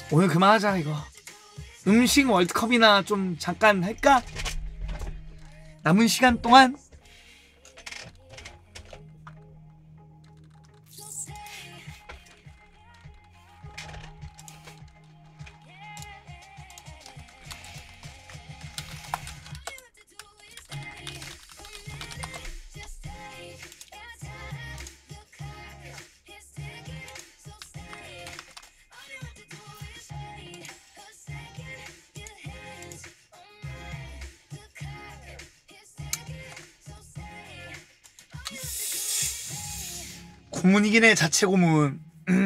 오늘 그만하자 이거. 음식 월드컵이나 좀 잠깐 할까? 남은 시간 동안. 고문이긴 해, 자체 고문.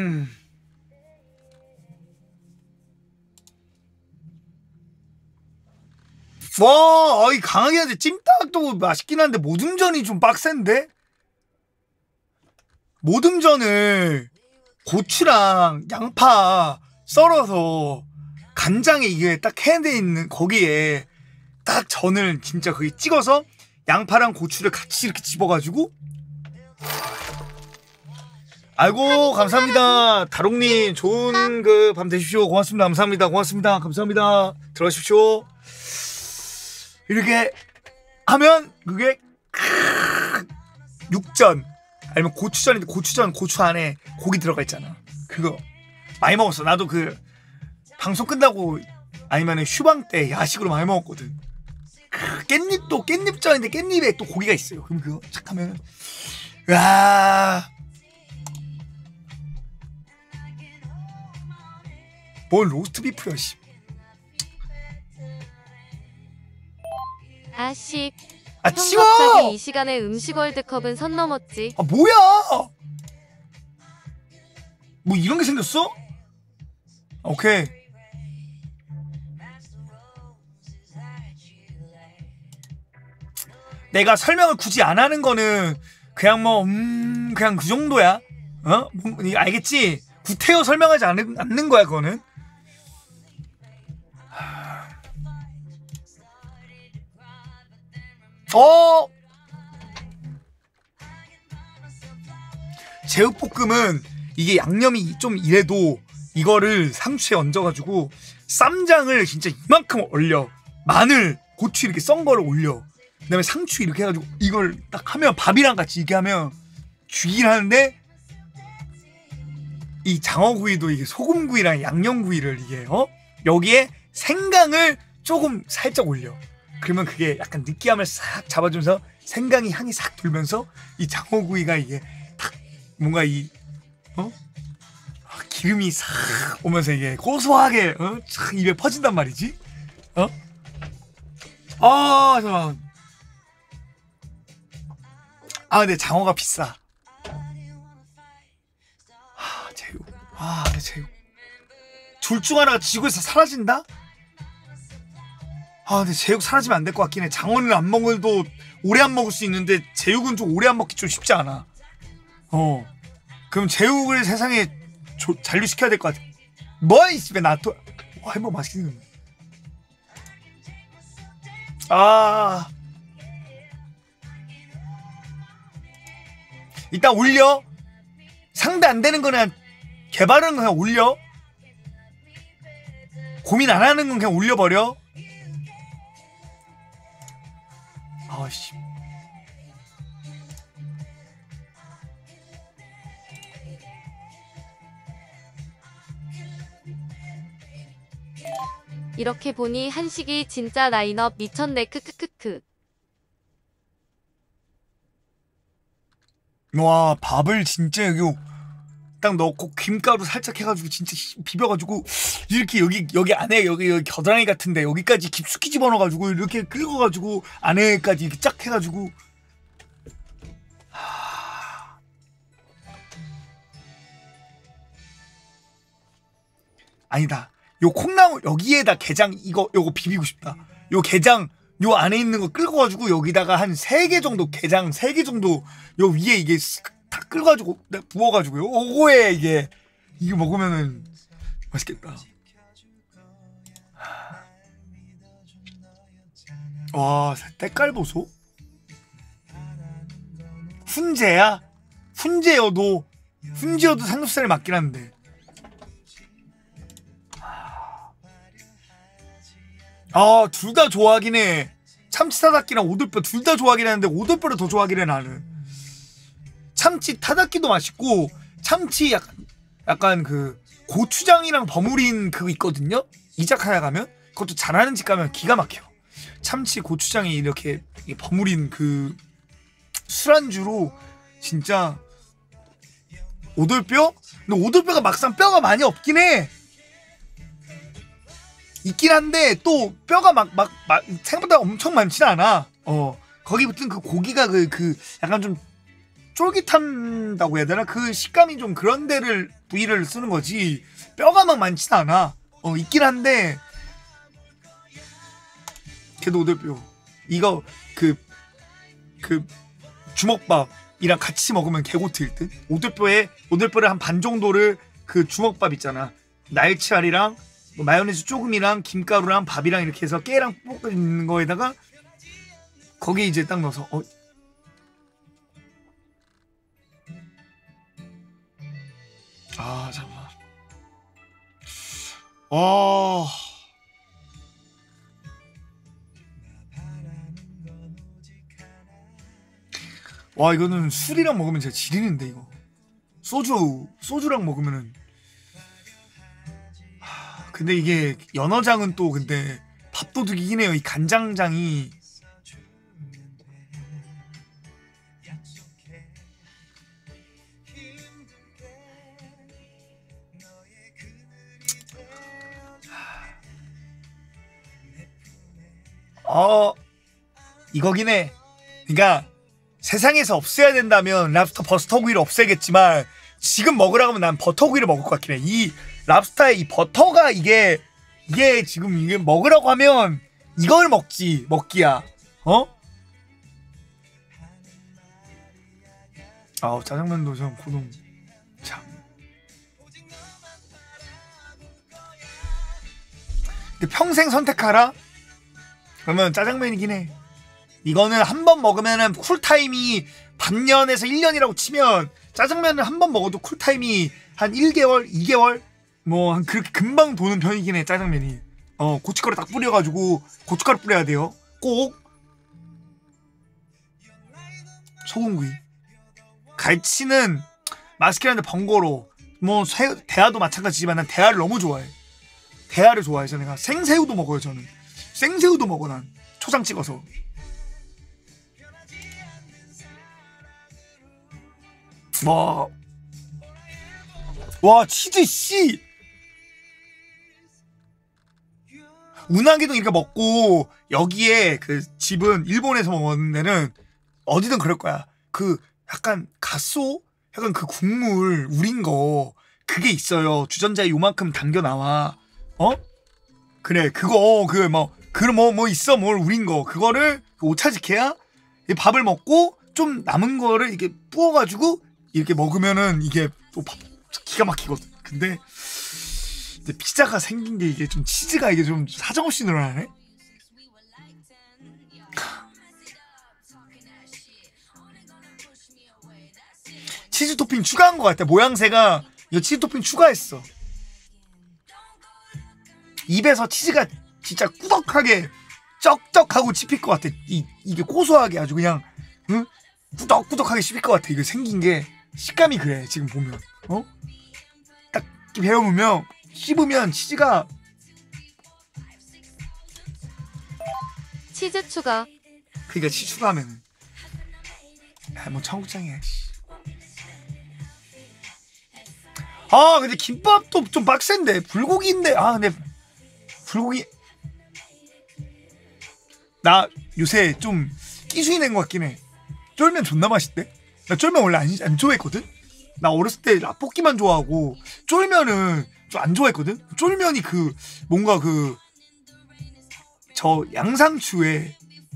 와, 어이 강하게 하지. 찜닭도 맛있긴 한데 모듬전이 좀 빡센데? 모듬전을 고추랑 양파 썰어서 간장에 이게 딱 해돼 있는 거기에 딱 전을 진짜 거기 찍어서 양파랑 고추를 같이 이렇게 집어가지고. 아이고 감사합니다 다롱님. 좋은 그 밤 되십시오. 고맙습니다. 감사합니다. 고맙습니다. 감사합니다. 들어가십시오. 이렇게 하면 그게 육전 아니면 고추전인데 고추전 고추 안에 고기 들어가 있잖아. 그거 많이 먹었어. 나도 그 방송 끝나고 아니면 휴방 때 야식으로 많이 먹었거든. 깻잎도 깻잎전인데 깻잎에 또 고기가 있어요. 그럼 그거 착 하면 와. 뭘 로스트 비프야 씨. 아씨. 아 치워. 갑자기 이 시간에 음식 월드컵은 선 넘었지. 아 뭐야? 뭐 이런 게 생겼어? 오케이. 내가 설명을 굳이 안 하는 거는 그냥 뭐 그냥 그 정도야. 어? 알겠지? 구태여 설명하지 않는 거야 그거는. 제육볶음은 이게 양념이 좀 이래도 이거를 상추에 얹어가지고 쌈장을 진짜 이만큼 올려. 마늘, 고추 이렇게 썬 거를 올려. 그 다음에 상추 이렇게 해가지고 이걸 딱 하면 밥이랑 같이 이렇게 하면 죽이긴 하는데, 이 장어구이도 이게 소금구이랑 양념구이를 이게 여기에 생강을 조금 살짝 올려. 그러면 그게 약간 느끼함을 싹 잡아주면서 생강이 향이 싹 돌면서 이 장어구이가 이게 탁 뭔가 이 기름이 싹 오면서 이게 고소하게 싹 입에 퍼진단 말이지. 잠깐만. 근데 장어가 비싸. 제육. 근데 제육. 둘 중 하나가 지구에서 사라진다? 근데 제육 사라지면 안 될 것 같긴 해. 장어는 안 먹어도 오래 안 먹을 수 있는데 제육은 좀 오래 안 먹기 좀 쉽지 않아. 그럼 제육을 세상에 잔류시켜야 될 것 같아. 뭐야 이 집에 놔둬. 햄버거 맛있게 생겼네. 일단 올려. 상대 안 되는 거는 개발하는 거 그냥 올려. 고민 안 하는 건 그냥 올려버려. 아씨. 이렇게 보니 한식이 진짜 라인업 미쳤네. 크크크크. 와, 밥을 진짜 여기 딱 넣고 김가루 살짝 해가지고 진짜 비벼가지고 이렇게 여기 안에 여기 겨드랑이 같은데 여기까지 깊숙이 집어넣어가지고 이렇게 긁어가지고 안에까지 이렇게 쫙 해가지고. 아니다. 요 콩나물 여기에다 게장 요거 비비고 싶다. 요 게장 요 안에 있는 거 끓여가지고 여기다가 한 3개 정도 게장 3개 정도 요 위에 이게 다 끓여가지고 부어가지고 요거에 이게 먹으면은 맛있겠다. 와, 때깔 보소. 훈제야? 훈제여도 삼겹살이 맞긴 한데. 아, 둘 다 좋아하긴 해. 참치 타닥기랑 오돌뼈 둘 다 좋아하긴 하는데 오돌뼈를 더 좋아하긴 해 나는. 참치 타닥기도 맛있고 참치 약간 그 고추장이랑 버무린 그거 있거든요. 이자카야 가면 그것도 잘하는 집 가면 기가 막혀. 참치 고추장이 이렇게 버무린 그 술안주로 진짜 오돌뼈? 근데 오돌뼈가 막상 뼈가 많이 없긴 해. 있긴 한데 또 뼈가 막 생각보다 엄청 많지는 않아. 거기 붙은 그 고기가 그 약간 좀 쫄깃한다고 해야 되나? 그 식감이 좀 그런 데를 부위를 쓰는 거지 뼈가 막 많지는 않아. 있긴 한데 걔도 오돌뼈 이거 그 주먹밥이랑 같이 먹으면 개고트일 듯. 오돌뼈를 한 반 정도를 그 주먹밥 있잖아. 날치알이랑 뭐 마요네즈 조금이랑 김가루랑 밥이랑 이렇게 해서 깨랑 볶아 있는 거에다가 거기에 이제 딱 넣어서 잠깐만. 와, 이거는 술이랑 먹으면 진짜 지리는데 이거. 소주랑 먹으면은. 근데 이게 연어장은 또 근데 밥도둑이긴 해요. 이 간장장이. 이거긴 해. 그러니까 세상에서 없애야 된다면 랍스터 버터구이를 없애겠지만 지금 먹으라고 하면 난 버터구이를 먹을 것 같긴 해. 이 랍스타의 이 버터가 이게 지금 이게 먹으라고 하면 이걸 먹기야. 짜장면도 좀 고동 참. 근데 평생 선택하라? 그러면 짜장면이긴 해. 이거는 한 번 먹으면은 쿨타임이 반년에서 1년이라고 치면 짜장면을 한 번 먹어도 쿨타임이 한 1개월, 2개월 뭐 한 그렇게 금방 도는 편이긴 해. 짜장면이. 고춧가루 딱 뿌려가지고 고춧가루 뿌려야 돼요. 꼭. 소금구이. 갈치는 맛있긴 한데 번거로워. 뭐 대하도 마찬가지지만 난 대하를 너무 좋아해. 대하를 좋아해서 내가 생새우도 먹어요. 저는 생새우도 먹어. 난 초장 찍어서. 와 치즈 씨. 운하기도 이렇게 먹고 여기에 그 집은 일본에서 먹는 데는 어디든 그럴 거야. 그 약간 갓소 약간 그 국물 우린 거 그게 있어요. 주전자에 요만큼 담겨 나와. 그래 그거 뭐 있어 뭘 우린 거 그거를 오차즈케야 밥을 먹고 좀 남은 거를 이렇게 부어가지고 이렇게 먹으면은 이게 또 기가 막히거든. 근데 피자가 생긴 게 이게 좀 치즈가 이게 좀 사정없이 늘어나네. 치즈 토핑 추가한 것 같아. 모양새가 이거 치즈 토핑 추가했어. 입에서 치즈가 진짜 꾸덕하게 쩍쩍하고 씹힐 것 같아. 이게 고소하게 아주 그냥 응? 꾸덕꾸덕하게 씹힐 것 같아. 이거 생긴 게 식감이 그래. 지금 보면 딱 베어보면 씹으면 치즈가 치즈 추가. 그러니까 치즈 추가하면은 뭐 청국장이야. 근데 김밥도 좀 빡센데 불고기인데 근데 불고기 나 요새 좀 끼수이 낸 것 같긴 해. 쫄면 존나 맛있대. 나 쫄면 원래 안 좋아했거든. 나 어렸을 때 라볶이만 좋아하고 쫄면은 좀 안 좋아했거든. 쫄면이 그 뭔가 그 저 양배추에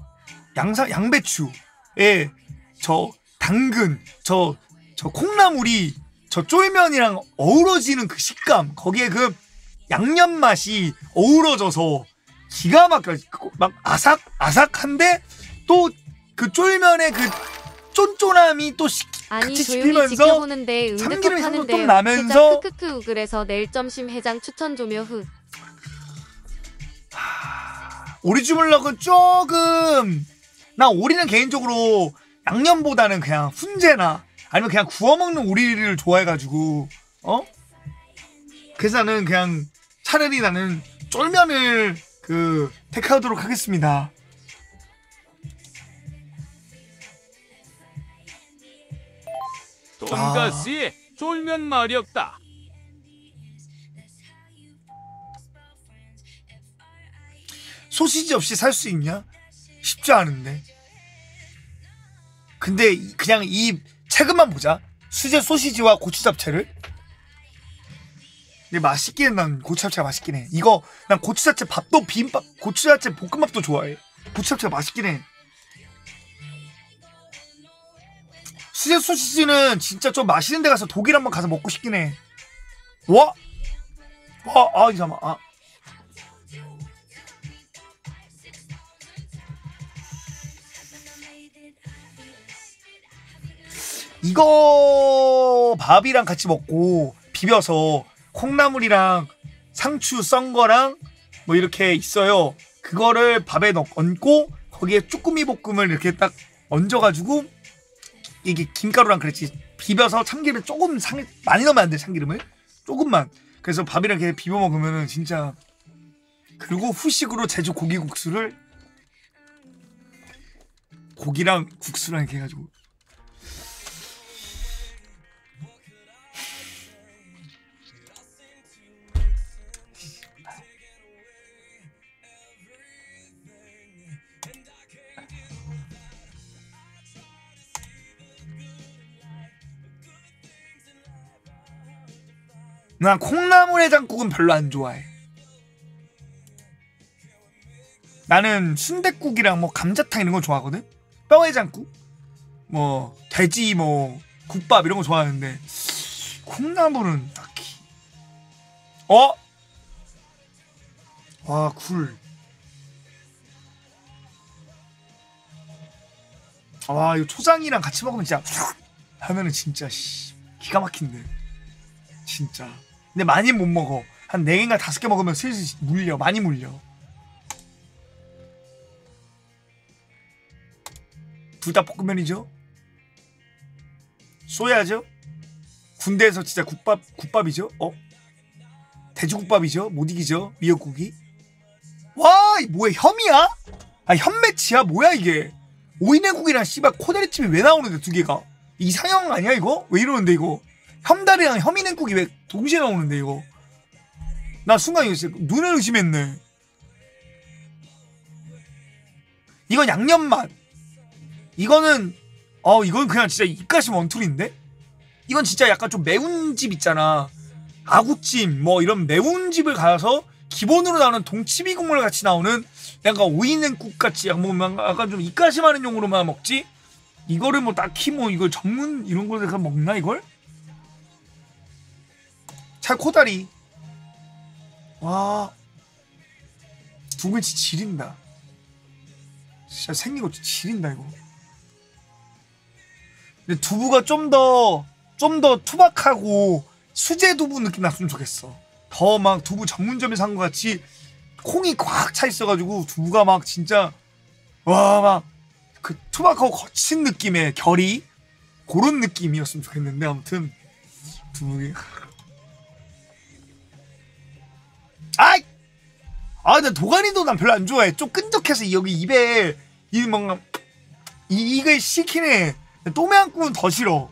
저 당근 저 콩나물이 저 쫄면이랑 어우러지는 그 식감, 거기에 그 양념 맛이 어우러져서 기가 막혀. 막 아삭아삭한데 또 그 쫄면의 그 쫀쫀함이 또 아니 같이 조용히 씹히면서 지켜보는데 참기름 응대컵 향도 또 하는데 나면서 크크크. 그래서 내일 점심 해장 추천 조묘 흑. 오리 주물럭은 조금 나 오리는 개인적으로 양념보다는 그냥 훈제나 아니면 그냥 구워 먹는 오리를 좋아해가지고 그래서 나는 그냥 차라리 나는 쫄면을 택하도록 하겠습니다. 돈가스에 쫄면 말이 없다. 소시지 없이 살 수 있냐? 쉽지 않은데. 근데 그냥 이 체급만 보자. 수제 소시지와 고추 잡채를. 근데 맛있긴 해. 난 고추 잡채가 맛있긴 해. 이거 난 고추 잡채 밥도 비빔밥, 고추 잡채 볶음밥도 좋아해. 고추 잡채가 맛있긴 해. 수제 소시지는 진짜 좀 맛있는 데 가서 독일 한번 가서 먹고 싶긴 해. 와! 잠깐만. 이거 밥이랑 같이 먹고 비벼서 콩나물이랑 상추 썬 거랑 뭐 이렇게 있어요. 그거를 밥에 얹고 거기에 쭈꾸미 볶음을 이렇게 딱 얹어가지고 이게 김가루랑 그랬지 비벼서 참기름을 조금 많이 넣으면 안 돼. 참기름을 조금만. 그래서 밥이랑 이렇게 비벼 먹으면은 진짜. 그리고 후식으로 제주 고기국수를 고기랑 국수랑 이렇게 해가지고 난 콩나물 해장국은 별로 안 좋아해. 나는 순댓국이랑 뭐 감자탕 이런 거 좋아하거든. 뼈 해장국, 뭐 돼지 뭐 국밥 이런 거 좋아하는데 콩나물은 딱히. 와 굴. 와 이거 초장이랑 같이 먹으면 진짜 하면은 진짜 기가 막힌데 진짜. 근데 많이 못 먹어. 한 4개인가 5개 먹으면 슬슬 물려. 많이 물려. 불닭볶음면이죠. 쏘야죠. 군대에서 진짜 국밥이죠. 돼지국밥이죠. 못 이기죠. 미역국이. 와, 이 뭐야 혐이야? 현매치야? 뭐야 이게? 오이내국이랑 씨발 코다리찜이 왜 나오는데 2개가? 이상형 아니야 이거? 왜 이러는데 이거? 혐다리랑 혐이냉국이 왜 동시에 나오는데 이거? 나 순간 이거 진짜 눈을 의심했네. 이건 양념맛. 이거는 이건 그냥 진짜 입가심 원툴인데? 이건 진짜 약간 좀 매운 집 있잖아. 아구찜 뭐 이런 매운 집을 가서 기본으로 나오는 동치미 국물 같이 나오는 약간 오이냉국 같이 약간 좀 입가심하는 용으로만 먹지? 이거를 뭐 딱히 뭐 이걸 전문 이런 곳에서 먹나 이걸? 찰코다리. 와 두부치 지린다. 진짜 생긴 거 지린다 이거. 근데 두부가 좀 더 투박하고 수제 두부 느낌 났으면 좋겠어. 더 막 두부 전문점에서 산 거 같이 콩이 꽉 차 있어가지고 두부가 막 진짜 와 막 그 투박하고 거친 느낌의 결이 그런 느낌이었으면 좋겠는데 아무튼 두부기. 나 도가니도 난 별로 안 좋아해. 좀 끈적해서 여기 입에 이 뭔가 이게 시키네. 또매한국은 더 싫어.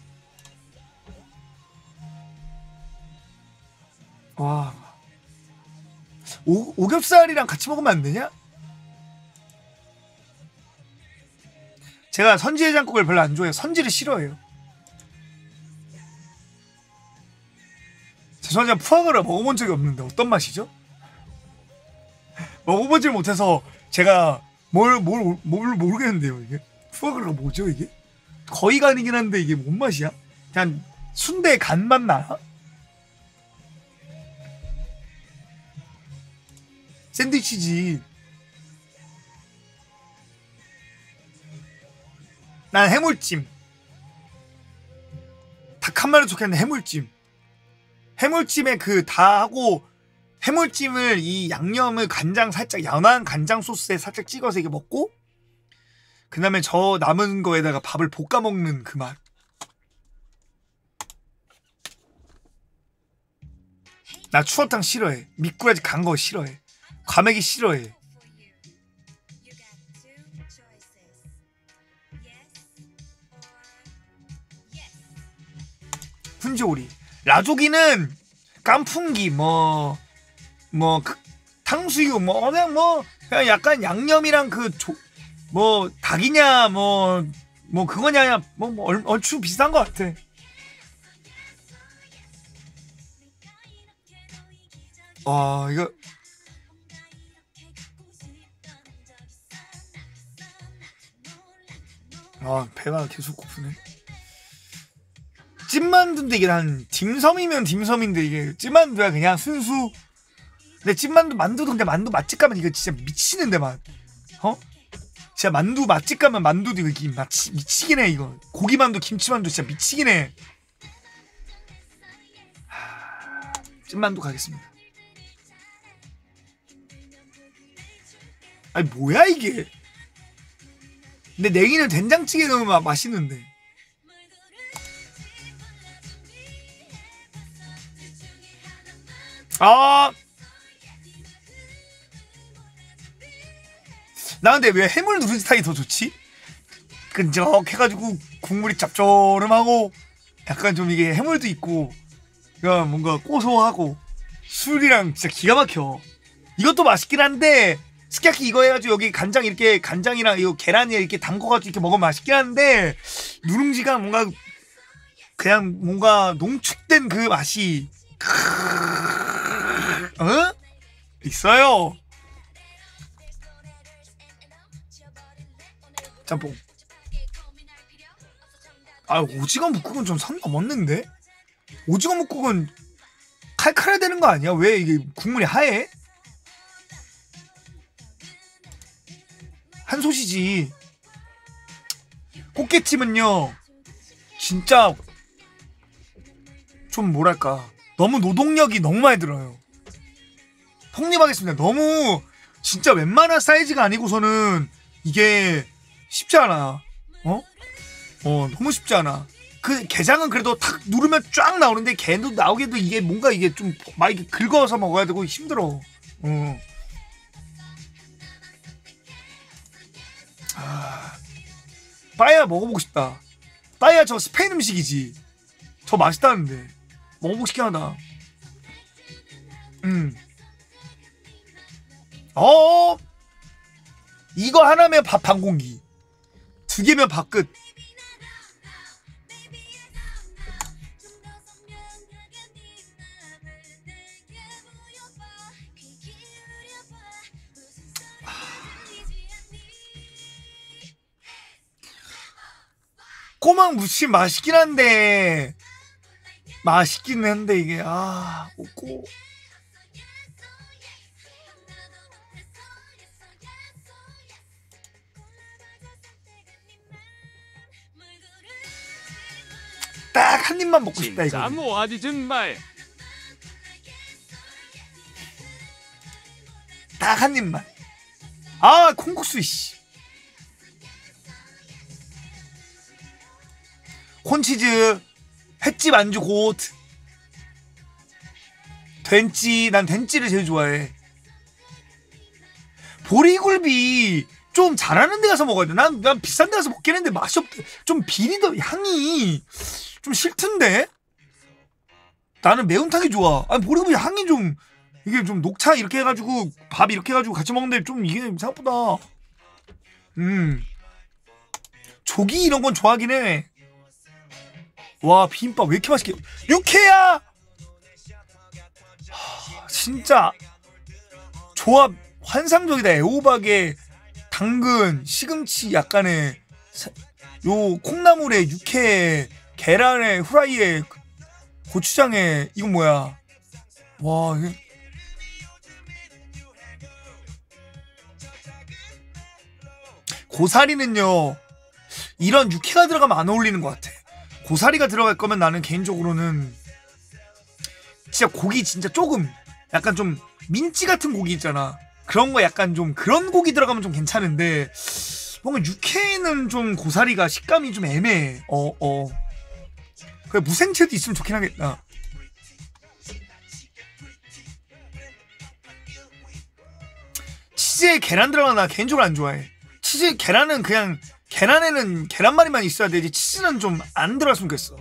와 오겹살이랑 같이 먹으면 안 되냐? 제가 선지해장국을 별로 안 좋아해요. 선지를 싫어해요. 죄송하지만 푸아그라 먹어본 적이 없는데 어떤 맛이죠? 먹어보질 못해서 제가 뭘 모르겠는데요. 이게 푸아그라가 뭐죠 이게? 거의 간이긴 한데 이게 뭔 맛이야? 그냥 순대 간맛 나나? 샌드위치지. 난 해물찜. 닭 한 마리 좋겠는데 해물찜. 해물찜에 그 다 하고 해물찜을 이 양념을 간장 살짝 연한 간장 소스에 살짝 찍어서 이게 먹고 그 다음에 저 남은 거에다가 밥을 볶아 먹는 그 맛. 나 추어탕 싫어해. 미꾸라지 간 거 싫어해. 과메기 싫어해. 훈제오리. 라조기는 깐풍기 탕수육 그냥 약간 양념이랑 닭이냐 그거냐 얼추 비슷한 것 같아. 이거 배가 계속 고프네. 찐만두인데 이게 난 딤섬이면 딤섬인데 이게 찐만두야 그냥 순수. 근데 찐만두 만두도 근데 만두 맛집 가면 이거 진짜 미치는데 맛. 진짜 만두 맛집 가면 만두도 이거 미치긴 해 이거. 고기만두 김치만두 진짜 미치긴 해. 찐만두 가겠습니다. 아니 뭐야 이게. 근데 냉이는 된장찌개 넣으면 맛있는데. 나 근데 왜 해물 누룽지탕이 더 좋지? 끈적해가지고 국물이 짭조름하고 약간 좀 이게 해물도 있고 그냥 뭔가 고소하고 술이랑 진짜 기가 막혀. 이것도 맛있긴 한데 스키야키 이거 해가지고 여기 간장 이렇게 간장이랑 이 계란에 이렇게 담궈가지고 이렇게 먹으면 맛있긴 한데 누룽지가 뭔가 그냥 뭔가 농축된 그 맛이 있어요. 짬뽕. 오징어 묵국은 좀 선 넘었는데? 오징어 묵국은 칼칼해야 되는 거 아니야? 왜 이게 국물이 하얘? 한솥이지. 꽃게찜은요 진짜 좀 뭐랄까 너무 노동력이 너무 많이 들어요. 폭립하겠습니다. 너무 진짜 웬만한 사이즈가 아니고서는 이게 쉽지 않아. 너무 쉽지 않아. 그 게장은 그래도 탁 누르면 쫙 나오는데 걔도 나오게도 이게 뭔가 이게 좀 막 이렇게 긁어서 먹어야 되고 힘들어. 빠에야 먹어보고 싶다. 빠에야 저 스페인 음식이지. 저 맛있다는데 먹어보고 싶긴 하다. 이거 하나면 밥 반 공기, 두 개면 밥 끝. 꼬막 무침 맛있긴 한데 이게 없고. 딱 한 입만 먹고 싶다 이거. 진짜 뭐하지 정말. 딱 한 입만. 콩국수 씨. 콘치즈 횟집 안주 곧. 된찌. 난 된찌를 제일 좋아해. 보리굴비 좀 잘하는 데 가서 먹어야 돼. 난 비싼 데 가서 먹겠는데 맛이 없대. 좀 비리더 향이 좀 싫던데. 나는 매운탕이 좋아. 보리굴비 향이 좀 이게 좀 녹차 이렇게 해가지고 밥 이렇게 해가지고 같이 먹는데 좀 이게 생각보다 조기 이런 건 좋아하긴 해. 와 비빔밥 왜 이렇게 맛있게. 육회야 진짜 조합 환상적이다. 애호박에 당근, 시금치 약간의 요 콩나물에 육회, 계란에 후라이에 고추장에 이건 뭐야. 와 이게 고사리는요 이런 육회가 들어가면 안 어울리는 것 같아. 고사리가 들어갈 거면 나는 개인적으로는 진짜 고기 진짜 조금 약간 좀 민찌 같은 고기 있잖아. 그런 거 약간 좀 그런 고기 들어가면 좀 괜찮은데 뭔가 육회는 좀 고사리가 식감이 좀 애매해. 그래 무생채도 있으면 좋긴 하겠다. 치즈에 계란 들어가 나 개인적으로 안 좋아해. 치즈 계란은 그냥 계란에는 계란말이만 있어야 되지 치즈는 좀 안 들어갔으면 좋겠어.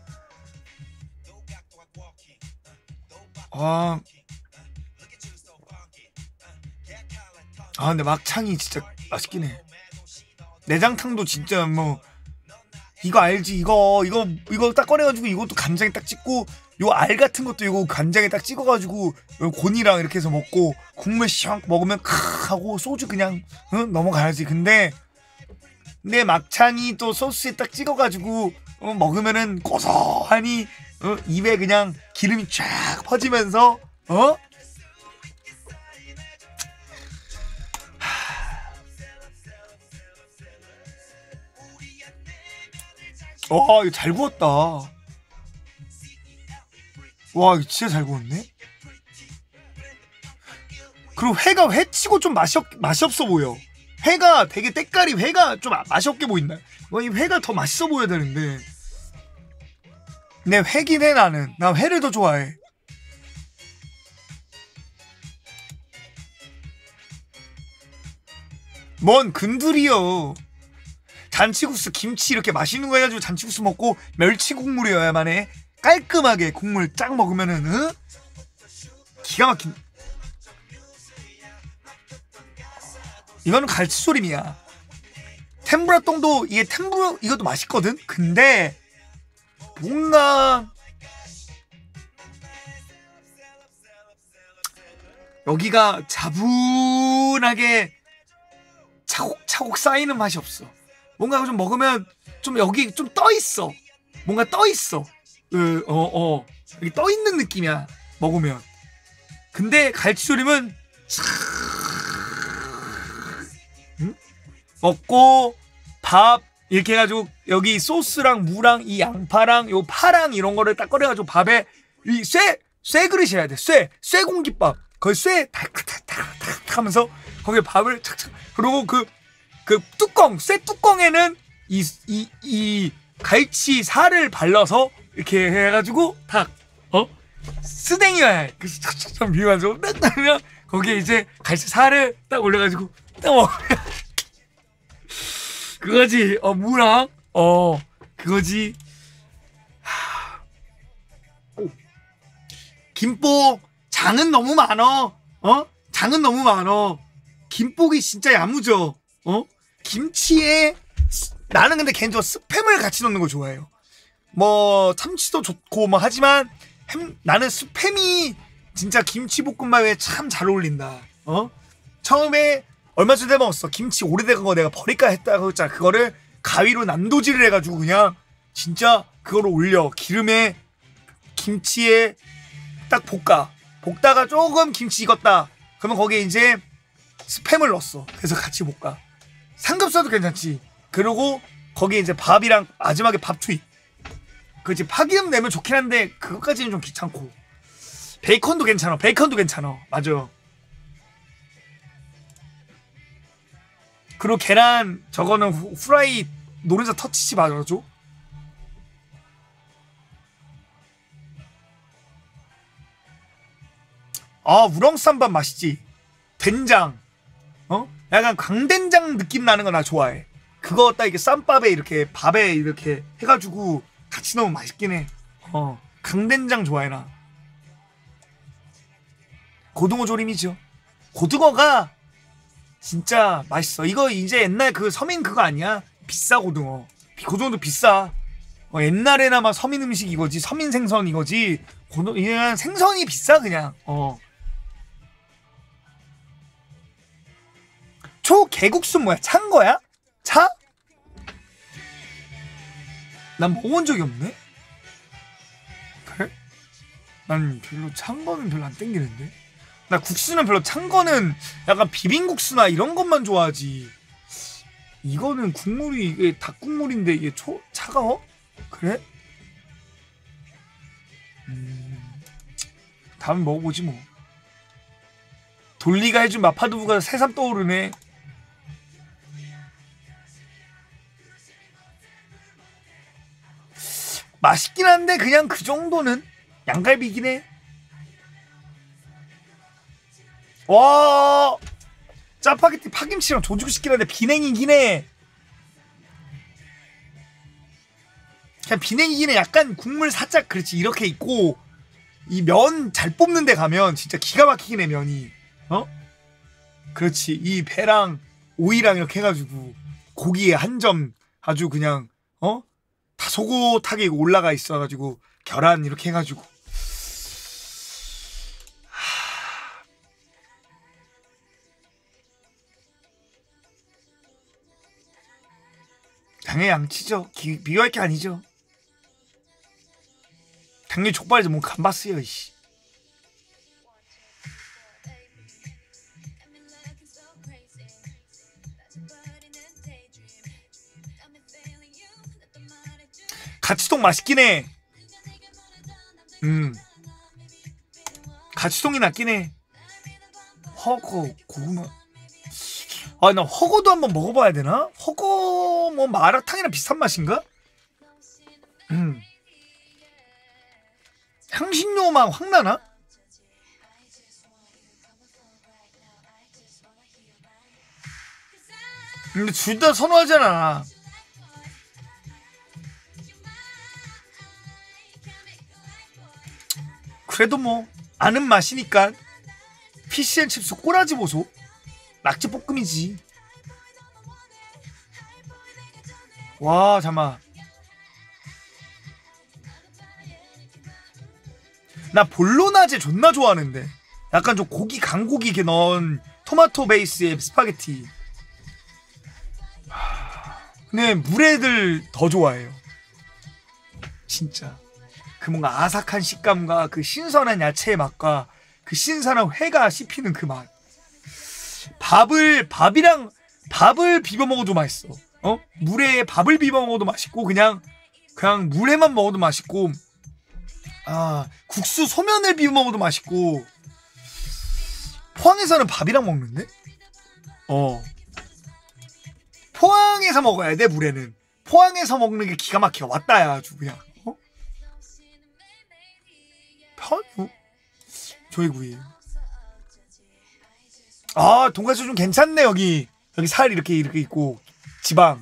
근데 막창이 진짜 맛있긴 해. 내장탕도 진짜 뭐 이거 알지? 이거 딱 꺼내가지고 이것도 간장에 딱 찍고 요 알 같은 것도 이거 간장에 딱 찍어가지고 요 곤이랑 이렇게 해서 먹고 국물 시원 먹으면 크 하고 소주 그냥 넘어가야지. 근데 막창이 또 소스에 딱 찍어가지고 먹으면은 고소하니 입에 그냥 기름이 쫙 퍼지면서 이거 잘 구웠다. 와, 이거 진짜 잘 구웠네. 그리고 회가 회치고 좀 맛이 없어 보여. 회가 되게 때깔이 회가 좀 맛이 없게 보인다. 이 회가 더 맛있어 보여야 되는데. 내 회긴 해 나는. 나 회를 더 좋아해. 뭔 근들이요. 잔치국수 김치 이렇게 맛있는 거 해가지고 잔치국수 먹고 멸치 국물이어야만 해. 깔끔하게 국물 쫙 먹으면은 기가 막힌. 이거는 갈치조림이야. 템브라똥도 이게 이것도 맛있거든. 근데 뭔가 여기가 차분하게 차곡차곡 쌓이는 맛이 없어. 뭔가 좀 먹으면 좀 여기 좀 떠 있어. 뭔가 떠 있어. 여기 떠 있는 느낌이야. 먹으면. 근데 갈치조림은 먹고 밥 이렇게 해가지고 여기 소스랑 무랑 이 양파랑 요 파랑 이런 거를 딱 꺼내가지고 밥에 이 쇠 그릇이어야 돼. 쇠 공깃밥. 거기 쇠 탁탁탁탁 하면서 거기에 밥을 착착. 그리고 그 쇠 뚜껑에는 이 갈치 살을 발라서 이렇게 해가지고 스댕이야. 그래서 착착착 비벼가지고 딱 하면 거기에 이제 갈치 살을 딱 올려가지고 딱 먹으면 그거지. 무랑 그거지. 김복 장은 너무 많어. 장은 너무 많어. 김복이 진짜 야무져. 김치에 나는 근데 개인적으로 스팸을 같이 넣는 걸 좋아해요. 뭐 참치도 좋고 뭐 하지만 나는 스팸이 진짜 김치볶음밥에 참 잘 어울린다. 처음에 얼마 전에 먹었어. 김치 오래된 거 내가 버릴까 했다고 했잖아. 그거를 가위로 난도질을 해가지고 그냥 진짜 그거를 올려. 기름에 김치에 딱 볶다가 조금 김치 익었다. 그러면 거기에 이제 스팸을 넣었어. 그래서 같이 볶아. 삼겹살도 괜찮지. 그리고 거기에 이제 밥이랑 마지막에 밥 투입. 그치. 파기름 내면 좋긴 한데 그것까지는 좀 귀찮고. 베이컨도 괜찮아. 맞아. 그리고 계란 저거는 후라이 노른자 터치지 말아줘. 우렁쌈밥 맛있지. 된장 약간 강된장 느낌 나는 거 나 좋아해. 그거 딱 이렇게 쌈밥에 이렇게 밥에 이렇게 해가지고 같이 넣으면 맛있긴 해. 강된장 좋아해 나. 고등어 조림이죠. 고등어가 진짜 맛있어. 이거 이제 옛날 그 서민 그거 아니야? 비싸 고등어. 고등어도 비싸. 옛날에나 막 서민 음식 이거지. 서민 생선 이거지. 그냥 생선이 비싸 그냥. 초계국수 뭐야? 찬 거야? 차? 난 먹어본 적이 없네. 그래? 난 별로 찬 거는 별로 안 땡기는데. 나 국수는 별로 찬 거는 약간 비빔국수나 이런 것만 좋아하지. 이거는 국물이 이게 닭국물인데 이게 차가워? 그래? 다음에 먹어보지 뭐. 돌리가 해준 마파두부가 새삼 떠오르네. 맛있긴 한데 그냥 그 정도는 양갈비긴 해. 와, 짜파게티 파김치랑 조죽시키긴 한데 비냉이긴 해. 그냥 비냉이긴 해. 약간 국물 살짝 그렇지 이렇게 있고 이 면 잘 뽑는 데 가면 진짜 기가 막히긴 해 면이. 어? 그렇지. 이 배랑 오이랑 이렇게 해가지고 고기에 한 점 아주 그냥 다소곳하게 올라가 있어가지고 계란 이렇게 해가지고 당연히 양치죠. 비교할 게 아니죠. 당연히 족발이지 뭐 감바스요 이씨. 가치동 맛있긴 해. 가치동이 낫긴 해. 허거 고구마. 아, 나 허거도 한번 먹어봐야 되나? 허거 뭐 마라탕이랑 비슷한 맛인가? 향신료 맛 확 나나? 근데 둘 다 선호하잖아. 그래도 뭐 아는 맛이니까 피시앤칩스 꼬라지 보소. 낙지볶음이지. 와 잠깐만, 나 볼로나제 존나 좋아하는데 약간 좀 고기 강고기 이렇게 넣은 토마토 베이스의 스파게티. 근데 물애들 더 좋아해요 진짜. 그 뭔가 아삭한 식감과 그 신선한 야채의 맛과 그 신선한 회가 씹히는 그 맛. 밥을 비벼 먹어도 맛있어. 물에 밥을 비벼 먹어도 맛있고 그냥 물에만 먹어도 맛있고, 국수 소면을 비벼 먹어도 맛있고. 포항에서는 밥이랑 먹는데? 포항에서 먹어야 돼. 물에는 포항에서 먹는 게 기가 막혀. 왔다야 아주 그냥. 조이구이. 돈가스 좀 괜찮네. 여기 살 이렇게 있고 지방.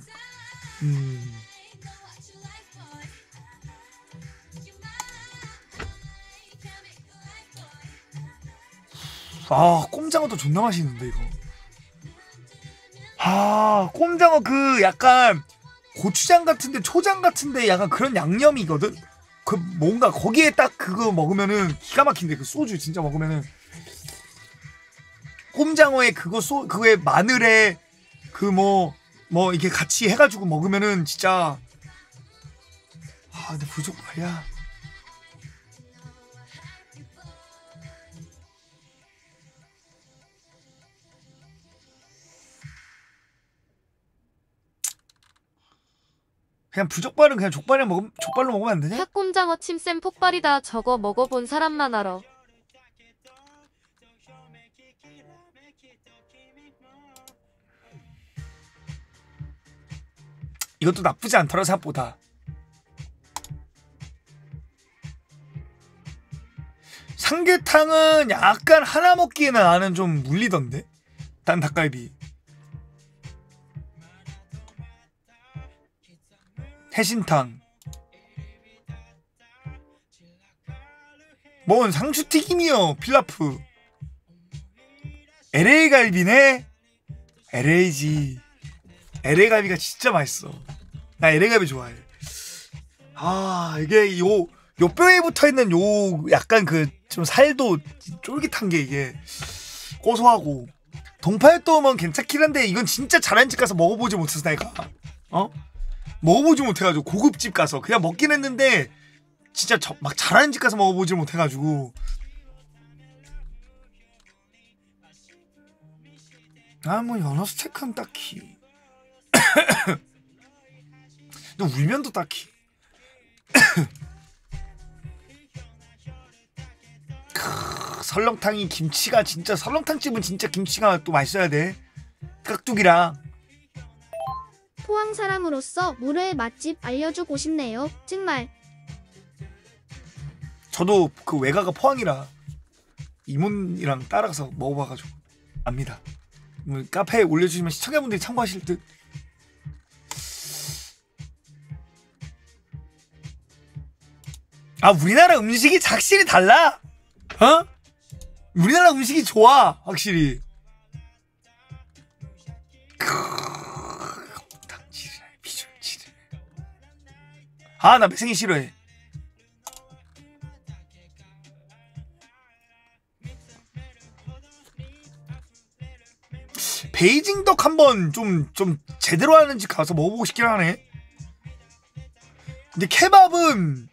꼼장어도 존나 맛있는데 이거. 꼼장어 그 약간 고추장 같은데 초장 같은데 약간 그런 양념이거든. 그 뭔가 거기에 딱 그거 먹으면은 기가 막힌데. 그 소주 진짜 먹으면은 꼼장어에 그거에 마늘에 그 뭐 이렇게 같이 해가지고 먹으면은 진짜. 근데 부족하야. 그냥 부족발은 그냥 족발로 먹으면 안 되냐? 팥꼼장어 침샘 폭발이다. 저거 먹어본 사람만 알아. 이것도 나쁘지 않더라 생각보다. 삼계탕은 약간 하나 먹기에는 나는 좀 물리던데. 단 닭갈비. 해신탕. 뭔 상추튀김이요. 필라프. LA 갈비네. LA지. LA 갈비가 진짜 맛있어. 나 LA 갈비 좋아해. 이게 요 뼈에 붙어있는 요 약간 그 좀 살도 쫄깃한 게 이게 고소하고. 동파육도면 괜찮긴 한데 이건 진짜 잘하는 집 가서 먹어보지 못해서 내가 먹어보지 못해가지고 고급집 가서 그냥 먹긴 했는데 진짜 막 잘하는 집 가서 먹어보지 못해가지고. 뭐 연어 스테이크는 딱히 근데 울면도 딱히 설렁탕이 김치가 진짜 설렁탕집은 진짜 김치가 또 맛있어야 돼. 깍두기랑. 포항 사람으로서 물회 맛집 알려주고 싶네요. 정말. 저도 그 외가가 포항이라 이모님이랑 따라가서 먹어봐가지고 압니다. 카페에 올려주시면 시청자분들이 참고하실 듯. 아, 우리나라 음식이 확실히 달라. 어? 우리나라 음식이 좋아, 확실히. 아, 나 매생이 싫어해. 베이징 덕 한번 좀 제대로 하는 집 가서 먹어보고 싶긴 하네. 근데 케밥은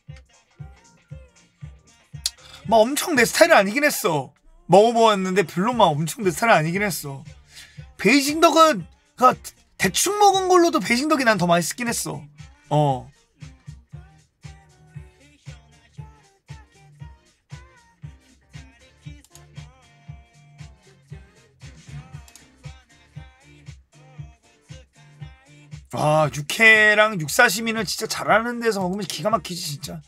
막 엄청 내 스타일은 아니긴 했어. 먹어보았는데 별로 막 엄청 내 스타일은 아니긴 했어. 베이징 덕은 대충 먹은 걸로도 베이징 덕이 난 더 맛있긴 했어. 아, 육회랑 육사시미는 진짜 잘하는 데서 먹으면 기가 막히지 진짜.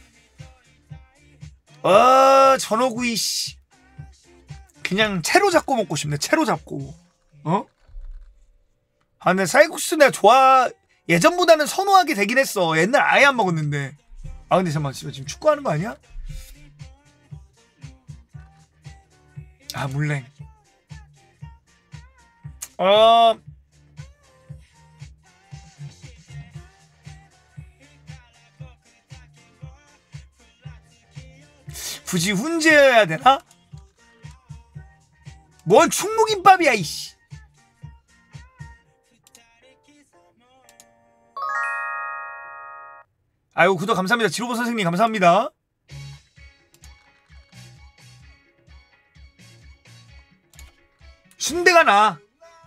전어구이 씨. 그냥 채로 잡고 먹고 싶네. 채로 잡고. 아, 근데 쌀국수 내가 예전보다는 선호하게 되긴 했어. 옛날 아예 안 먹었는데. 아, 근데 잠깐만, 지금 축구하는 거 아니야? 아, 물냉. 굳이 훈제여야 되나? 뭔 충무김밥이야 이씨. 아유, 구독 감사합니다. 지로보 선생님 감사합니다. 순대가 나.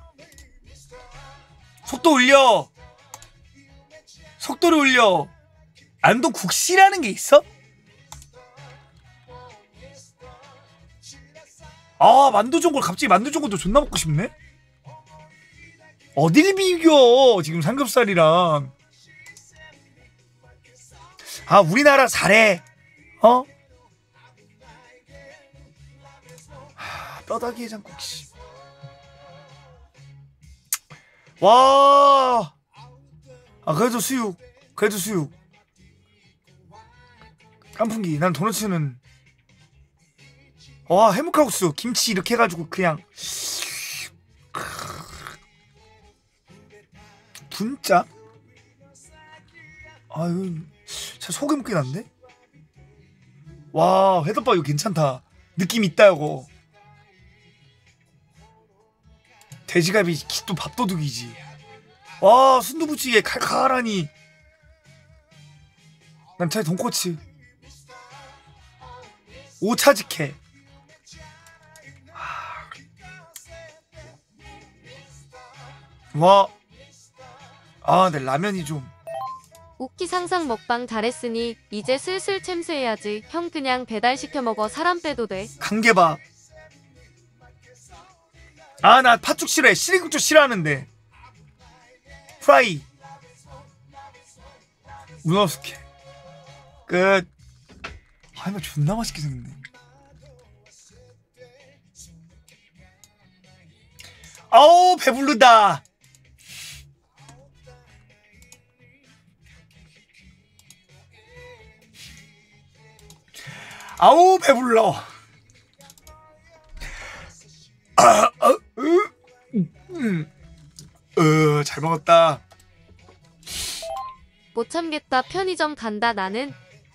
속도 올려. 속도를 올려. 안동 국시라는 게 있어? 아, 만두전골. 갑자기 만두전골도 존나 먹고 싶네. 어딜 비교 지금 삼겹살이랑. 아, 우리나라 잘해. 뼈다귀 해장국 씨. 와. 아, 그래도 수육. 깐풍기. 난 도너츠는 와, 해물칼국수 김치 이렇게 해가지고 그냥 분짜. 아유, 진짜 소금 꽤 난데. 와, 회덮밥 이거 괜찮다. 느낌 있다 이거. 돼지갈비 또 밥도둑이지. 와, 순두부찌개 칼칼하니. 난 차라리 돈코츠. 오차즈케. 와. 아, 내 라면이 좀. 오키 상상 먹방 잘했으니 이제 슬슬 챔스해야지. 형 그냥 배달시켜 먹어. 사람 빼도 돼. 강개밥. 아, 나 팥죽 싫어해. 시리국죽 싫어하는데. 프라이. 문어스케. 끝. 아, 이거 존나 맛있게 생겼네. 아우, 배부르다. 아우, 배불러. 잘 먹었다. 못 참겠다. 편의점 간다. 나는.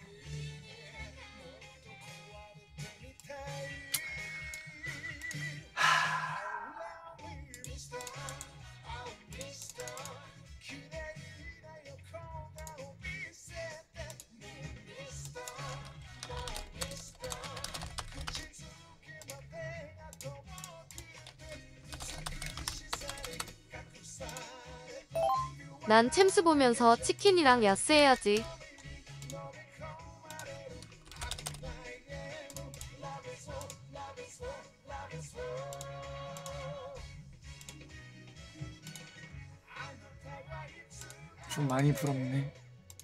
난 챔스 보면서 치킨이랑 야스 해야지. 좀 많이 부럽네.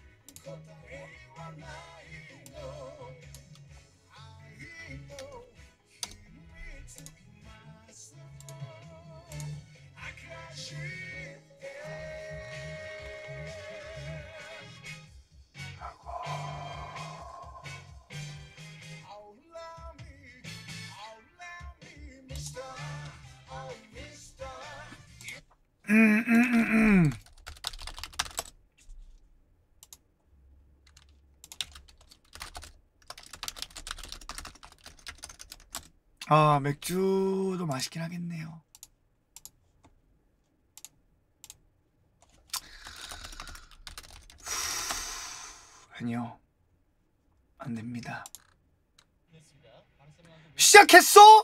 아, 맥주도 맛있긴 하겠네요. 아니요, 안 됩니다. 시작했어?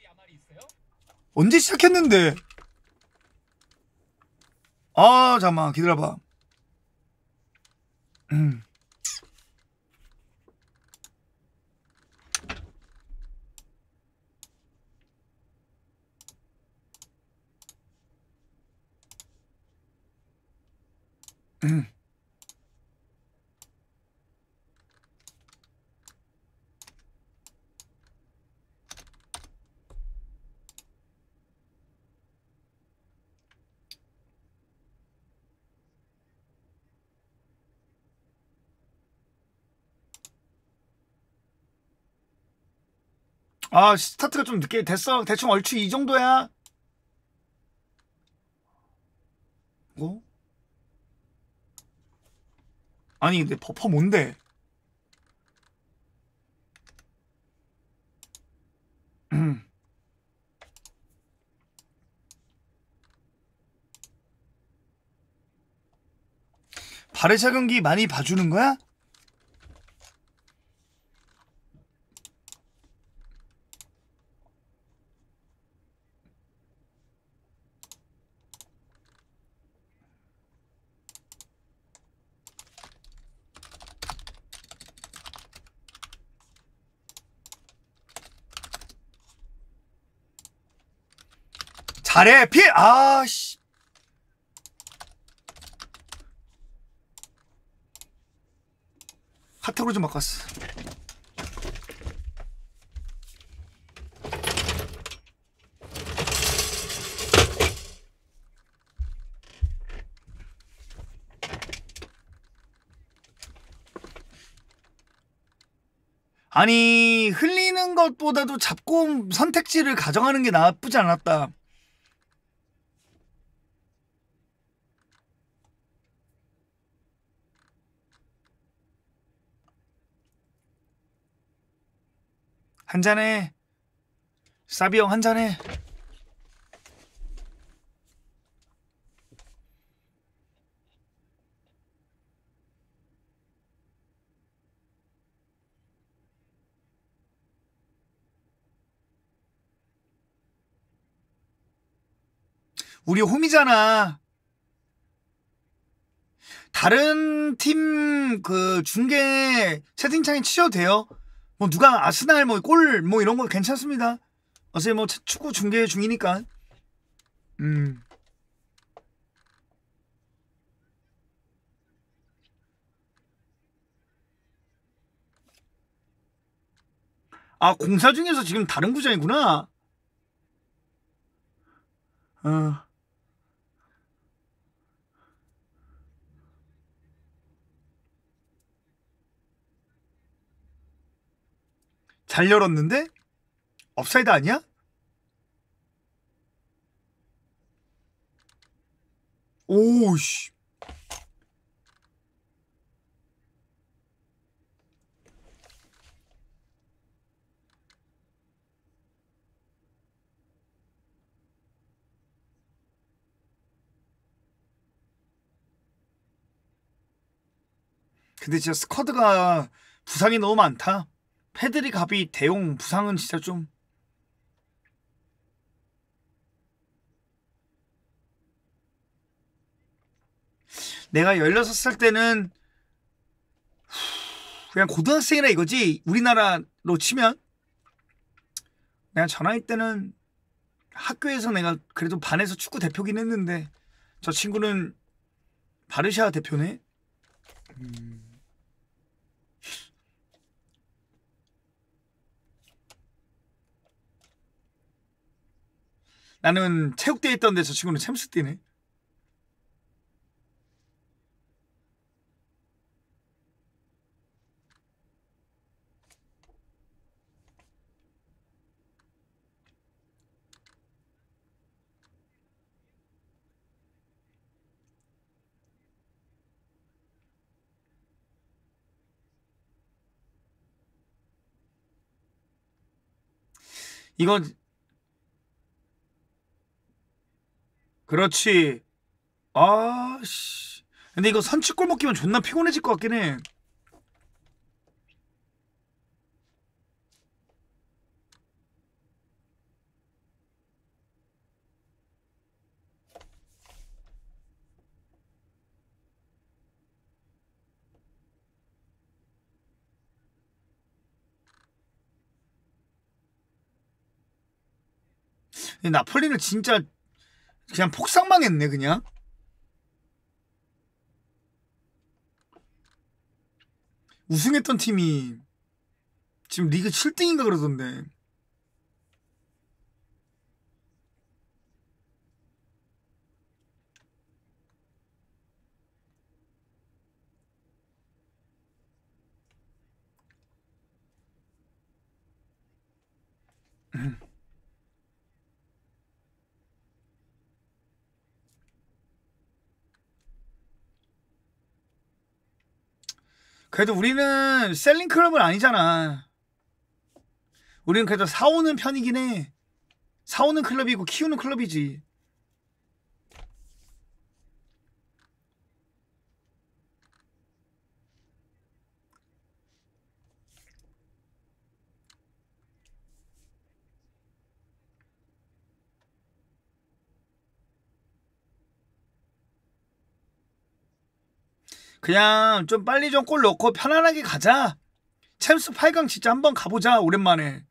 언제 시작했는데? 아, 잠깐만 기다려봐. 아, 스타트가 좀 늦게 됐어. 대충 얼추 이 정도야. 뭐? 아니 근데 버퍼 뭔데? 바르샤 경기 많이 봐주는 거야? 잘해 피해. 아씨, 카테고리 좀 바꿨어. 아니 흘리는 것보다도 잡고 선택지를 가져가는 게 나쁘지 않았다. 한잔해 사비 형, 한잔해. 우리 홈이잖아. 다른 팀 그 중계 채팅창에 치셔도 돼요. 뭐 누가 아스날 뭐 골 뭐 이런 거 괜찮습니다. 어차피 뭐 축구 중계 중이니까. 아, 공사 중에서 지금 다른 구장이구나. 잘 열었는데? 업사이드 아니야? 오우씨. 근데 진짜 스쿼드가 부상이 너무 많다. 패드리 가비 대용 부상은 진짜 좀. 내가 16살 때는 그냥 고등학생이라 이거지. 우리나라로 치면 내가 저 나이 때는 학교에서 내가 그래도 반에서 축구 대표긴 했는데 저 친구는 바르샤 대표네. 나는 체육대회 있던데 저 친구는 챔스 뛰네. 이건 그렇지. 아씨. 근데 이거 선취골 먹기면 존나 피곤해질 것 같긴 해. 나폴리는 진짜 그냥 폭삭망했네 그냥. 우승했던 팀이 지금 리그 7등인가 그러던데. 그래도 우리는 셀링 클럽은 아니잖아. 우리는 그래도 사오는 편이긴 해. 사오는 클럽이고 키우는 클럽이지. 그냥 좀 빨리 좀 골 넣고 편안하게 가자. 챔스 8강 진짜 한번 가보자 오랜만에.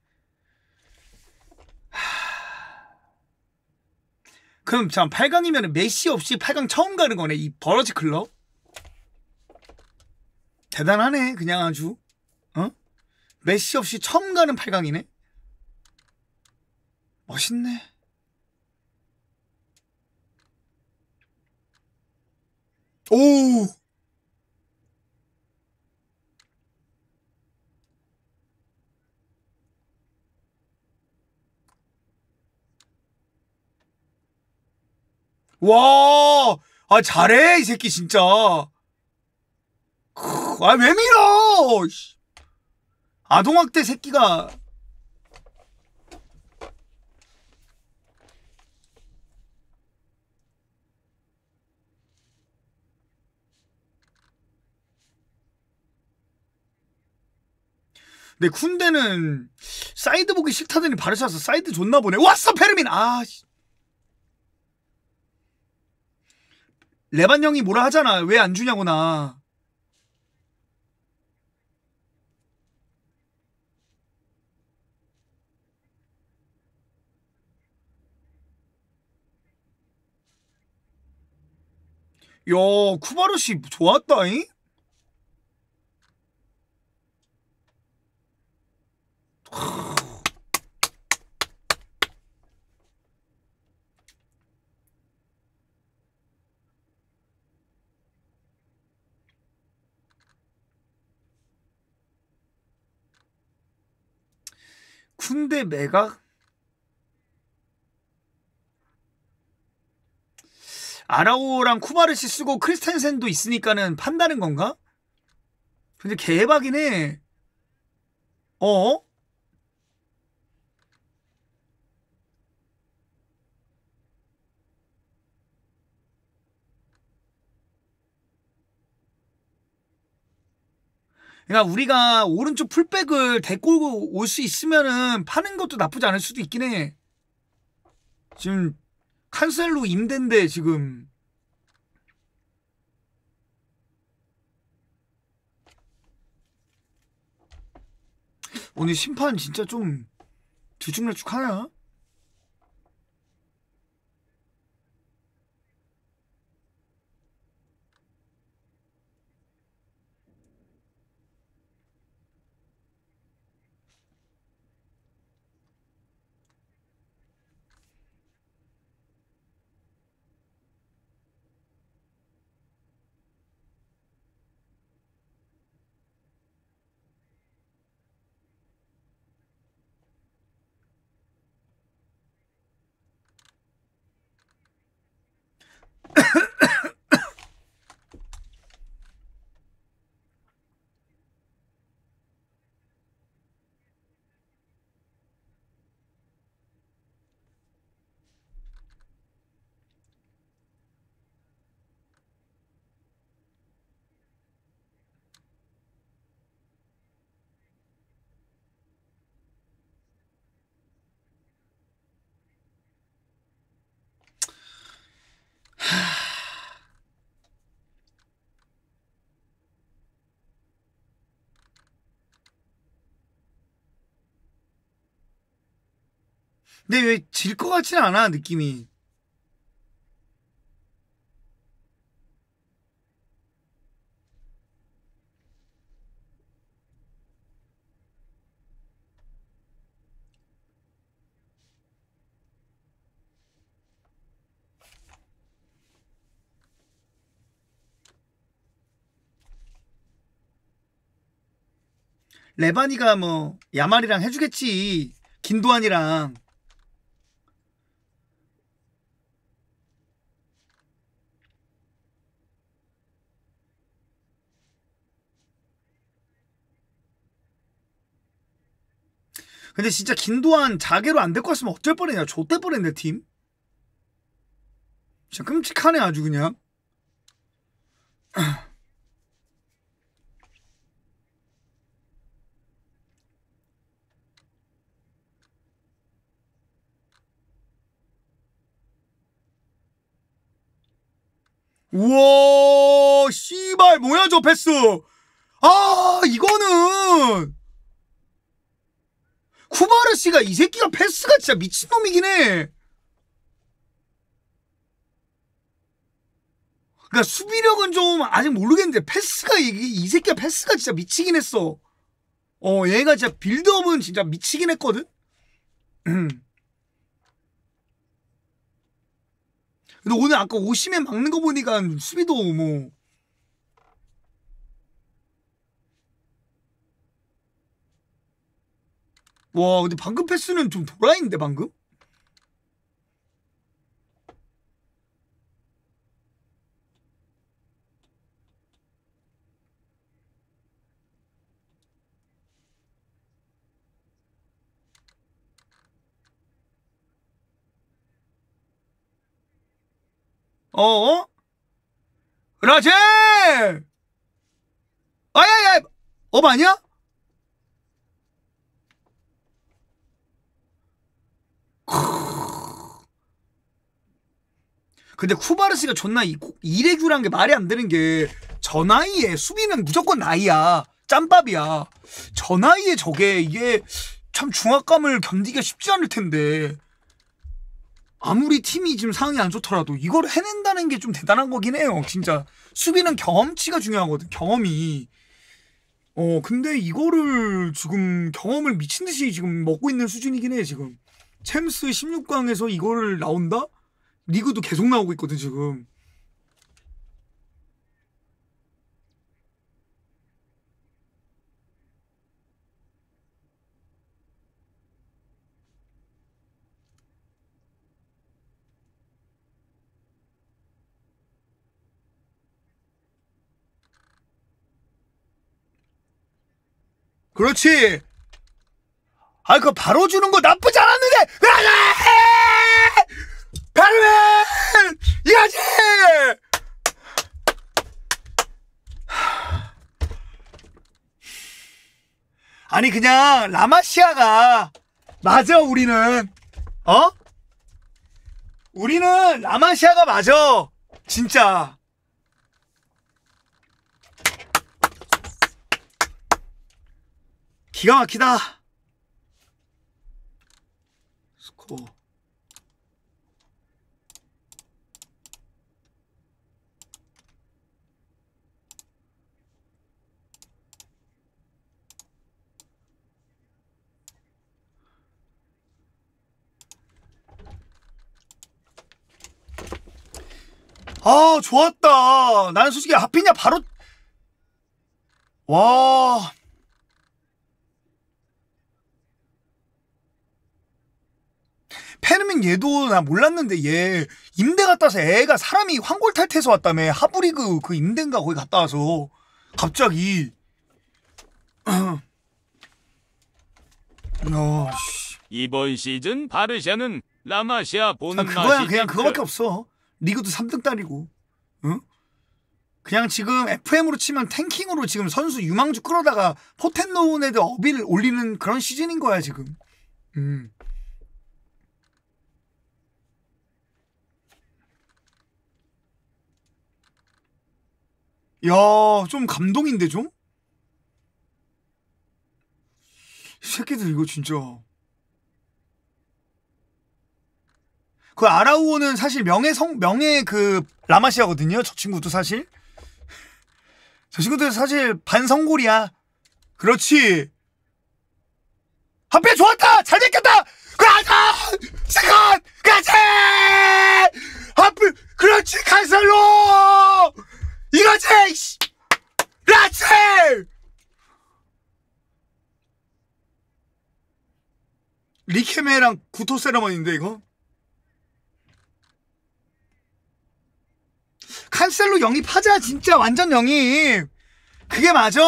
그럼 참 8강이면 메시 없이 8강 처음 가는 거네 이 버러지 클럽. 대단하네 그냥 아주. 어? 메시 없이 처음 가는 8강이네. 멋있네. 오. 와, 아 잘해 이 새끼 진짜. 아 왜 밀어? 아동학대 새끼가. 내 쿤데는 사이드 보기 싫다더니 바르샤서 사이드 줬나 보네. 왔어 페르민. 아 레반 형이 뭐라 하잖아. 왜 안 주냐고 나. 야 쿠바르시 좋았다잉. 쿤데 메가 아라오랑 쿠바르시 쓰고 크리스텐센도 있으니까는 판다는 건가? 근데 개박이긴 해. 어? 그러니까 우리가 오른쪽 풀백을 데리고 올 수 있으면은 파는 것도 나쁘지 않을 수도 있긴 해. 지금 칸셀로 임대인데 지금. 오늘 심판 진짜 좀 들쭉날쭉하나? 근데 왜 질 것 같지는 않아 느낌이. 레바니가 뭐 야말이랑 해주겠지. 김도환이랑. 근데 진짜 김도환 자개로 안 될 것 같으면 어쩔 뻔했냐. 좆될 뻔했네 팀. 진짜 끔찍하네 아주 그냥. 우와 씨발 뭐야 저 패스. 아 이거는 쿠바르시가 이 새끼가 패스가 진짜 미친놈이긴 해. 그러니까 수비력은 좀 아직 모르겠는데 패스가 이 새끼가 패스가 진짜 미치긴 했어. 얘가 진짜 빌드업은 진짜 미치긴 했거든. 근데 오늘 아까 오시면 막는 거 보니까 수비도 뭐 와 근데 방금 패스는 좀 도라이인데 방금? 어? 그렇지! 아야야! 아니야? 근데 쿠바르스가 존나 이레규란 게 말이 안 되는 게 저 나이에 수비는 무조건 나이야. 짬밥이야. 저 나이에 저게 이게 참 중압감을 견디기가 쉽지 않을 텐데 아무리 팀이 지금 상황이 안 좋더라도 이걸 해낸다는 게 좀 대단한 거긴 해요. 진짜 수비는 경험치가 중요하거든. 경험이. 근데 이거를 지금 경험을 미친 듯이 지금 먹고 있는 수준이긴 해 지금. 챔스 16강에서 이거를 나온다? 리그도 계속 나오고 있거든 지금. 그렇지. 그거 바로 주는 거 나쁘지 않았는데. 바르맨 이거지. 아니 그냥 라마시아가 맞아. 우리는 라마시아가 맞아 진짜. 기가 막히다. 스코어. 아 좋았다. 나는 솔직히 하피냐 바로 와 페르민 얘도 나 몰랐는데 얘 임대 갔다 와서 애가 사람이 황골탈퇴해서 왔다며. 하브리그 그 임대인가 거기 갔다 와서 갑자기 이번 시즌 바르샤는 라마시아 보는 그거야 맛이 그냥 그거밖에 없어. 리그도 3등 딸이고. 응? 그냥 지금 FM으로 치면 탱킹으로 지금 선수 유망주 끌어다가 포텐 놓은 애들 어비를 올리는 그런 시즌인 거야 지금. 야, 좀 감동인데 좀? 이 새끼들 이거 진짜 그 아라우오는 사실 명예 그 라마시아거든요. 저 친구도 사실. 저 친구도 사실 반성골이야. 그렇지. 한편 좋았다. 잘 됐겠다. 그라자 세컨 그렇지. 한편 그렇지 칸셀로 이거지. 그렇지. 리케메랑 구토 세레머니인데 이거. 칸셀로 영입하자. 진짜 완전 영입. 그게 맞아.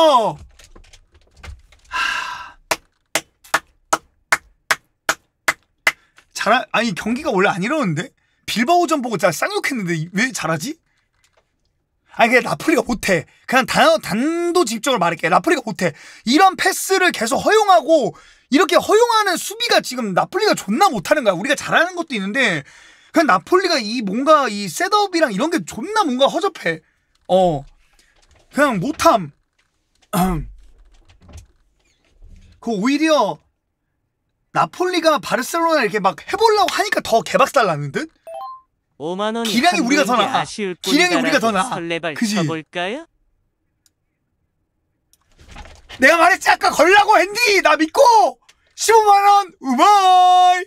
아니 경기가 원래 안 이러는데 빌바오전 보고 진짜 쌍욕했는데 왜 잘하지? 아니 그냥 나폴리가 못해. 그냥 단도직입적으로 말할게. 나폴리가 못해. 이런 패스를 계속 허용하고 이렇게 허용하는 수비가 지금 나폴리가 존나 못하는 거야. 우리가 잘하는 것도 있는데 그냥 나폴리가 이 뭔가 이 셋업이랑 이런 게 존나 뭔가 허접해. 그냥 못함. 그 오히려 나폴리가 바르셀로나 이렇게 막 해보려고 하니까 더 개박살 나는 듯? 5만 원이 기량이 우리가 더 나아. 아쉬울 기량이 우리가 더 나아. 설레발 그지? 쳐볼까요? 내가 말했지 아까 걸라고 했니? 나 믿고 15만원 우마이.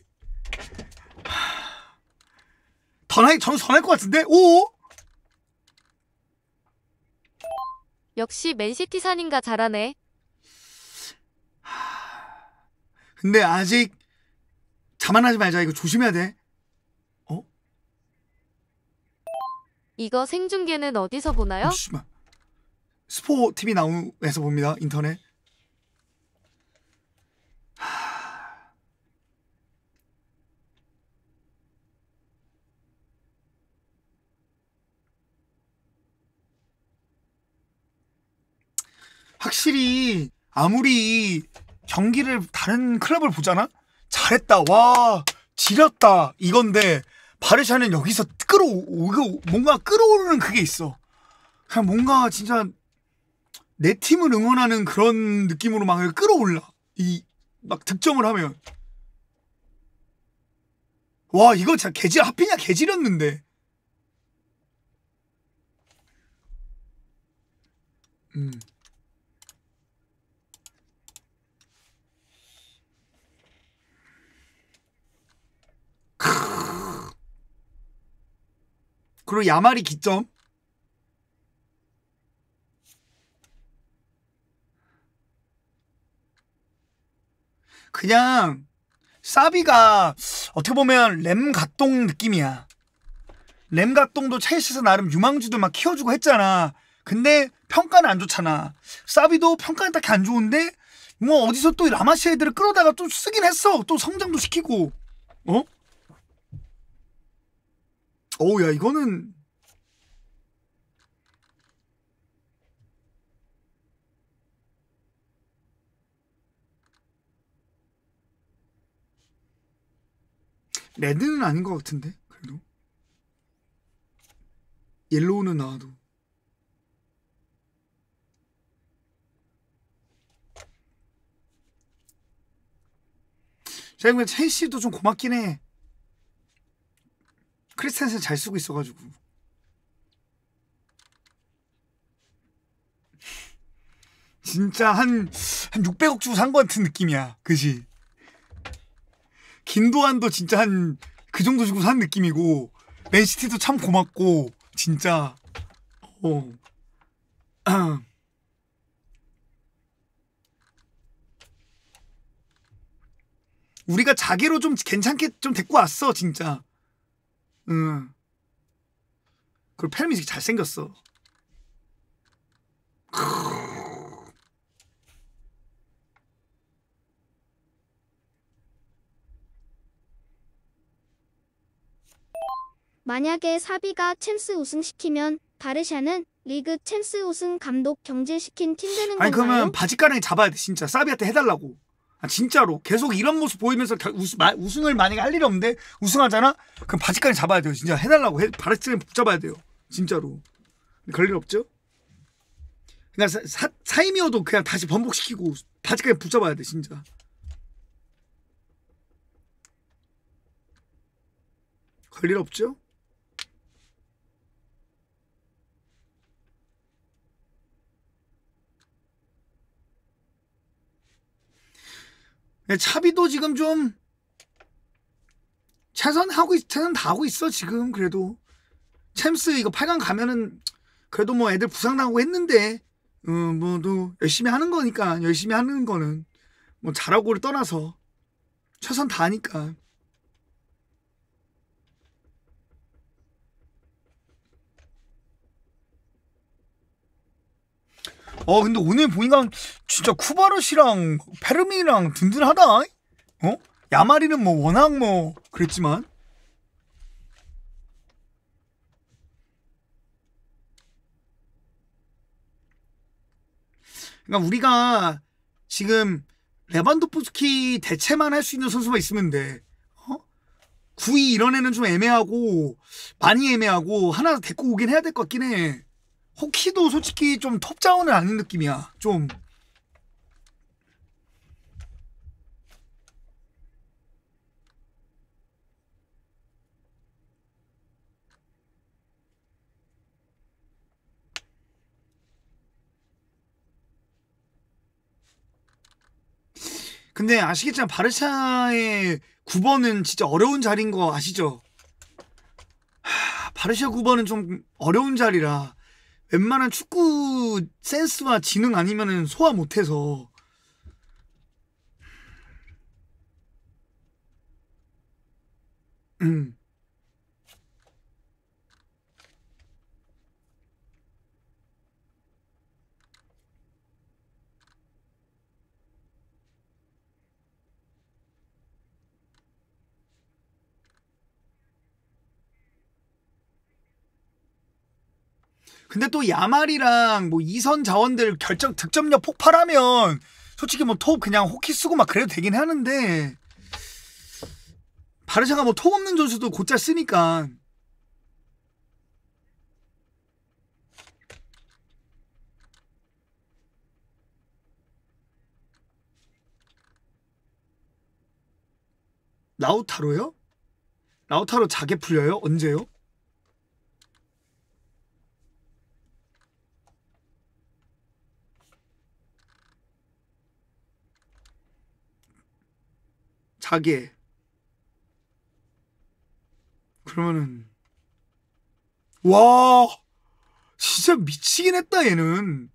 점수 더 날 것 같은데? 오? 역시 맨시티 산인가 잘하네. 근데 아직 자만하지 말자. 이거 조심해야 돼. 이거 생중계는 어디서 보나요? 잠시만. 스포 TV 나우에서 봅니다. 인터넷. 확실히 아무리 경기를 다른 클럽을 보잖아? 잘했다. 와 지렸다. 이건데 바르샤는 여기서 뭔가 끌어오르는 그게 있어. 그냥 뭔가 진짜 내 팀을 응원하는 그런 느낌으로 막 끌어올라. 막 득점을 하면. 와 이거 진짜 하필이면 개지렸는데. 그리고 야말이 기점. 그냥 사비가 어떻게 보면 램갓동 느낌이야. 램갓동도 첼시에서 나름 유망주도 막 키워주고 했잖아. 근데 평가는 안 좋잖아. 사비도 평가는 딱히 안 좋은데 뭐 어디서 또 라마시아 애들을 끌어다가 또 쓰긴 했어. 또 성장도 시키고. 어우 야 이거는 레드는 아닌 것 같은데 그래도 옐로우는 나와도 제가 첼시도 좀 고맙긴 해. 크리스텐센 잘 쓰고 있어가지고. 진짜 한 600억 주고 산 것 같은 느낌이야. 그지? 김도환도 진짜 한 그 정도 주고 산 느낌이고 맨시티도 참 고맙고 진짜 우리가 자기로 좀 괜찮게 좀 데리고 왔어 진짜. 그리고 페르미 잘생겼어. 만약에 사비가 챔스 우승시키면 바르샤는 리그 챔스 우승 감독 경질시킨 팀 되는 건가요? 아니 그러면 바지가랑이 잡아야 돼 진짜. 사비한테 해달라고. 진짜로 계속 이런 모습 보이면서 우승을 만약에 할 일이 없는데 우승하잖아? 그럼 바지가랑이 잡아야 돼요. 진짜 해달라고. 바르샤를 붙잡아야 돼요. 진짜로. 그럴 일 없죠? 그러니까 사이미어도 그냥 다시 번복시키고 바지가랑이 붙잡아야 돼 진짜. 걸릴 없죠? 차비도 지금 좀 최선 다 하고 있어 지금. 그래도 챔스 이거 8강 가면은 그래도 뭐 애들 부상당하고 했는데 뭐도 열심히 하는 거니까. 열심히 하는 거는 뭐 잘하고를 떠나서 최선 다하니까. 근데 오늘 보니까 진짜 쿠바르시랑 페르민이랑 든든하다. 야마리는 뭐 워낙 뭐 그랬지만. 그러니까 우리가 지금 레반도프스키 대체만 할 수 있는 선수만 있으면 돼. 9위 이런 애는 좀 애매하고 많이 애매하고 하나 데리고 오긴 해야 될 것 같긴 해. 호키도 솔직히 좀 톱 자원은 아닌 느낌이야. 좀. 근데 아시겠지만 바르샤의 9번은 진짜 어려운 자리인 거 아시죠? 바르샤 9번은 좀 어려운 자리라 웬만한 축구 센스와 지능 아니면은 소화 못해서. 근데 또 야말이랑 뭐 이선 자원들 득점력 폭발하면 솔직히 뭐 톱 그냥 호키 쓰고 막 그래도 되긴 하는데 바르샤가 뭐 톱 없는 선수도 곧잘 쓰니까. 라우타로요? 라우타로 자개 풀려요? 언제요? 자개. 그러면은 와 진짜 미치긴 했다 얘는.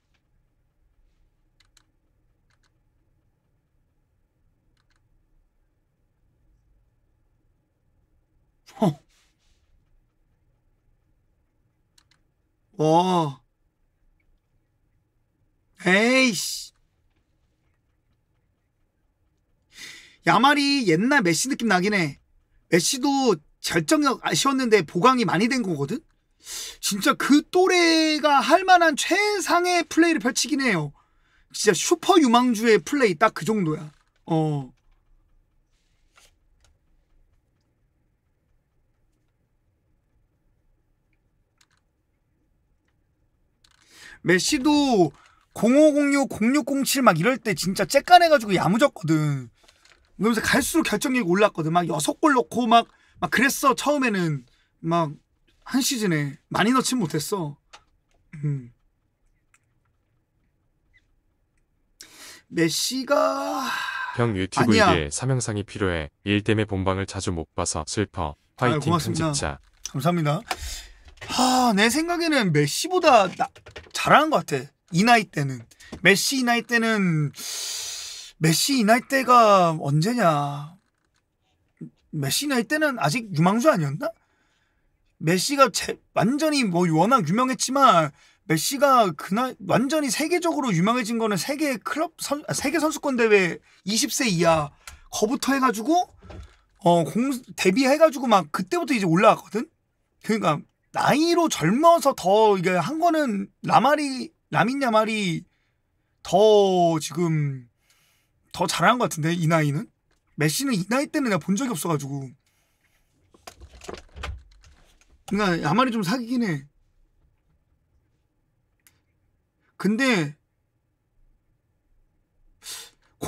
와 에이씨. 야말이 옛날 메시 느낌 나긴 해. 메시도 결정력 아쉬웠는데 보강이 많이 된 거거든? 진짜 그 또래가 할 만한 최상의 플레이를 펼치긴 해요. 진짜 슈퍼 유망주의 플레이 딱 그 정도야. 메시도 0506, 0607 막 이럴 때 진짜 째깐해가지고 야무졌거든. 그러면서 갈수록 결정력이 올랐거든. 막 6골 넣고 막 그랬어. 처음에는 막 한 시즌에 많이 넣진 못했어. 메시가 형 유튜브 아니야. 일에 사명상이 필요해. 일 때문에 본방을 자주 못 봐서 슬퍼. 화이팅 고맙습니다. 편집자. 감사합니다. 내 생각에는 메시보다 잘하는 것 같아. 이 나이 때는. 메시 이 나이 때는 메시 이 나이 때가 언제냐. 메시 나이 때는 아직 유망주 아니었나? 메시가 완전히 뭐 워낙 유명했지만 메시가 그날 완전히 세계적으로 유명해진 거는 세계 세계 선수권 대회 20세 이하 거부터 해가지고 데뷔해가지고 막 그때부터 이제 올라왔거든. 그러니까 나이로 젊어서 더 이게 한 거는 라민 야말이 더 지금 더 잘한 것 같은데 이 나이는. 메시는 이 나이 때는 내가 본 적이 없어가지고. 그러니까 야말이 좀 사기긴 해. 근데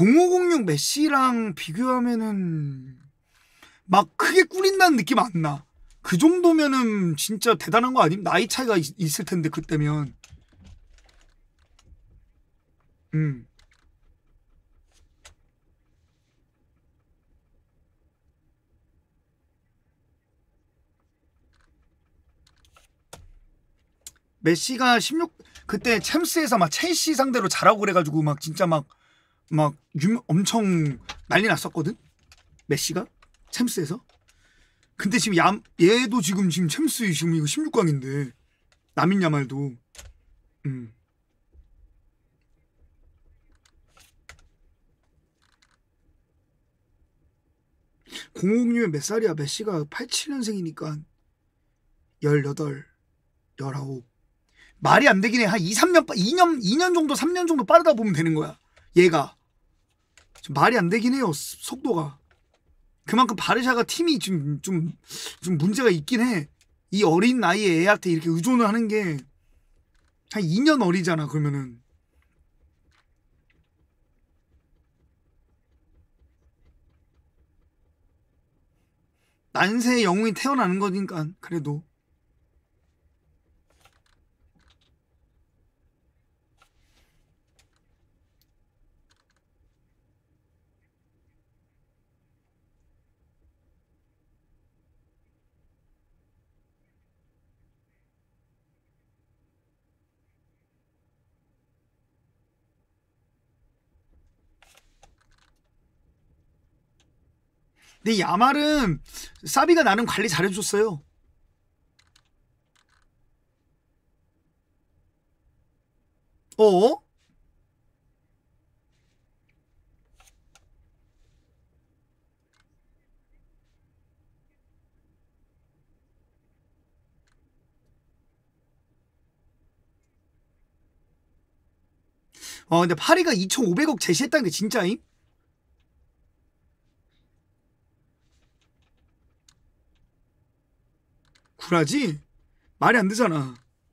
0506 메시랑 비교하면은 막 크게 꿀린다는 느낌 안 나. 그 정도면은 진짜 대단한 거 아님? 나이 차이가 있을 텐데 그때면. 음. 메시가 16 그때 챔스에서 막 첼시 상대로 잘하고 그래가지고 막 진짜 막 엄청 난리 났었거든. 메시가 챔스에서. 근데 지금 얘도 지금 챔스 지금 이거 16강인데 라민 야말도. 006면 몇 살이야? 메시가 87년생이니까 18, 19. 말이 안 되긴 해. 한 2, 3년, 2년 정도, 3년 정도 빠르다 보면 되는 거야. 얘가. 좀 말이 안 되긴 해요. 속도가. 그만큼 바르샤가 팀이 좀 문제가 있긴 해. 이 어린 나이에 애한테 이렇게 의존을 하는 게 한 2년 어리잖아, 그러면은. 난세의 영웅이 태어나는 거니까, 그래도. 근데 야말은 사비가 나름 관리 잘해줬어요. 어? 근데 파리가 2,500억 제시했다는 게 진짜임? 구라지? 말이 안 되잖아.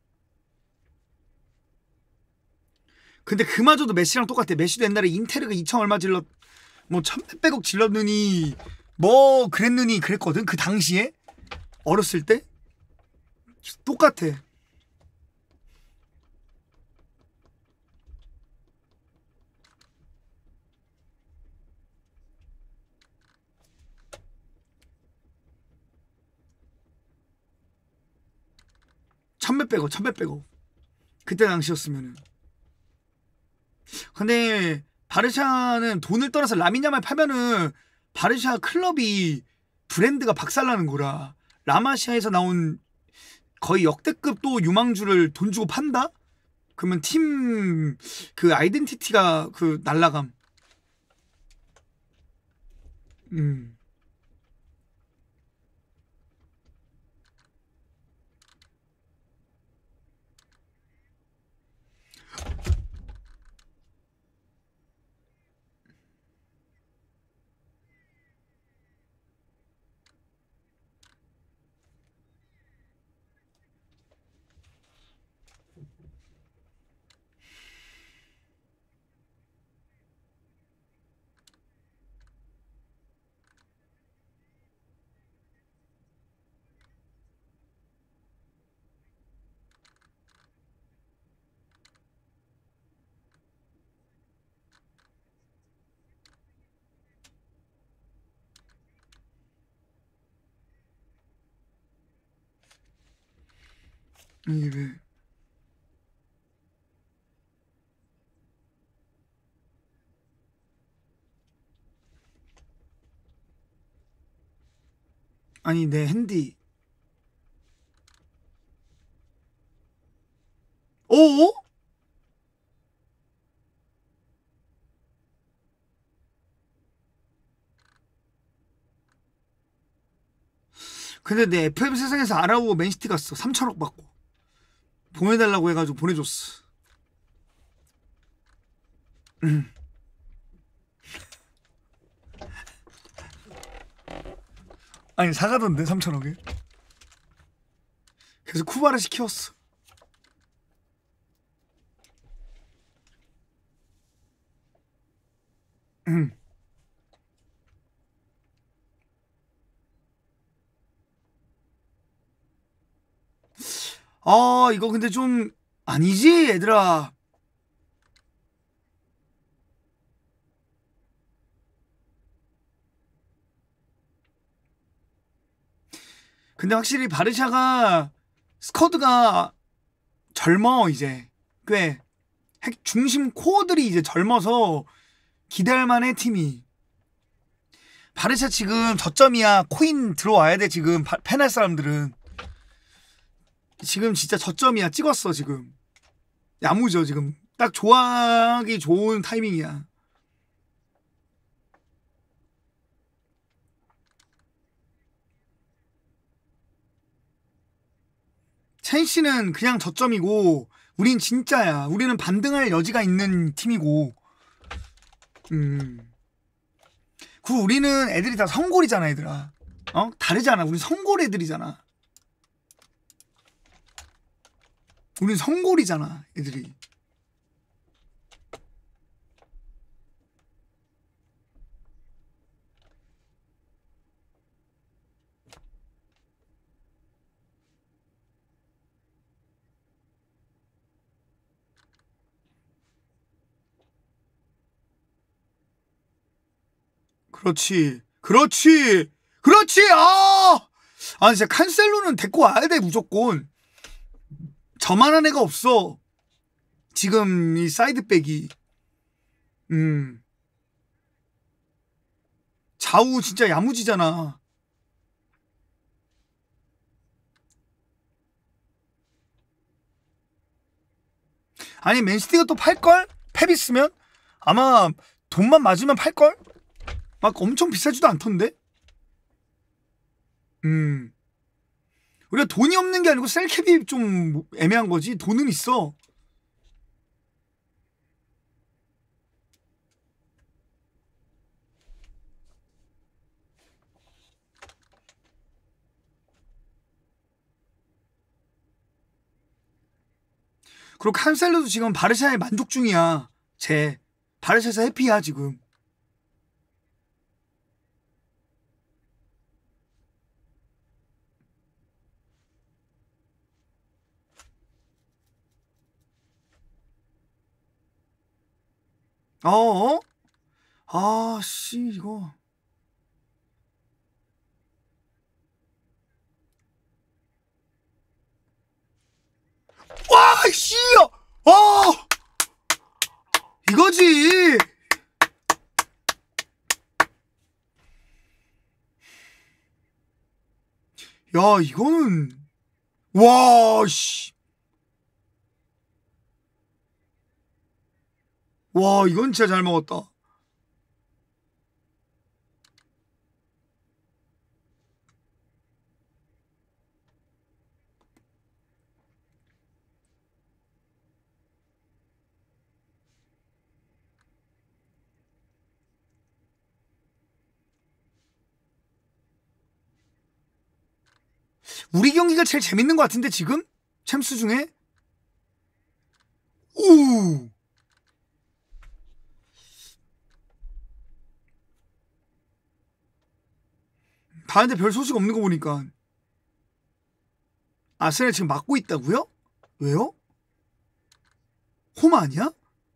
근데 그마저도 메시랑 똑같아. 메시도 옛날에 인테르가 2천 얼마 질렀, 뭐 1,100억 질렀느니, 뭐 그랬느니 그랬거든. 그 당시에 어렸을 때 똑같아. 천몇백억 그때 당시였으면은. 근데 바르샤는 돈을 떠나서 라민 야말 팔면은 바르샤 클럽이 브랜드가 박살나는 거라. 라마시아에서 나온 거의 역대급 또 유망주를 돈 주고 판다? 그러면 팀 그 아이덴티티가 그 날라감. 음. 이게 왜? 아니 내 핸디. 오? 근데 내 FM 세상에서 알아보고 맨시티 갔어. 3천억 받고 보내달라고 해가지고 보내줬어. 아니 사가던데 3천억에. 그래서 쿠바르시 키웠어. 이거 근데 좀 아니지 얘들아. 근데 확실히 바르샤가 스쿼드가 젊어 이제 꽤 핵 중심 코어들이 이제 젊어서 기대할 만해 팀이. 바르샤 지금 저점이야. 코인 들어와야 돼 지금. 페날 사람들은 지금 진짜 저점이야. 찍었어 지금. 야무져 지금. 딱 좋아하기 좋은 타이밍이야. 첸씨는 그냥 저점이고 우린 진짜야. 우리는 반등할 여지가 있는 팀이고. 우리는 애들이 다 성골이잖아 얘들아. 다르잖아. 우린 성골 애들이잖아. 우린 성골이잖아 애들이. 그렇지. 그렇지. 그렇지. 진짜 칸셀로는 데리고 와야 돼 무조건. 저만한 애가 없어. 지금 이 사이드백이. 좌우 진짜 야무지잖아. 아니 맨시티가 또 팔걸? 펩 있으면? 아마 돈만 맞으면 팔걸? 막 엄청 비싸지도 않던데? 우리가 돈이 없는 게 아니고 셀캡이 좀 애매한 거지. 돈은 있어. 그리고 칸셀로도 지금 바르샤에 만족 중이야. 바르샤에서 해피야 지금. 씨 이거. 와 씨. 이거지. 야 이거는 와 씨. 와 이건 진짜 잘 먹었다. 우리 경기가 제일 재밌는 것 같은데 지금? 챔스 중에? 오! 다른데 별 소식 없는 거 보니까 아스날 지금 막고 있다고요? 왜요? 홈 아니야?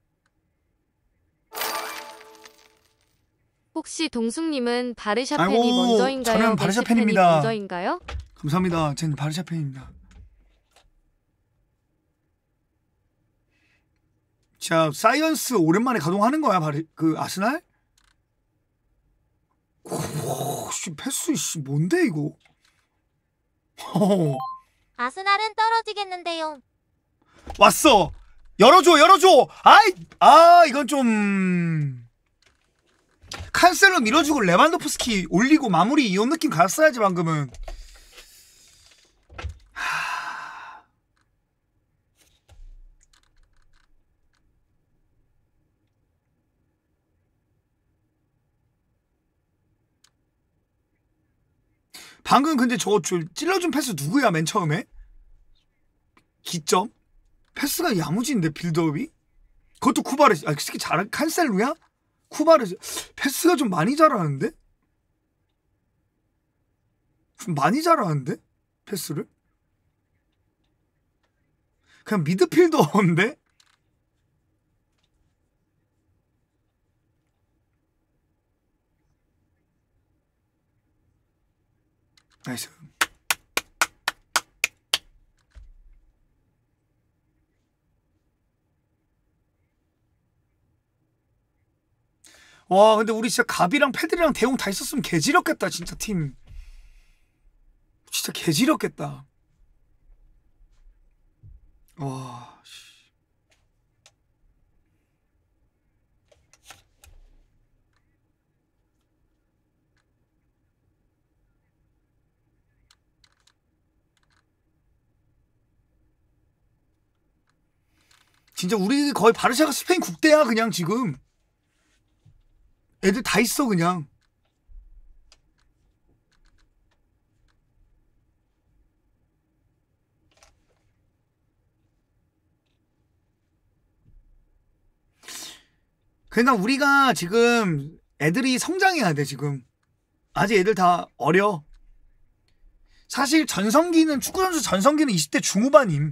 혹시 동숙님은 바르샤 아이고, 팬이 먼저인가요? 저는 바르샤 메시 팬이 팬입니다. 먼저인가요? 감사합니다. 전 바르샤 팬입니다. 자, 사이언스 오랜만에 가동하는 거야, 아스날? 오, 씨, 패스, 씨, 뭔데, 이거? 아스날은 떨어지겠는데요. 왔어! 열어줘! 이건 좀. 칸셀로 밀어주고 레반도프스키 올리고 마무리 이런 느낌 갔어야지, 방금은. 방금 근데 저거 찔러준 패스 누구야 맨 처음에? 기점? 패스가 야무진데 빌드업이? 그것도 쿠바르. 그 새끼 칸셀루야? 쿠바르. 패스가 좀 많이 잘하는데? 좀 많이 잘하는데? 패스를? 그냥 미드필더인데? 나이스. 와 근데 우리 진짜 갑이랑 패들이랑 대웅 다 있었으면 개지렸겠다 진짜 팀. 진짜 개지렸겠다. 와. 진짜 우리 거의 바르샤가 스페인 국대야 그냥 지금. 애들 다 있어 그냥. 그러니까 우리가 지금 애들이 성장해야 돼 지금. 아직 애들 다 어려. 사실 전성기는 축구선수 전성기는 20대 중후반임.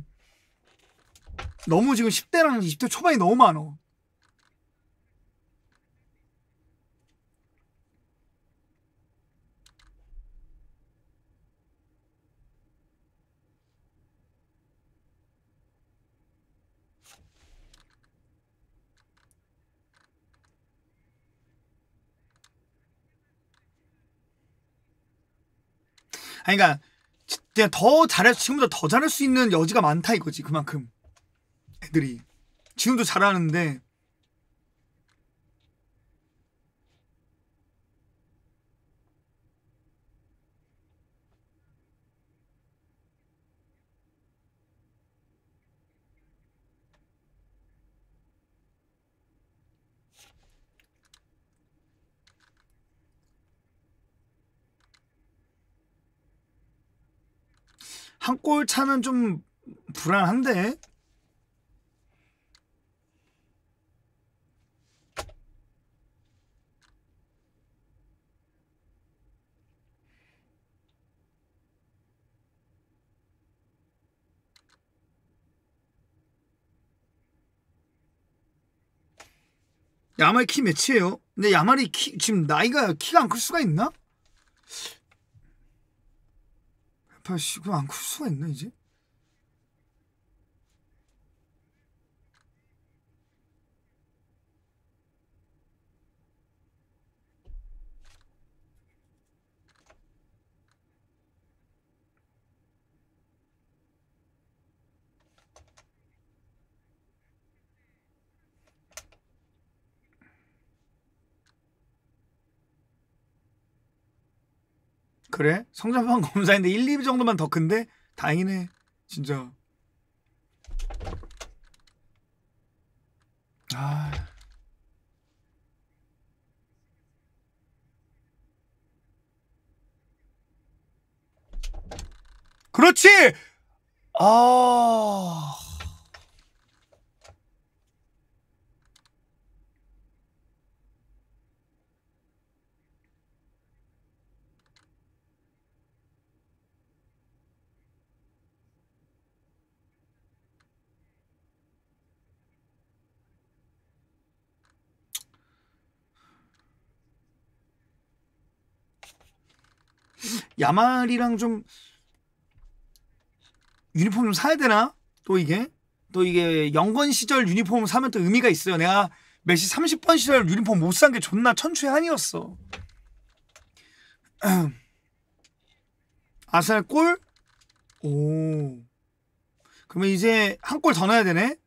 너무 지금 10대랑 20대 초반이 너무 많어. 아니 그러니까 진짜 더 잘할 지금보다 더 잘할 수 있는 여지가 많다 이거지 그만큼. 애들이 지금도 잘하는데 한 골 차는 좀 불안한데. 야말이 키 몇이에요? 근데 야말이 지금 나이가 키가 안 클 수가 있나? 180은 안 클 수가 있나 이제? 그래? 성장판 검사인데 1, 2 정도만 더 큰데? 다행이네 진짜. 아... 그렇지! 아... 야말이랑 좀 유니폼 좀 사야 되나? 또 이게 영건 시절 유니폼 사면 또 의미가 있어요. 내가 메시 30번 시절 유니폼 못 산 게 존나 천추의 한이었어. 아스날 골? 오. 그러면 이제 한 골 더 넣어야 되네?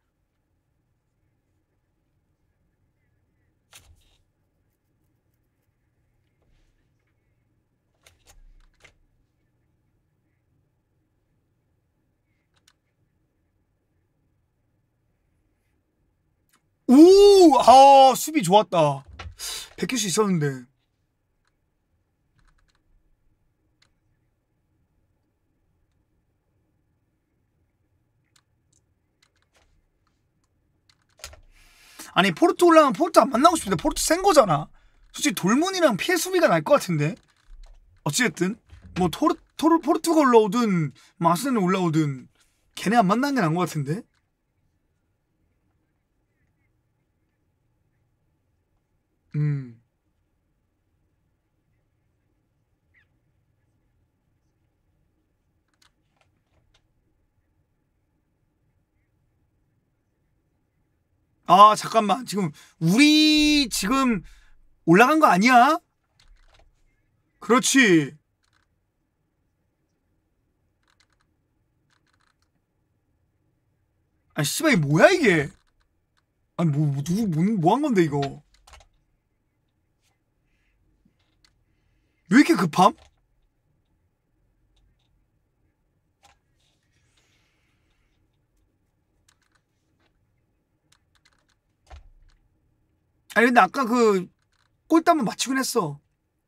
오! 아, 수비 좋았다. 베낄 수 있었는데. 아니, 포르투 올라가면 포르투 안 만나고 싶은데 포르투 센 거잖아. 솔직히 돌문이랑 피해 수비가 날 것 같은데. 어찌됐든 뭐 포르투가 올라오든 마스는 올라오든 걔네 안 만나는 게 나은 것 같은데. 음. 아, 잠깐만. 지금 우리 지금 올라간 거 아니야? 그렇지. 아, 씨발, 이게 뭐야, 이게? 아니, 뭐 한 건데, 이거? 왜 이렇게 급함? 아니, 근데 아까 그, 꼴단만 맞추긴 했어.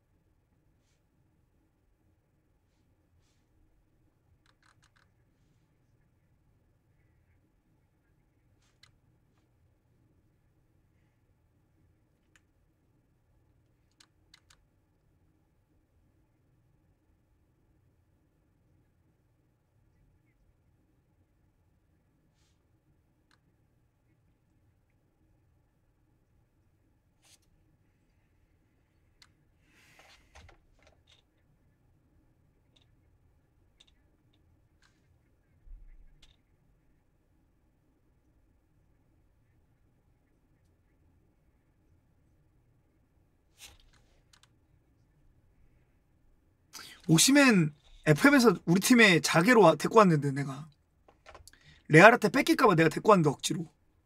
오시면 FM에서 우리 팀에 자개로 데리고 왔는데 내가 레알한테 뺏길까봐 내가 데리고 왔는데 억지로.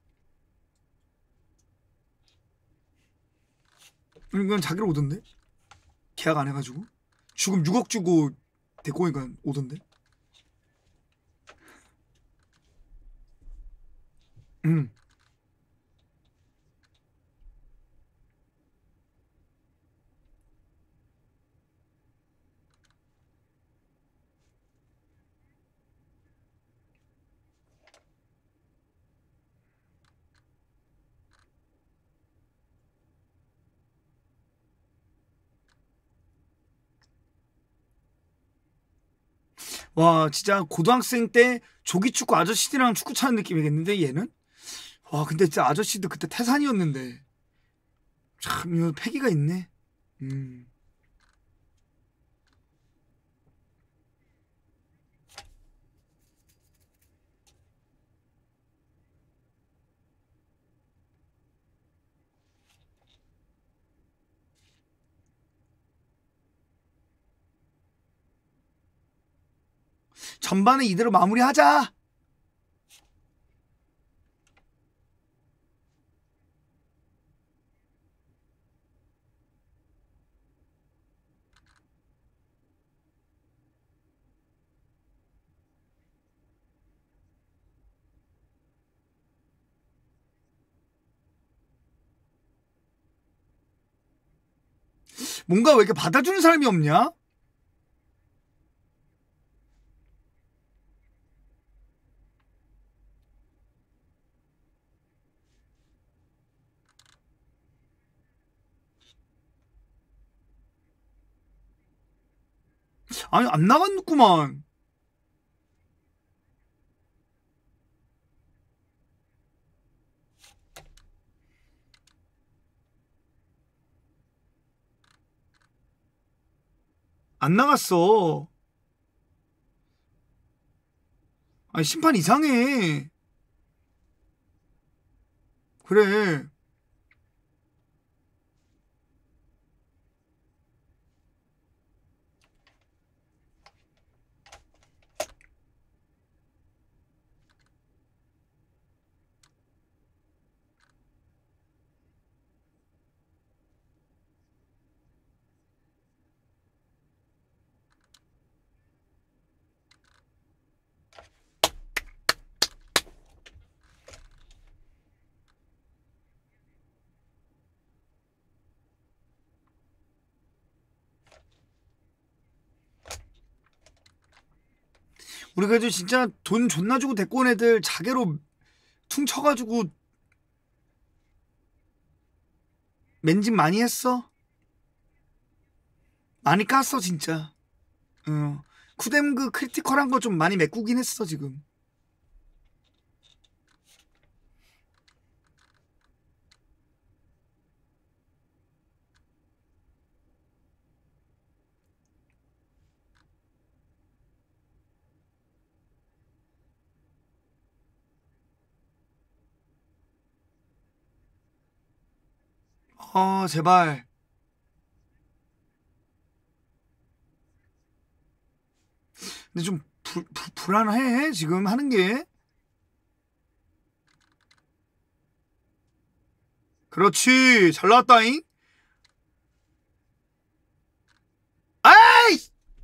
이건 자기로 오던데? 계약 안 해가지고 죽음 6억 주고 데리고 오니까 오던데? 음. 와, 진짜 고등학생 때 조기축구 아저씨들이랑 축구 차는 느낌이겠는데 얘는? 와, 근데 진짜 아저씨도 그때 태산이었는데 참 이거 패기가 있네. 음. 전반은 이대로 마무리하자. 뭔가 왜 이렇게 받아주는 사람이 없냐? 아니, 안 나갔구만. 안 나갔어. 아니, 심판 이상해. 그래. 우리 그래도 진짜 돈 존나 주고 데리고 온 애들 자개로 퉁 쳐가지고 맨집 많이 했어. 많이 깠어 진짜. 쿠뎀 그 크리티컬한 거 좀 많이 메꾸긴 했어 지금. 제발. 근데 좀 불안해 지금 하는 게. 그렇지, 잘 나왔다잉. 아이!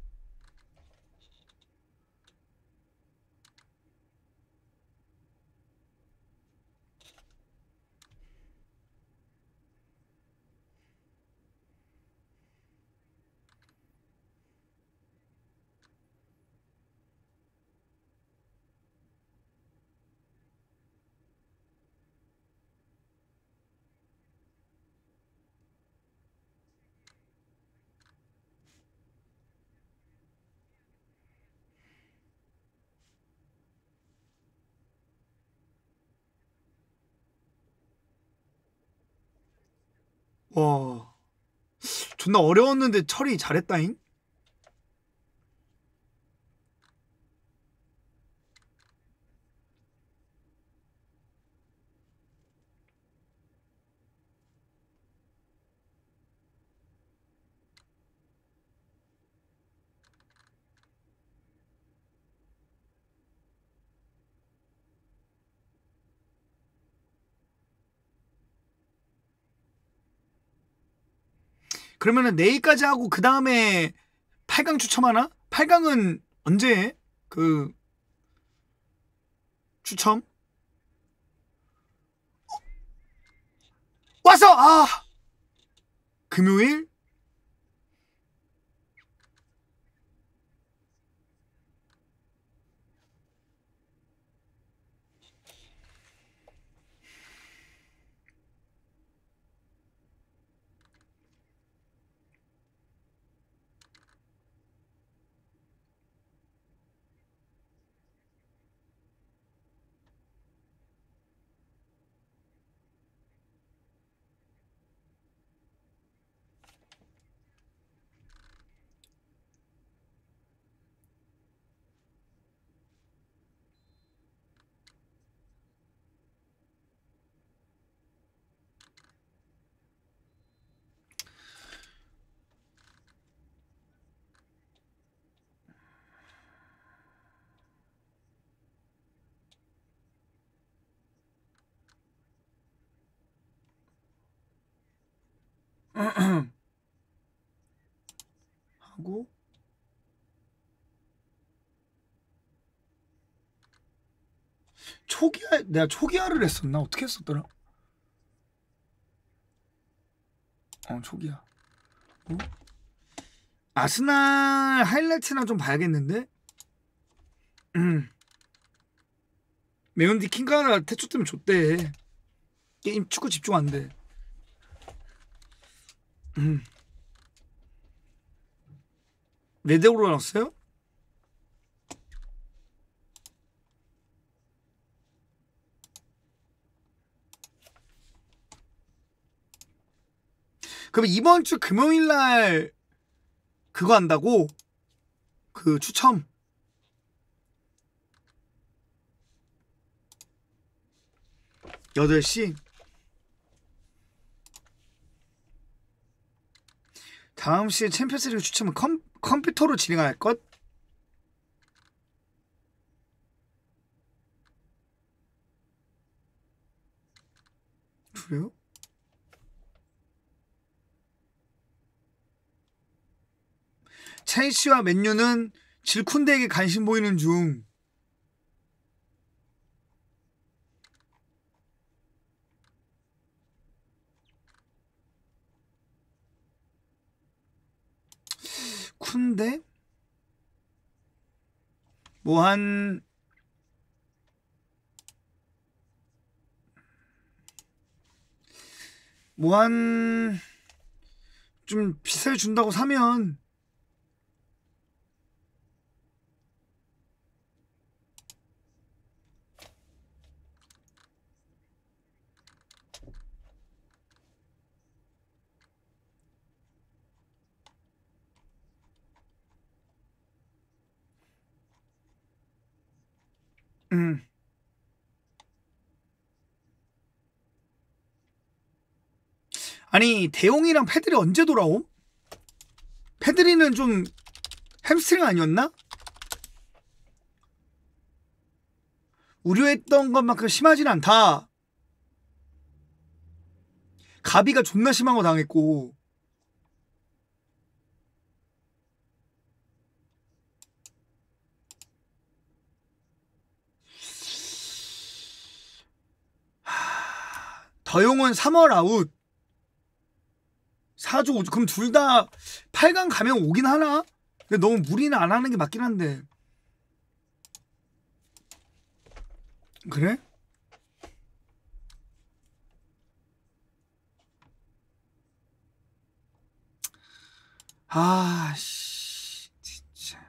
와, 존나 어려웠는데 처리 잘했다잉. 그러면은 내일까지 하고 그 다음에 8강 추첨하나? 8강은 언제 해? 그 추첨? 왔어! 금요일? 하고 내가 초기화를 했었나? 어떻게 했었더라? 초기화. 아스날 하이라이트나 좀 봐야겠는데? 매운디 킹가나 태초 때문에 줬대. 게임 축구 집중 안 돼. 레드오로 나왔어요? 그럼 이번 주 금요일 날 그거 한다고? 그 추첨. 여덟 시 다음 시에 챔피언스리그 추첨은 컴퓨터로 진행할 것? 그래요? 첼시와 맨유는 질쿤데에게 관심 보이는 중. 쿤데? 좀 비싸게 준다고 사면 아니 대용이랑 패드리 언제 돌아옴? 패드리는 좀 햄스트링 아니었나? 우려했던 것만큼 심하진 않다. 가비가 존나 심한 거 당했고. 더용은 3월 아웃. 4조 5조. 그럼 둘 다 8강 가면 오긴 하나? 근데 너무 무리는 안 하는 게 맞긴 한데. 그래? 아, 씨, 진짜.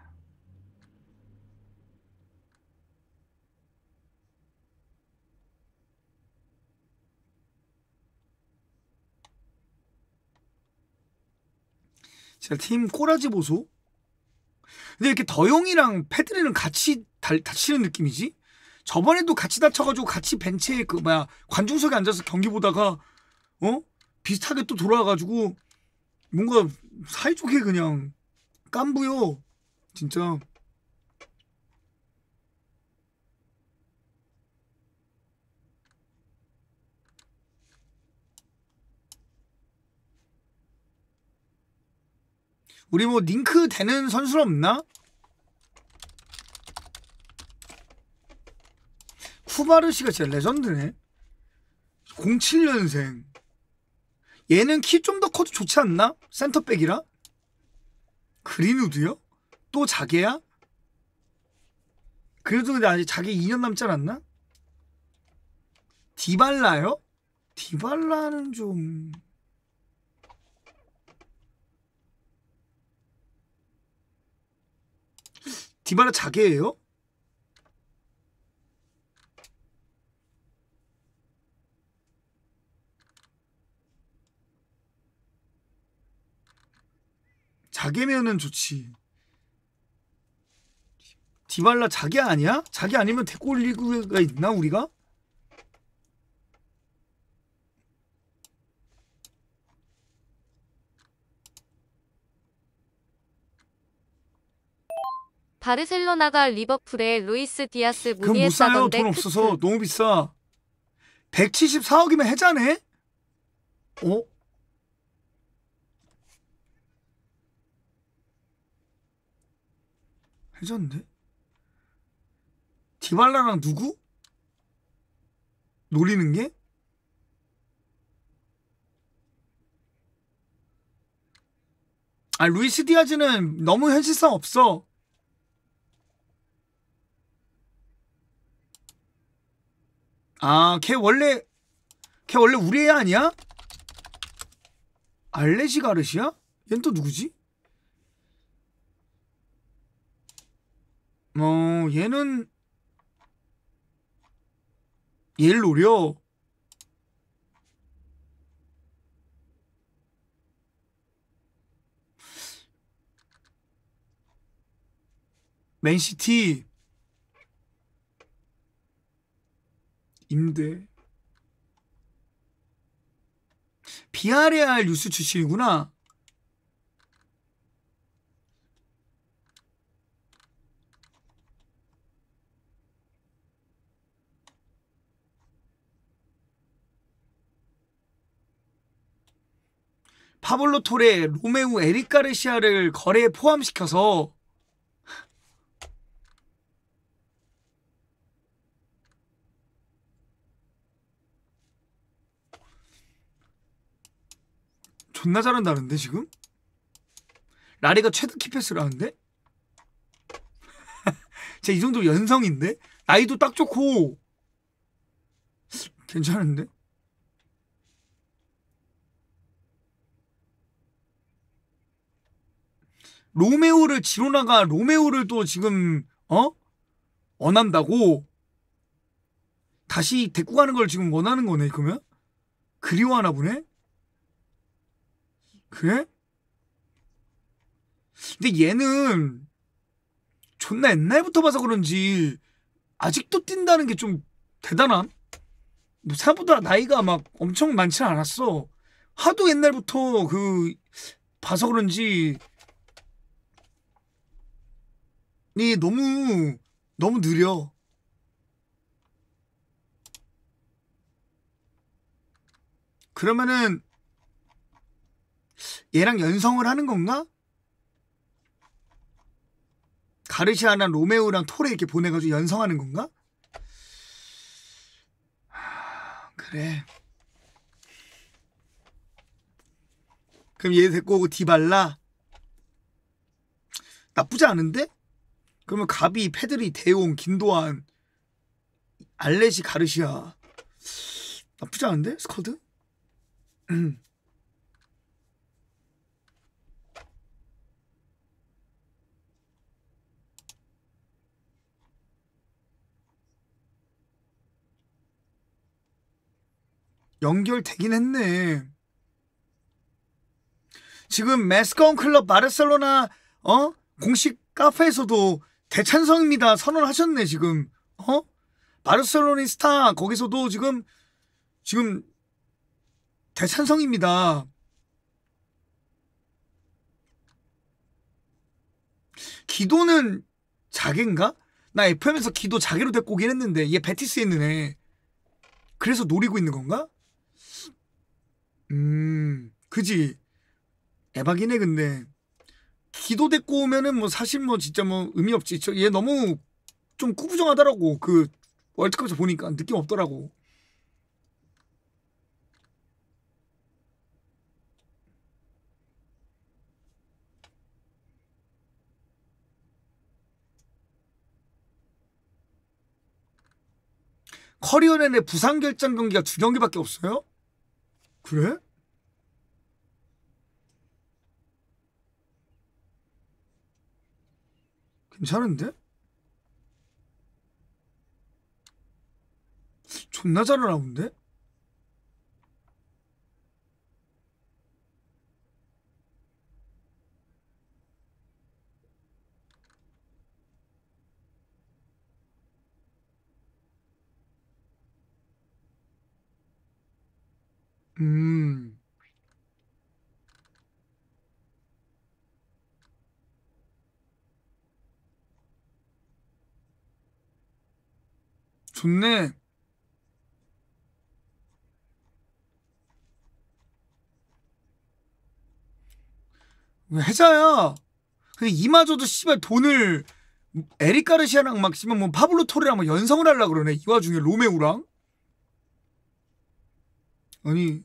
진짜 팀 꼬라지 보소. 근데 이렇게 더용이랑 패드리는 같이 다치는 느낌이지? 저번에도 같이 다쳐가지고 같이 벤치에 그 뭐야 관중석에 앉아서 경기 보다가 비슷하게 또 돌아와가지고 뭔가 사이좋게 그냥 깐부요 진짜. 우리 뭐 링크 되는 선수는 없나? 쿠바르시가 진짜 레전드네. 07년생. 얘는 키 좀 더 커도 좋지 않나? 센터백이라? 그린우드요? 또 자개야? 그래도 근데 아직 자개 2년 남지 않았나? 디발라요? 디발라는 좀... 디발라 자개예요? 자개면은 좋지. 디발라 자개 아니야? 자개 아니면 데리고 올 리그가 있나 우리가? 바르셀로나가 리버풀에 루이스 디아스 그럼 못 사요. 문의했다던데. 돈 없어서 너무 비싸. 174억이면 해자네? 어? 해졌는데? 디발라랑 누구? 노리는 게? 아 루이스 디아즈는 너무 현실성 없어. 아 걔 원래 우리 애 아니야? 알레시 가르시야? 얜 또 누구지? 얘는 얘를 노려. 맨시티 임대. 비아레알 유스 출신이구나. 파블로 토레, 로메우, 에릭 가르시아를 거래에 포함시켜서 존나 잘한다는데 지금? 라리가 최다 키패스를 하는데? 진짜 이 정도 연성인데? 나이도 딱 좋고 괜찮은데? 로메오를 지로나가 로메오를 또 지금 원한다고? 다시 데리고 가는 걸 지금 원하는 거네 그러면? 그리워하나 보네? 그래? 근데 얘는 존나 옛날부터 봐서 그런지 아직도 뛴다는 게 좀 대단함? 뭐 생각보다 나이가 막 엄청 많지 않았어. 하도 옛날부터 그 봐서 그런지 이 너무 느려. 그러면은 얘랑 연성을 하는 건가? 가르시아랑 로메오랑 토레 이렇게 보내가지고 연성하는 건가? 그래. 그럼 얘 데리고 오고 디발라? 나쁘지 않은데? 그러면 가비, 페드리, 대용, 긴도안, 알레시, 가르시아. 나쁘지 않은데? 스쿼드? 연결되긴 했네. 지금 메스컴 클럽 바르셀로나 공식 카페에서도 대찬성입니다 선언하셨네. 지금 바르셀로니스타 거기서도 지금 대찬성입니다. 기도는 자개인가? 나 FM에서 기도 자개로 데리고 오긴 했는데 얘 베티스에 있는 애. 그래서 노리고 있는 건가? 그지. 에바긴 해. 근데 기도 데리고 오면은 뭐 사실 뭐 진짜 뭐 의미 없지. 얘 너무 좀 꾸부정하더라고. 그 월드컵에서 보니까 느낌 없더라고. 커리어 내내 부상 결정 경기가 2경기밖에 없어요? 그래? 괜찮은데? 존나 잘하나 본데? 좋네. 왜 해자야? 근데 이마저도 씨발 돈을 에릭 가르시아랑 막 씨발 뭐 파블로 토레랑 막 연성을 하려 그러네. 이 와중에 로메우랑. 아니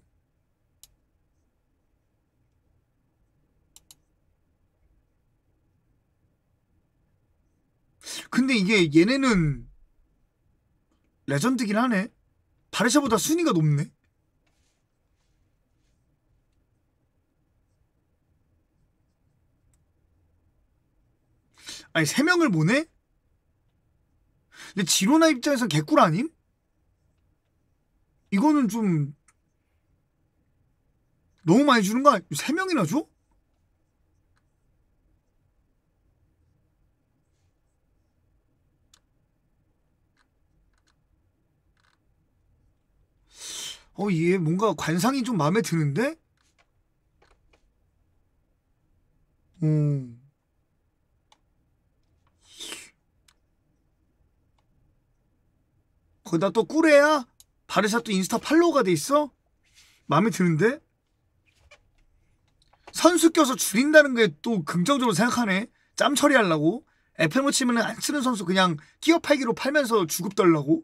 근데 이게 얘네는 레전드긴 하네. 바르샤보다 순위가 높네. 아니 3명을 보내? 근데 지로나 입장에선 개꿀 아님? 이거는 좀 너무 많이 주는 거 아니야? 3명이나 줘? 얘 뭔가 관상이 좀 마음에 드는데? 거기다 또 꾸레야? 바르샤 또 인스타 팔로우가 돼 있어? 마음에 드는데? 선수 껴서 줄인다는 게 또 긍정적으로 생각하네. 짬 처리하려고. FM 치면은 안 쓰는 선수 그냥 끼어 팔기로 팔면서 주급 떨라고.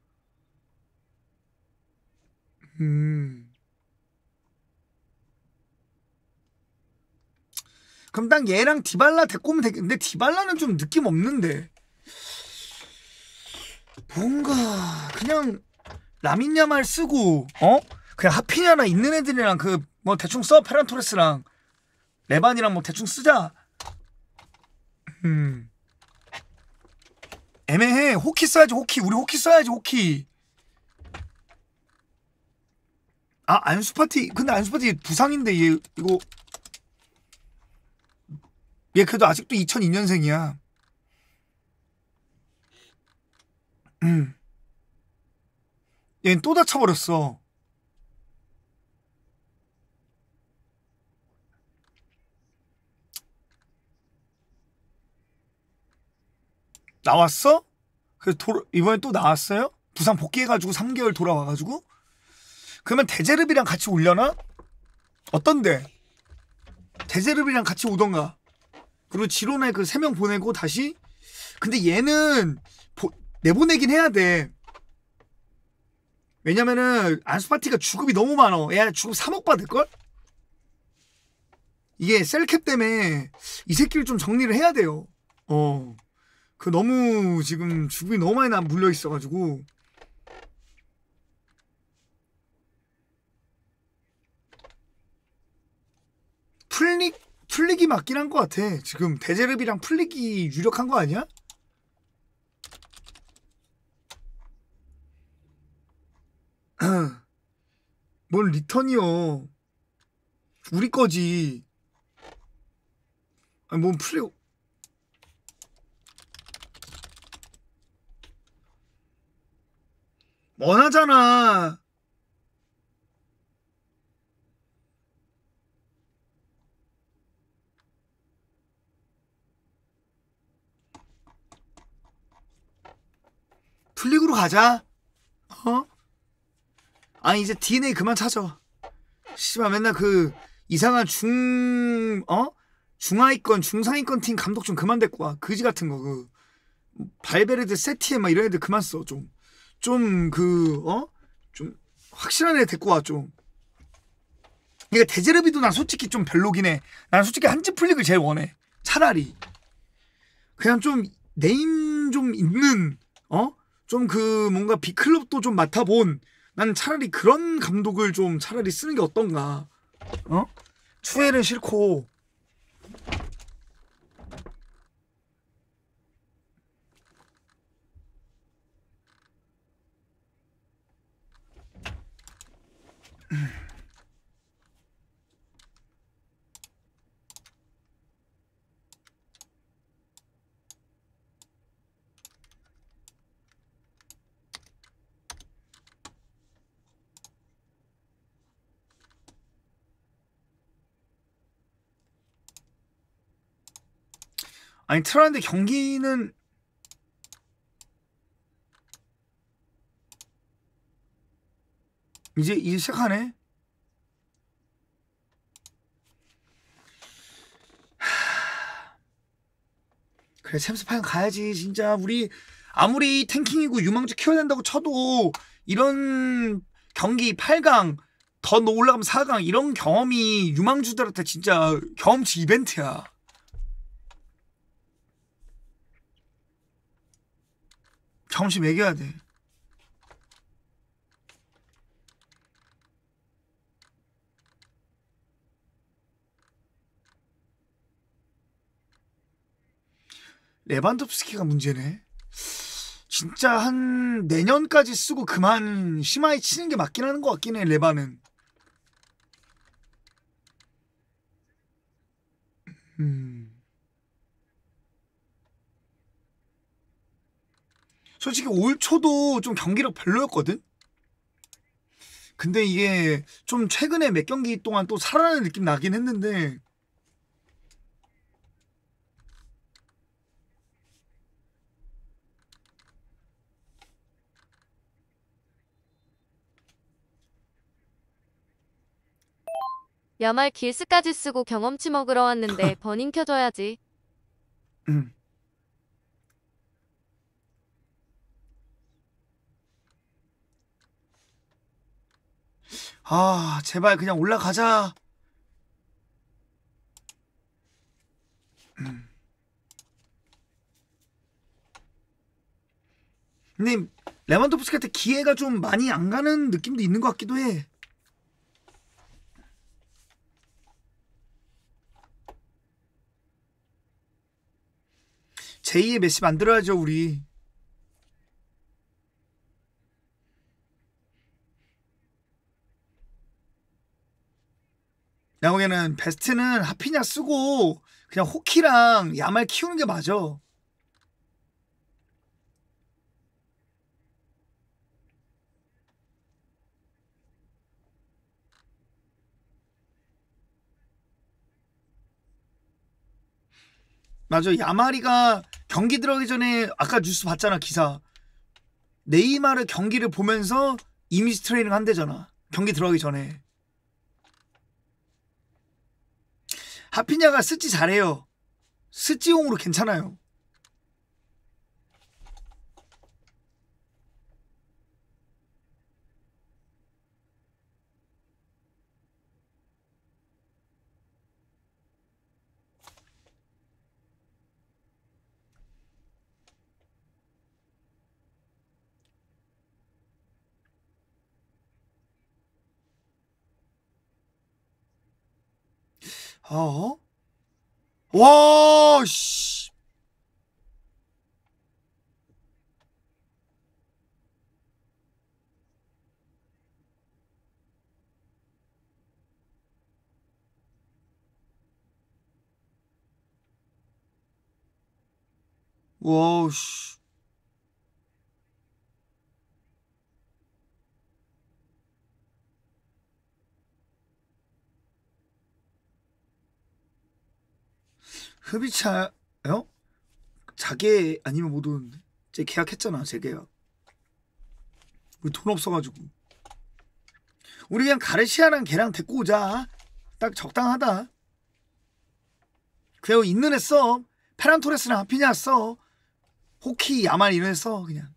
그럼 딱 얘랑 디발라 데리고 오면 되겠. 근데 디발라는 좀 느낌 없는데. 뭔가 그냥 라민 야말 쓰고 그냥 하피냐나 있는 애들이랑 그 뭐 대충 써. 페란토레스랑 레반이랑 뭐 대충 쓰자. 애매해. 호키 써야지. 호키. 우리 호키 써야지. 호키. 안수파티. 근데 안수파티 부상인데 얘 이거 얘 그래도 아직도 2002년생이야. 얘는 또 다쳐버렸어. 나왔어? 그래서 이번에 또 나왔어요? 부상 복귀해가지고 3개월 돌아와가지고? 그러면 데제르비랑 같이 올려나? 어떤데? 데제르비랑 같이 오던가. 그리고 지론에 그 3명 보내고 다시? 근데 얘는 내보내긴 해야 돼. 왜냐면은 안수파티가 주급이 너무 많어. 얘 주급 3억 받을걸? 이게 셀캡 때문에 이 새끼를 좀 정리를 해야 돼요. 그 너무 지금 주급이 너무 많이 물려 있어가지고. 풀리기 맞긴 한 것 같아. 지금 데제르비랑 풀리기 유력한 거 아니야? 뭔 리턴이요. 우리 거지. 아니 뭔 풀리고. 원하잖아. 플릭으로 가자. 아니 이제 DNA 그만 찾아. 씨발 맨날 그 이상한 중하위권 중상위권 팀 감독 좀 그만 데리고 와. 그지 같은 거 그 발베르데 세티에 막 이런 애들 그만 써. 좀 확실한 애 데리고 와 좀. 그러니까 데제르비도 난 솔직히 좀 별로긴 해. 난 솔직히 한지 플릭을 제일 원해. 차라리 그냥 좀 네임 좀 있는 좀 그 뭔가 빅클럽도 좀 맡아본 난 차라리 그런 감독을 좀 차라리 쓰는 게 어떤가. 추엘은 싫고. 아니 트라는데 경기는 이제 시작하네. 그래 챔스 파이널 가야지. 진짜 우리 아무리 탱킹이고 유망주 키워야 된다고 쳐도 이런 경기 8강 더 올라가면 4강 이런 경험이 유망주들한테 진짜 경험치 이벤트야. 경험치 매겨야 돼. 레반도프스키가 문제네. 진짜 한 내년까지 쓰고 그만 심하게 치는 게 맞긴 하는 것 같긴 해. 레바는. 솔직히 올 초도 좀 경기력 별로였거든. 근데 이게 좀 최근에 몇 경기 동안 또 살아나는 느낌 나긴 했는데 야말 길스까지 쓰고 경험치 먹으러 왔는데 버닝 켜줘야지. 아 제발 그냥 올라가자. 근데 레반도프스키한테 기회가 좀 많이 안 가는 느낌도 있는 것 같기도 해. 제2의 메시 만들어야죠 우리. 내 보기에는 베스트는 하피냐 쓰고 그냥 호키랑 야말 키우는 게 맞아. 맞아. 야마리가 경기 들어가기 전에 아까 뉴스 봤잖아 기사. 네이마르 경기를 보면서 이미지 트레이닝 한대잖아. 경기 들어가기 전에. 하피냐가 스치 잘해요. 스치용으로 괜찮아요. 어? 와, 씨. 와, 씨. 흡입차요? 자개 아니면 못 오는데. 제 계약했잖아, 재계약. 우리 돈 없어가지고. 우리 그냥 가르시아랑 걔랑 데리고 오자. 딱 적당하다. 그리고 있는 애 써. 페란토레스랑 하피냐 써. 호키, 야만 이런 애 써, 그냥.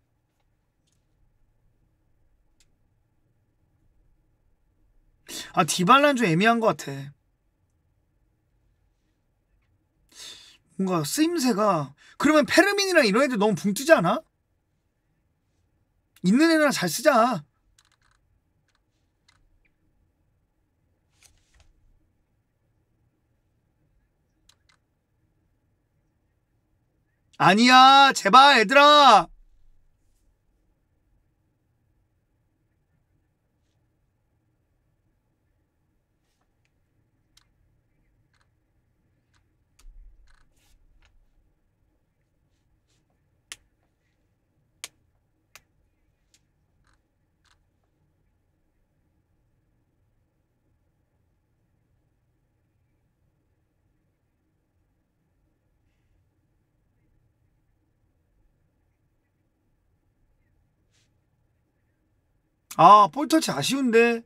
아, 디발라는 좀 애매한 것 같아. 뭔가 쓰임새가. 그러면 페르민이랑 이런 애들 너무 붕 뜨지 않아? 있는 애랑 잘 쓰자. 아니야, 제발 얘들아. 아, 볼터치 아쉬운데.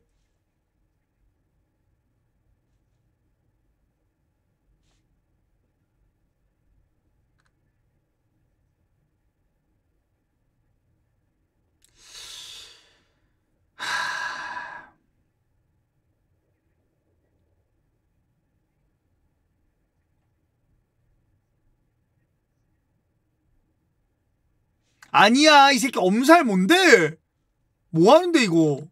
아니야, 이 새끼 엄살 뭔데? 뭐 하는데 이거?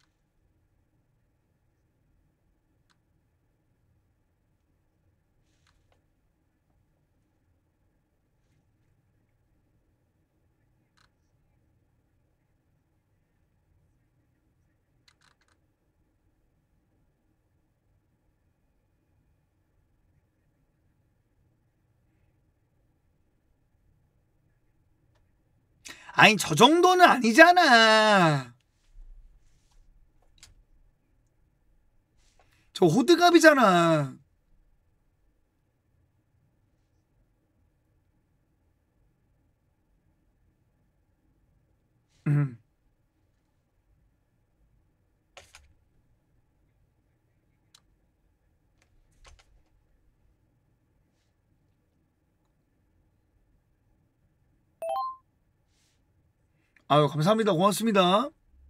아니, 저 정도는 아니잖아. 저 호드갑이잖아. 음. 아유, 감사합니다. 고맙습니다.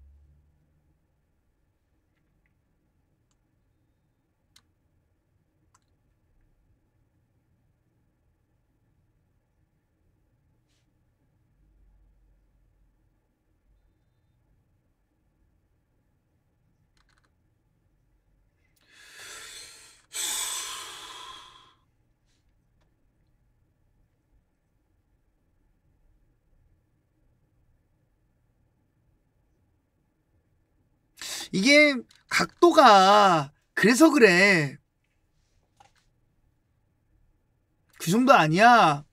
이게 각도가 그래서 그래. 그 정도 아니야.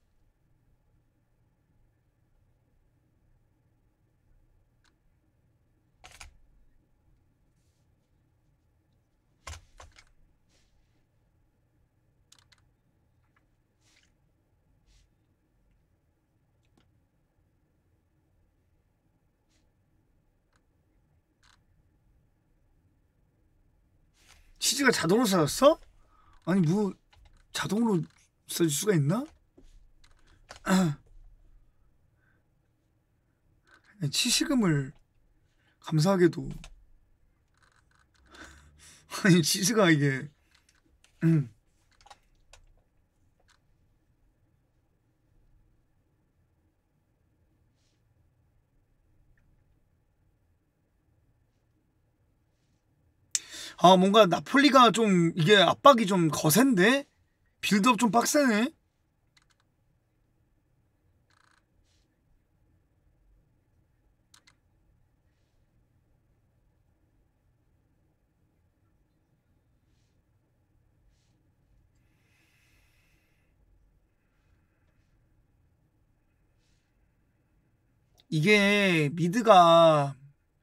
치즈가 자동으로 써졌어? 아니 뭐 자동으로 써질 수가 있나? 치식음을 감사하게도 아니 치즈가 이게 아 뭔가 나폴리가 좀 이게 압박이 좀 거센데? 빌드업 좀 빡세네? 이게 미드가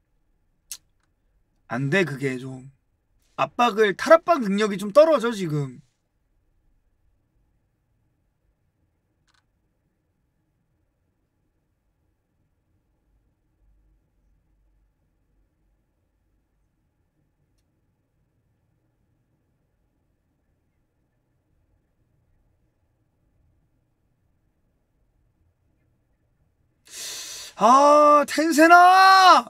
안 돼 그게 좀 압박을 탈압박 능력이 좀 떨어져 지금. 아 텐세나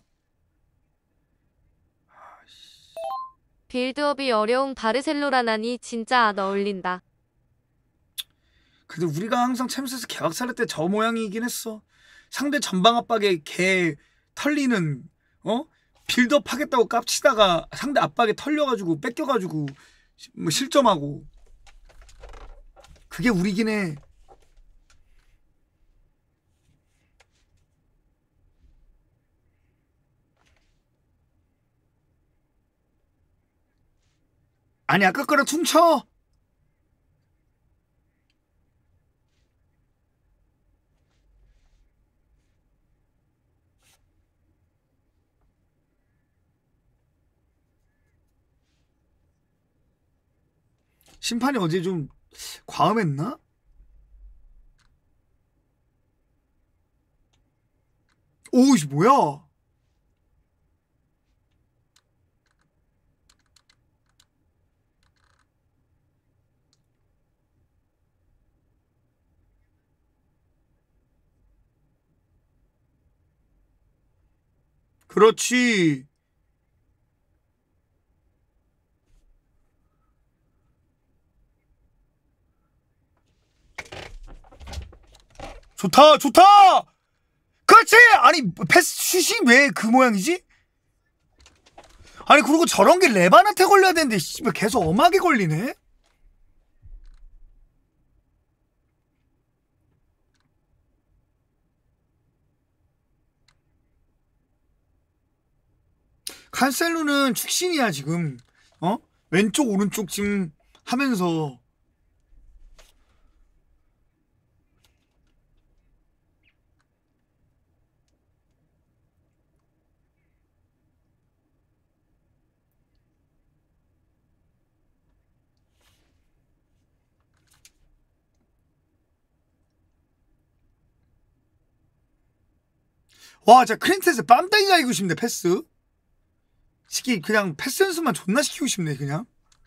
빌드업이 어려운 바르셀로나나니 진짜 안 어울린다. 근데 우리가 항상 챔스에서 개박살할 때 저 모양이긴 했어. 상대 전방 압박에 개 털리는 빌드업 하겠다고 깝치다가 상대 압박에 털려가지고 뺏겨가지고 뭐 실점하고 그게 우리긴 해. 아니 아까 거랑 퉁쳐. 심판이 어제 좀 과음했나? 오이씨 뭐야? 그렇지. 좋다 좋다. 그렇지. 아니 패스 슛이 왜 그 모양이지? 아니 그리고 저런 게 레반한테 걸려야 되는데 씨발 계속 엄하게 걸리네. 칸셀루는 축신이야 지금. 왼쪽 오른쪽 지금 하면서 와 진짜 크린테스 빰따기 가이고 싶네. 패스 시키 그냥 패스 연습만 존나 시키고 싶네 그냥.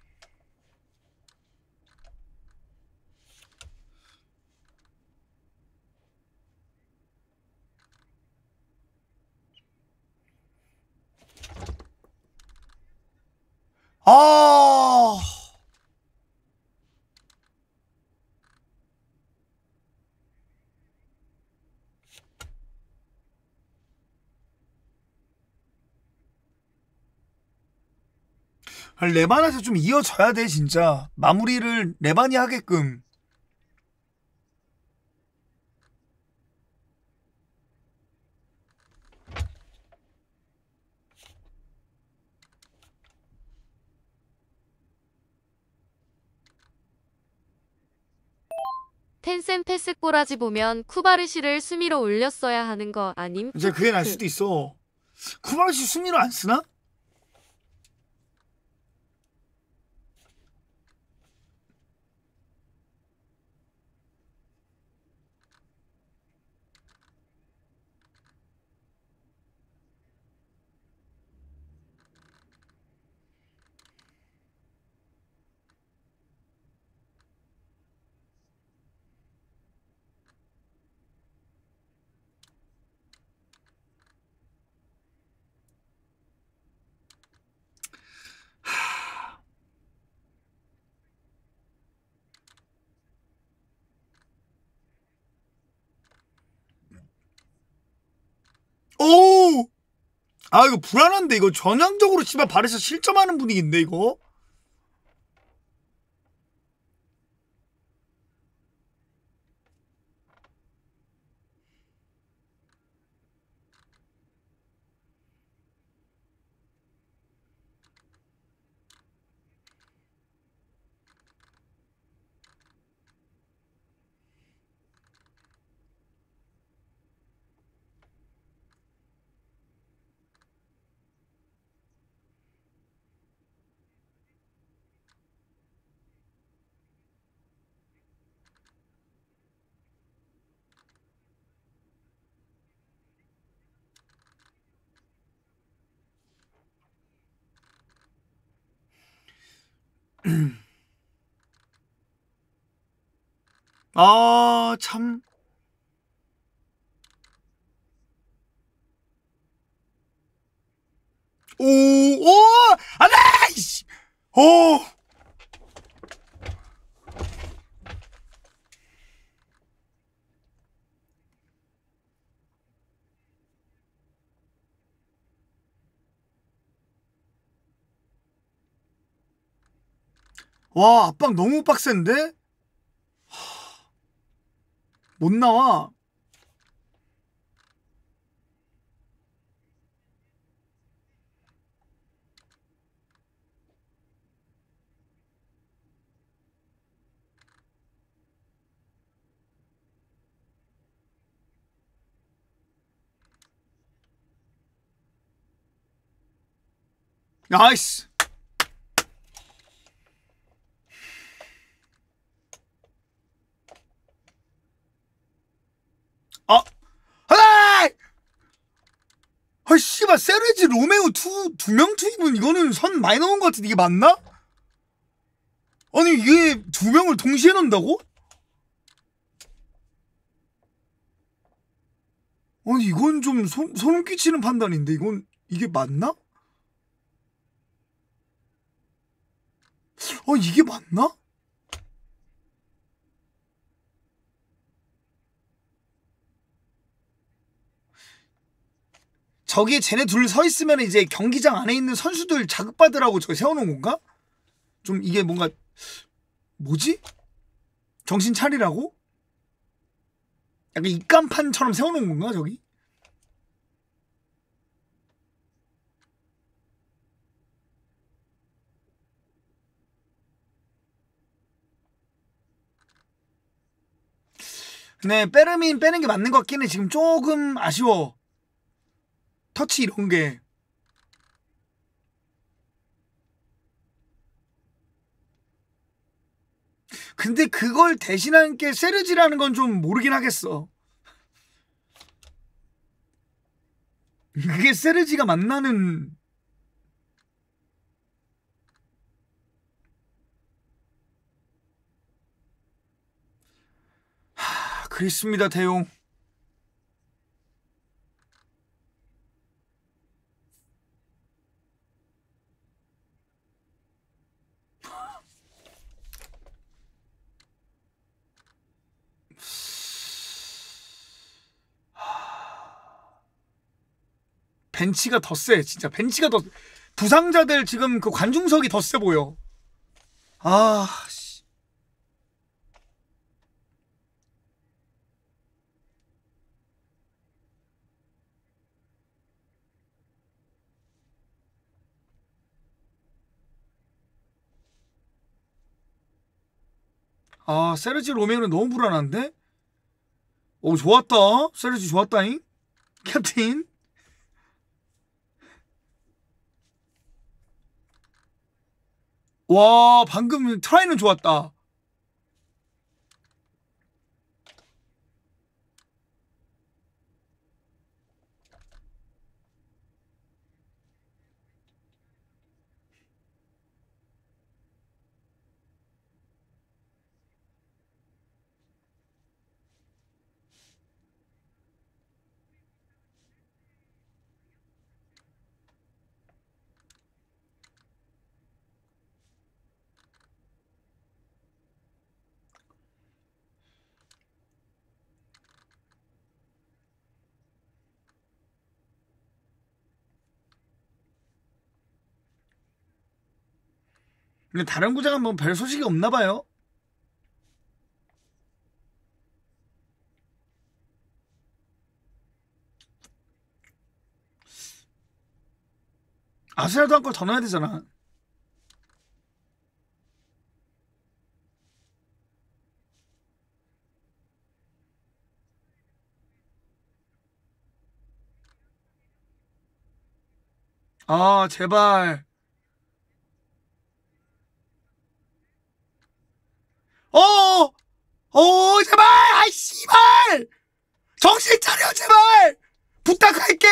아 레반에서 좀 이어져야 돼 진짜. 마무리를 레반이 하게끔. 텐센 패스 꼬라지 보면 쿠바르시를 수미로 올렸어야 하는 거 아님? 이제 그게 날 수도 있어. 쿠바르시 수미로 안 쓰나? 오! 아 이거 불안한데 이거 전향적으로 씨발 바르샤 실점하는 분위기인데 이거. 아, 참. 오, 오! 안 돼! 이씨! 오! 와, 압박 너무 빡센데? 못 나와. 나이스. 아, 아! 아, 씨발, 세르지 로메오 두 명 투입은 이거는 선 많이 넘은 것 같은데 이게 맞나? 아니, 이게 두 명을 동시에 넣는다고? 아니, 이건 좀 소름 끼치는 판단인데, 이게 맞나? 이게 맞나? 저기에 쟤네 둘 서 있으면 이제 경기장 안에 있는 선수들 자극받으라고 저기 세워놓은 건가? 좀 이게 뭔가 뭐지? 정신 차리라고? 약간 입간판처럼 세워놓은 건가 저기? 네, 빼르민 빼는 게 맞는 것 같긴 해. 지금 조금 아쉬워. 터치 이런 게. 근데 그걸 대신한 게 세르지라는 건 좀 모르긴 하겠어. 그게 세르지가 만나는. 그렇습니다, 대용. 벤치가 더 세. 진짜 벤치가 더 부상자들 지금 그 관중석이 더 세 보여. 아, 씨. 아, 세르지 로메오는 너무 불안한데? 오, 좋았다. 세르지 좋았다잉. 캡틴. 와, 방금 트라이는 좋았다. 근데 다른 구장은 뭐 별 소식이 없나 봐요. 아스날도 한 골 더 넣어야 되잖아. 아, 제발. 제발! 아이, 씨발! 정신 차려, 제발! 부탁할게!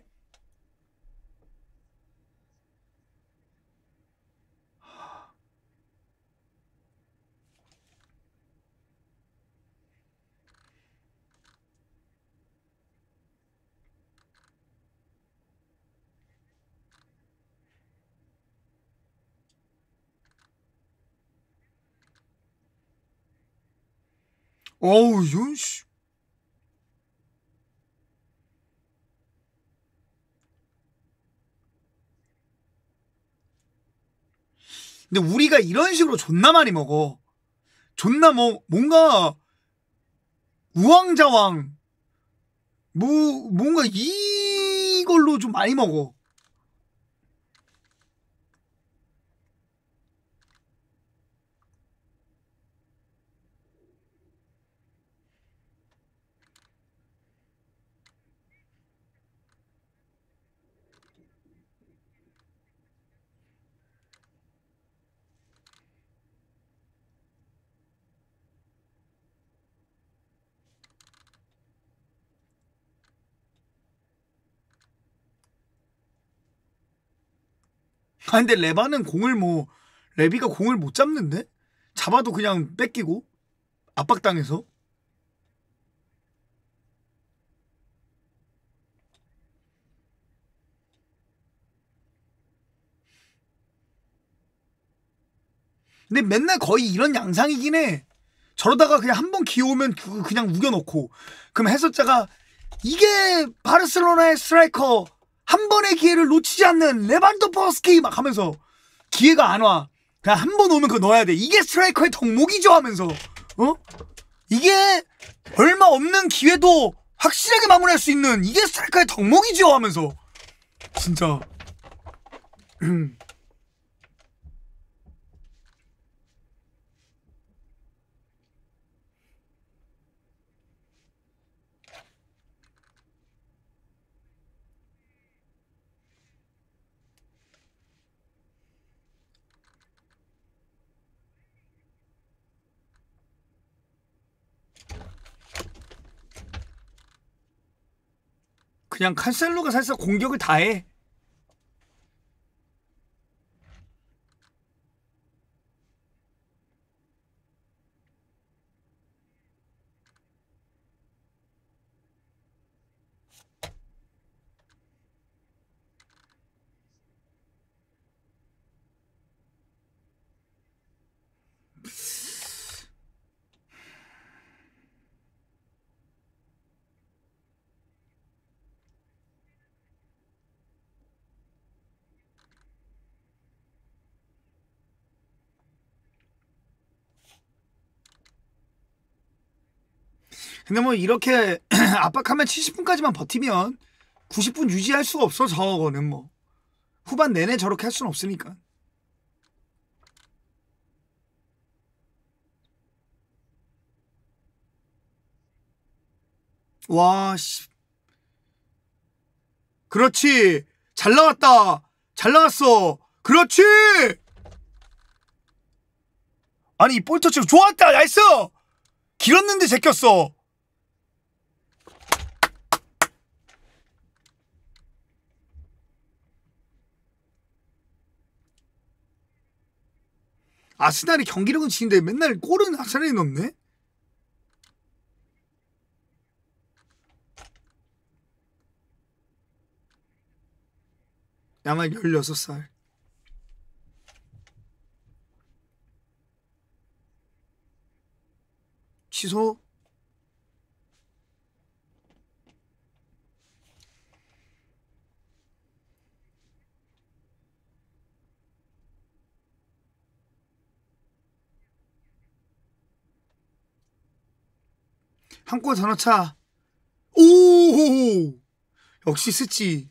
어우, 이런, 씨. 근데 우리가 이런 식으로 존나 많이 먹어. 존나 뭔가, 우왕좌왕. 뭔가 이걸로 좀 많이 먹어. 아, 근데 레바는 레비가 공을 못 잡는데? 잡아도 그냥 뺏기고, 압박당해서. 근데 맨날 거의 이런 양상이긴 해. 저러다가 그냥 한 번 기어오면 그냥 우겨놓고. 그럼 해설자가, 이게 바르셀로나의 스트라이커, 한 번의 기회를 놓치지 않는 레반도프스키 막 하면서 기회가 안 와. 그냥 한 번 오면 그거 넣어야 돼. 이게 스트라이커의 덕목이죠 하면서. 이게 얼마 없는 기회도 확실하게 마무리할 수 있는 이게 스트라이커의 덕목이죠 하면서. 진짜. 그냥 칸셀로가 사실상 공격을 다 해. 근데 뭐 이렇게 압박하면 70분까지만 버티면 90분 유지할 수가 없어. 저거는 뭐 후반 내내 저렇게 할 수는 없으니까. 와, 씨. 그렇지. 잘 나왔다. 잘 나왔어. 그렇지. 아니 이 볼터치 좋았다. 나이스. 길었는데 제꼈어. 아스날이 경기력은 지는데 맨날 골은 아스날이 넣네? 야말 16살. 취소? 한 골 더 넣자. 오! 역시 스치.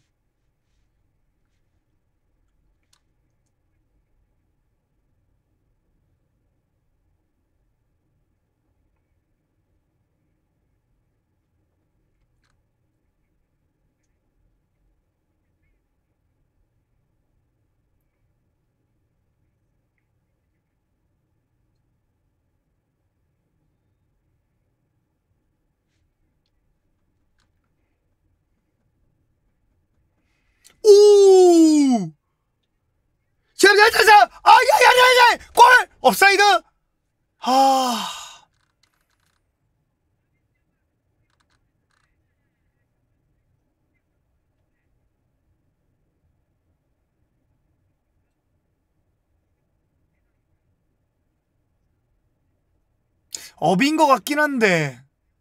오! 자! 아, 야! 골! 업사이드! 아. 업인 것 같긴 한데,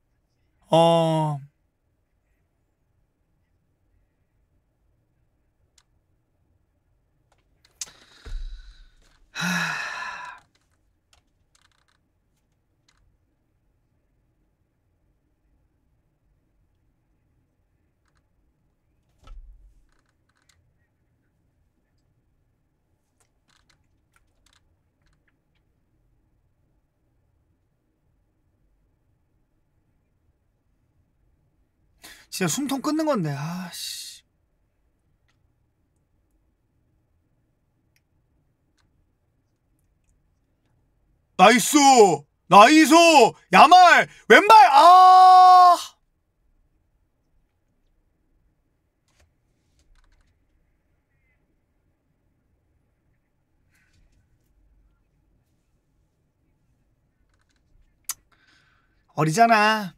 진짜 숨통 끊는 건데, 아씨. 나이스! 나이스! 야말! 왼발! 아! 어리잖아.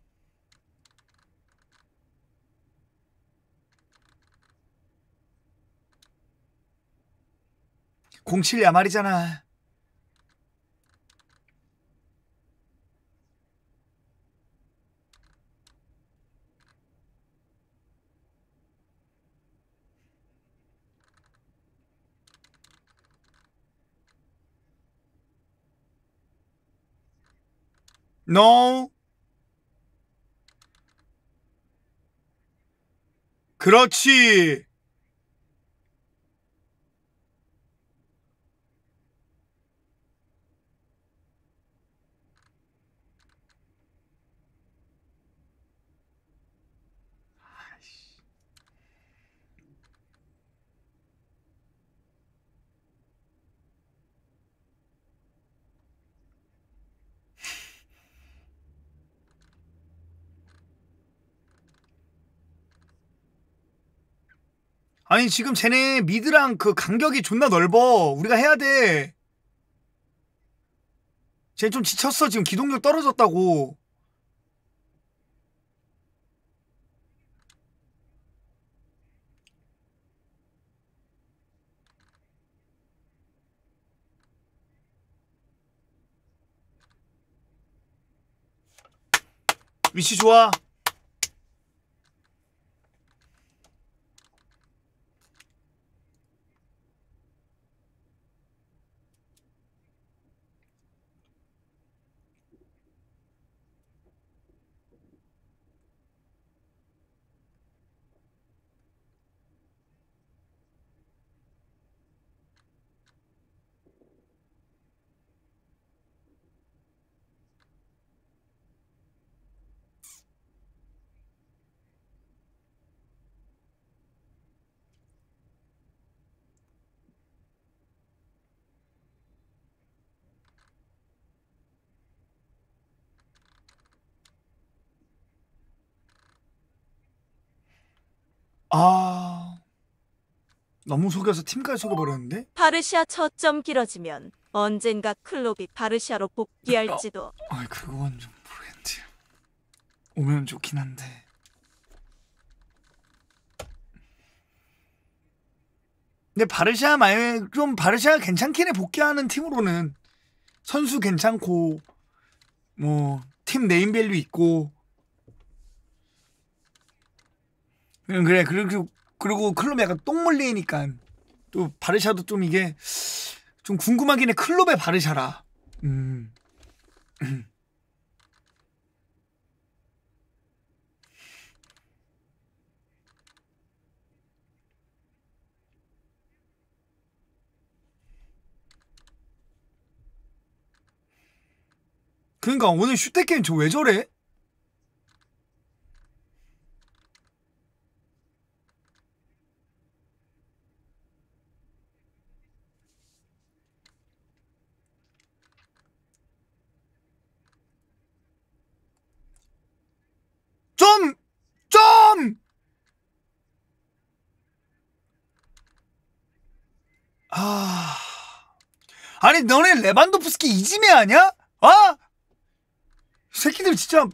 공칠 야말이잖아. No. 그렇지. 아니 지금 쟤네 미드랑 그 간격이 존나 넓어. 우리가 해야 돼. 쟤 좀 지쳤어. 지금 기동력 떨어졌다고. 위치 좋아. 아, 너무 속여서 팀까지 속여버렸는데? 바르샤 저점 길어지면 언젠가 클롭이 바르샤로 복귀할지도. 아, 그건 좀 모르겠는데. 오면 좋긴 한데. 근데 바르샤 말고 좀 바르샤가 괜찮긴 해. 복귀하는 팀으로는 선수 괜찮고 뭐 팀 네임밸류 있고. 그래. 그리고 클럽이 약간 똥 물리니까 또 바르샤도 좀 이게 좀 궁금하긴 해. 클럽의 바르샤라. 그러니까 오늘 슈테켄 저 왜 저래? 좀! 좀! 아. 아니, 너네 레반도프스키 이지메 아냐? 아? 이 새끼들 진짜.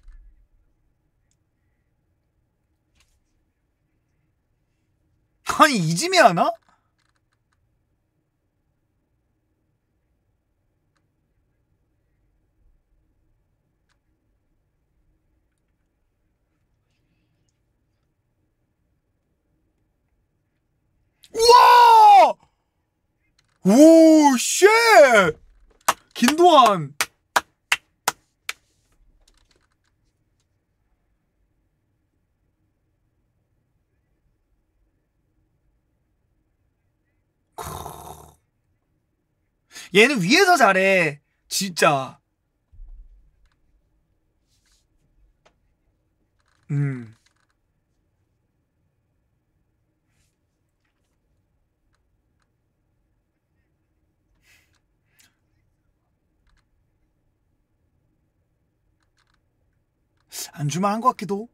아니, 이지메 하나? 우와! 오, 쉣! 김도환. 얘는 위에서 잘해. 진짜. 음. 안 줄만한 것 같기도.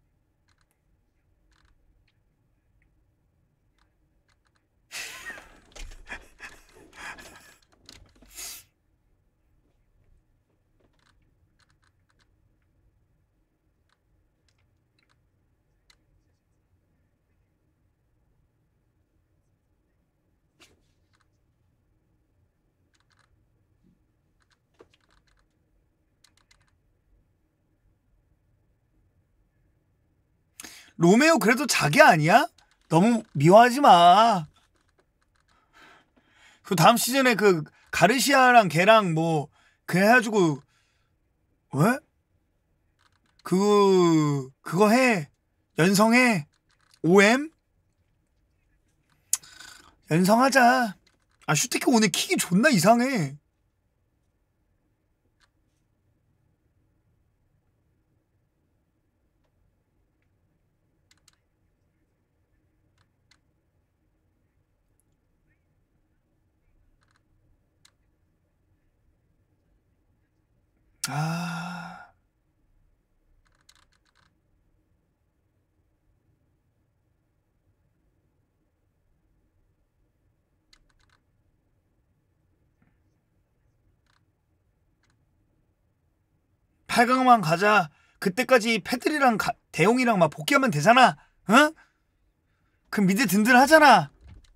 로메오 그래도 자기 아니야? 너무 미워하지 마. 그 다음 시즌에 그 가르시아랑 걔랑 뭐 그래가지고 왜? 그거 해. 연성해. OM? 연성하자. 아 슈티키 오늘 킥이 존나 이상해. 아. 8강만 가자. 그때까지 패들이랑 대용이랑 막 복귀하면 되잖아. 어? 그럼 미드 든든하잖아.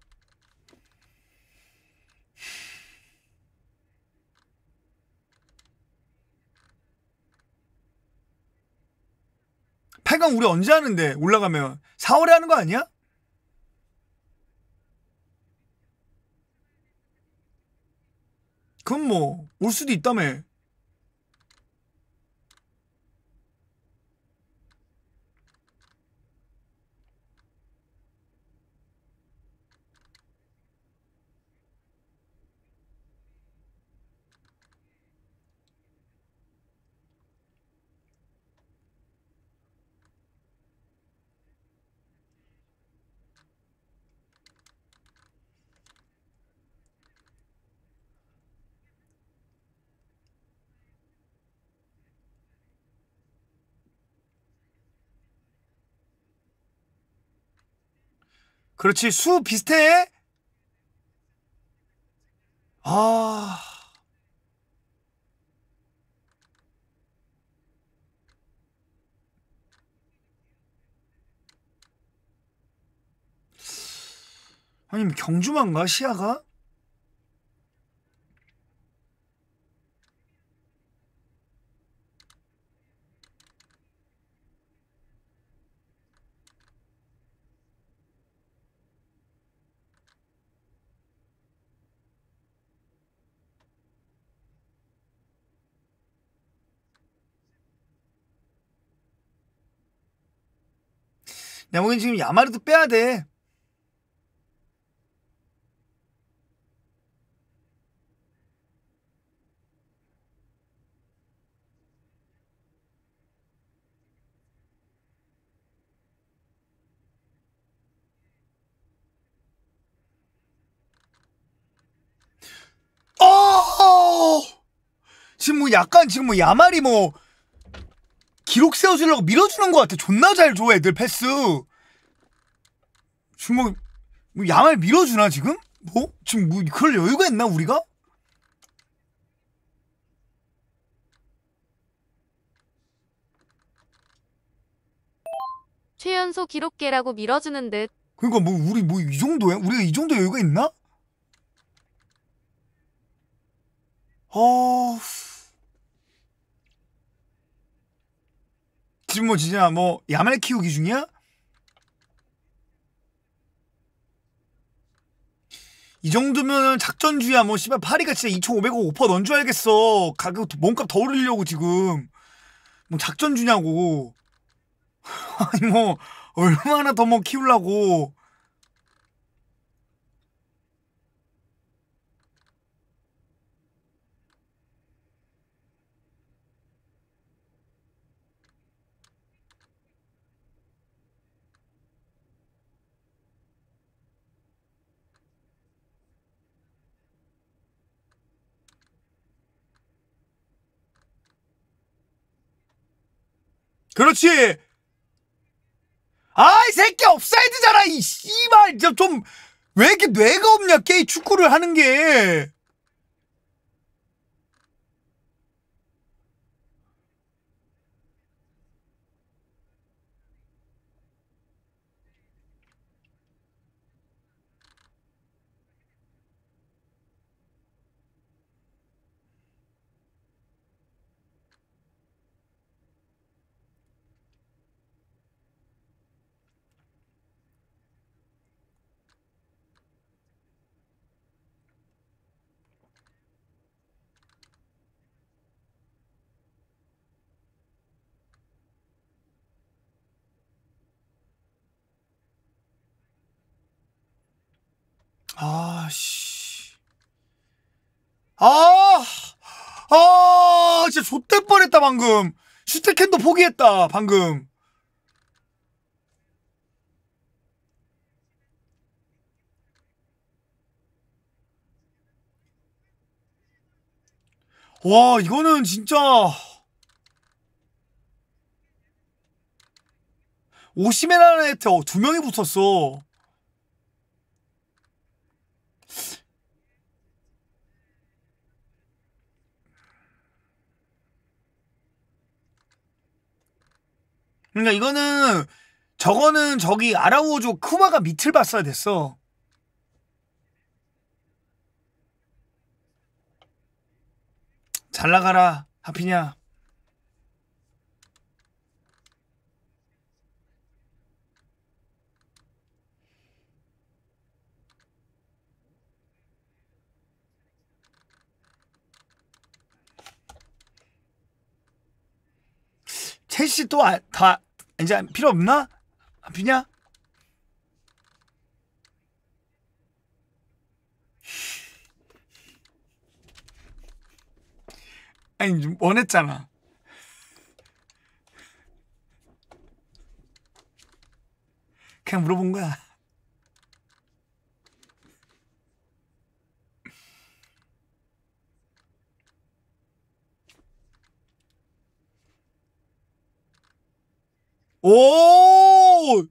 팔강 우리 언제 하는데 올라가면 4월에 하는 거 아니야? 그럼 뭐 올 수도 있다며. 그렇지. 수 비슷해. 아. 아니 경주만가 시야가? 내가 보기엔 지금 야마르도 빼야 돼. 뭐 약간 지금 뭐 야말이 뭐 기록 세워주려고 밀어주는 것 같아. 존나 잘 줘 애들 패스. 지금 뭐 야말 밀어주나 지금? 뭐 지금 뭐 그럴 여유가 있나 우리가? 최연소 기록계라고 밀어주는 듯. 그러니까 뭐 우리 뭐 이 정도야? 우리가 이 정도 여유가 있나? 지금 뭐 진짜 뭐 야말 키우기 중이야? 이 정도면 작전주야. 뭐 씨발 파리가 진짜 2,500억 오퍼 넣은 줄 알겠어. 가격 몸값 더 오르려고 지금 뭐 작전주냐고. 아니 뭐 얼마나 더 뭐 키우려고. 그렇지. 아, 이 새끼 옵사이드잖아. 이 씨발 진짜 좀 왜 이렇게 뇌가 없냐 게임 축구를 하는 게. 아, 씨. 진짜 좆될 뻔했다 방금. 슈테켄도 포기했다 방금. 와, 이거는 진짜 오시메라한테 2명이 붙었어. 그러니까 이거는 저거는 저기 아라우조 쿠바가 밑을 봤어야 됐어. 잘 나가라 하피냐. 첼시 또 다 이제 필요 없나? 하피냐? 아니 좀 원했잖아. 그냥 물어본 거야. 오!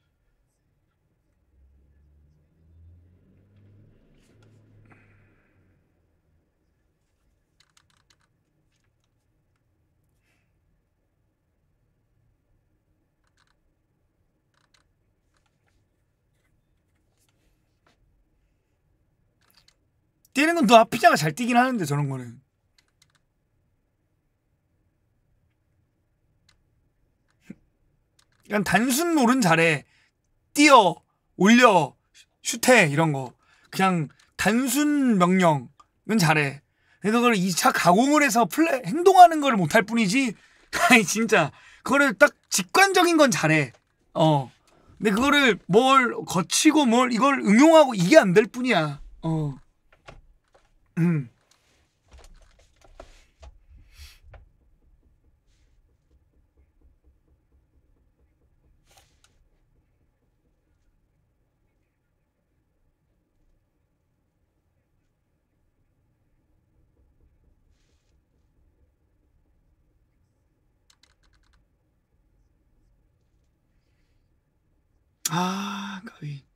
뛰는 건 너 아피자가 잘 뛰긴 하는데 저런 거는. 그냥 단순 롤은 잘해. 뛰어, 올려, 슛해 이런 거. 그냥 단순 명령은 잘해. 근데 그걸 2차 가공을 해서 행동하는 걸 못할 뿐이지. 아니 진짜 그거를 딱 직관적인 건 잘해. 근데 그거를 뭘 거치고 뭘 이걸 응용하고 이게 안 될 뿐이야. 아, 가위.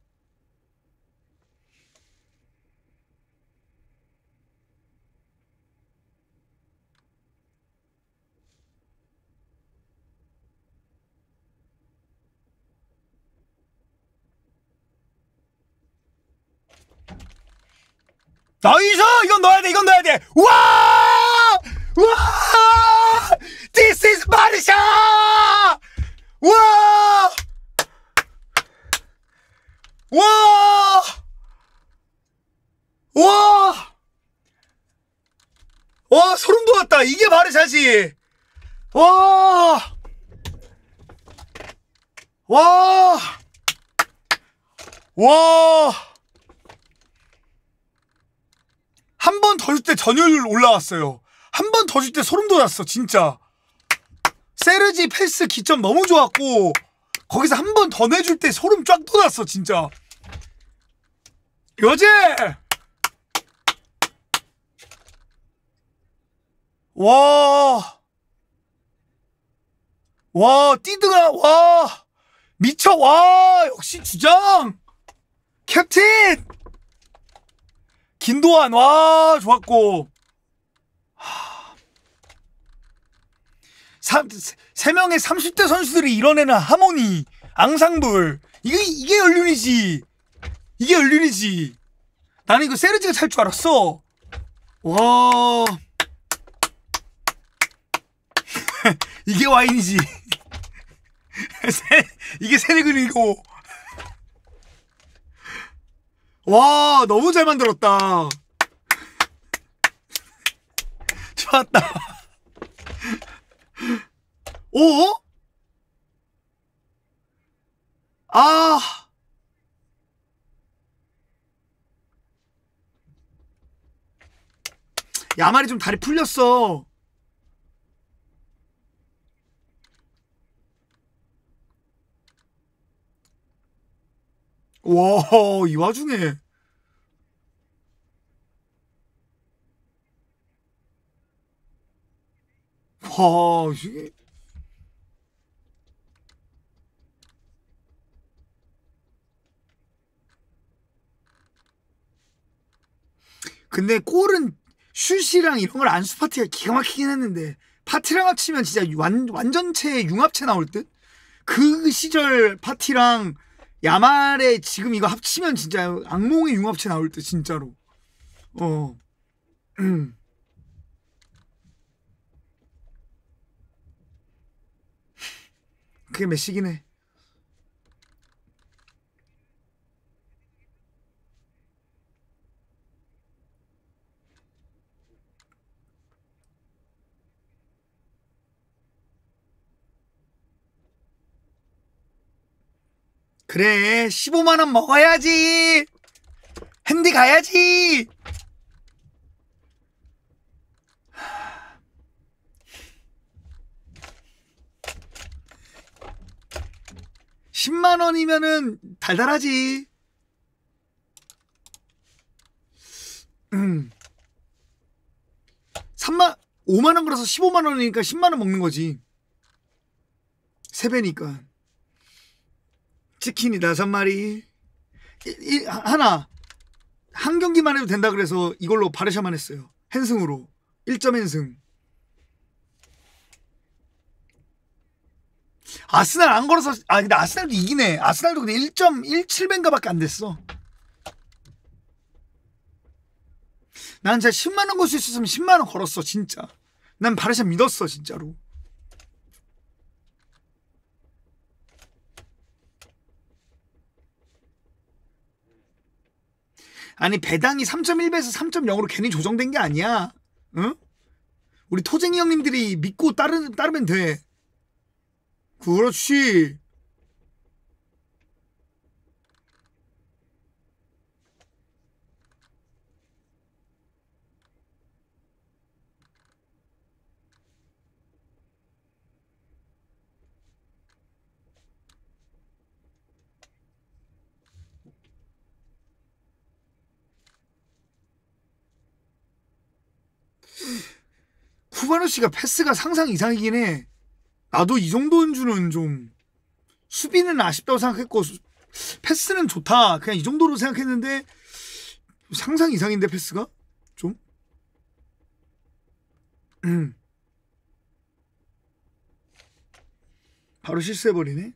나이스! 이건 넣어야 돼, 이건 넣어야 돼! 우와! 우와! This is 바르샤! 우와! 우와! 우와! 와, 소름 돋았다. 이게 바르샤지. 와! 와! 와! 한 번 더 줄 때 전율 올라왔어요. 한 번 더 줄 때 소름 돋았어, 진짜. 세르지 패스 기점 너무 좋았고, 거기서 한 번 더 내줄 때 소름 쫙 돋았어, 진짜. 여제! 와. 와, 띠드가, 와. 미쳐, 와. 역시 주장. 캡틴! 김도환, 와, 좋았고. 세 명의 30대 선수들이 이뤄내는 하모니, 앙상블. 이게 연륜이지. 이게 연륜이지. 나는 이거 세르지가 찰 줄 알았어. 와. 이게 와인이지. 이게 세네글이고. 와, 너무 잘 만들었다. 좋았다. 오? 아. 야말이 좀 다리 풀렸어. 와, 이 와중에. 와, 이게. 근데 골은 슛이랑 이런 걸 안수 파티가 기가 막히긴 했는데, 파티랑 합치면 진짜 완전체 융합체 나올 듯? 그 시절 파티랑 야말의 지금 이거 합치면 진짜 악몽의 융합체 나올 듯, 진짜로. 그게 메시긴 해. 그래, 15만원 먹어야지. 핸디 가야지. (10만원이면은) 달달하지. 5만원 걸어서 15만원이니까 10만원 먹는 거지. 3배니까. 치킨이 5마리. 하나. 한 경기만 해도 된다 그래서 이걸로 바르샤만 했어요. 헨승으로. 1점 헨승. 아스날 안 걸어서, 근데 아스날도 이기네. 아스날도 그냥 1.17배인가 밖에 안 됐어. 난 진짜 10만원 걸 수 있었으면 10만원 걸었어, 진짜. 난 바르샤 믿었어, 진짜로. 아니, 배당이 3.1배에서 3.0으로 괜히 조정된 게 아니야. 응? 우리 토쟁이 형님들이 믿고 따르면 돼. 그렇지. 쿠바노씨가 패스가 상상 이상이긴 해. 나도 이 정도 연주는 좀, 수비는 아쉽다고 생각했고 패스는 좋다. 그냥 이 정도로 생각했는데 상상 이상인데 패스가 좀. 바로 실수해버리네.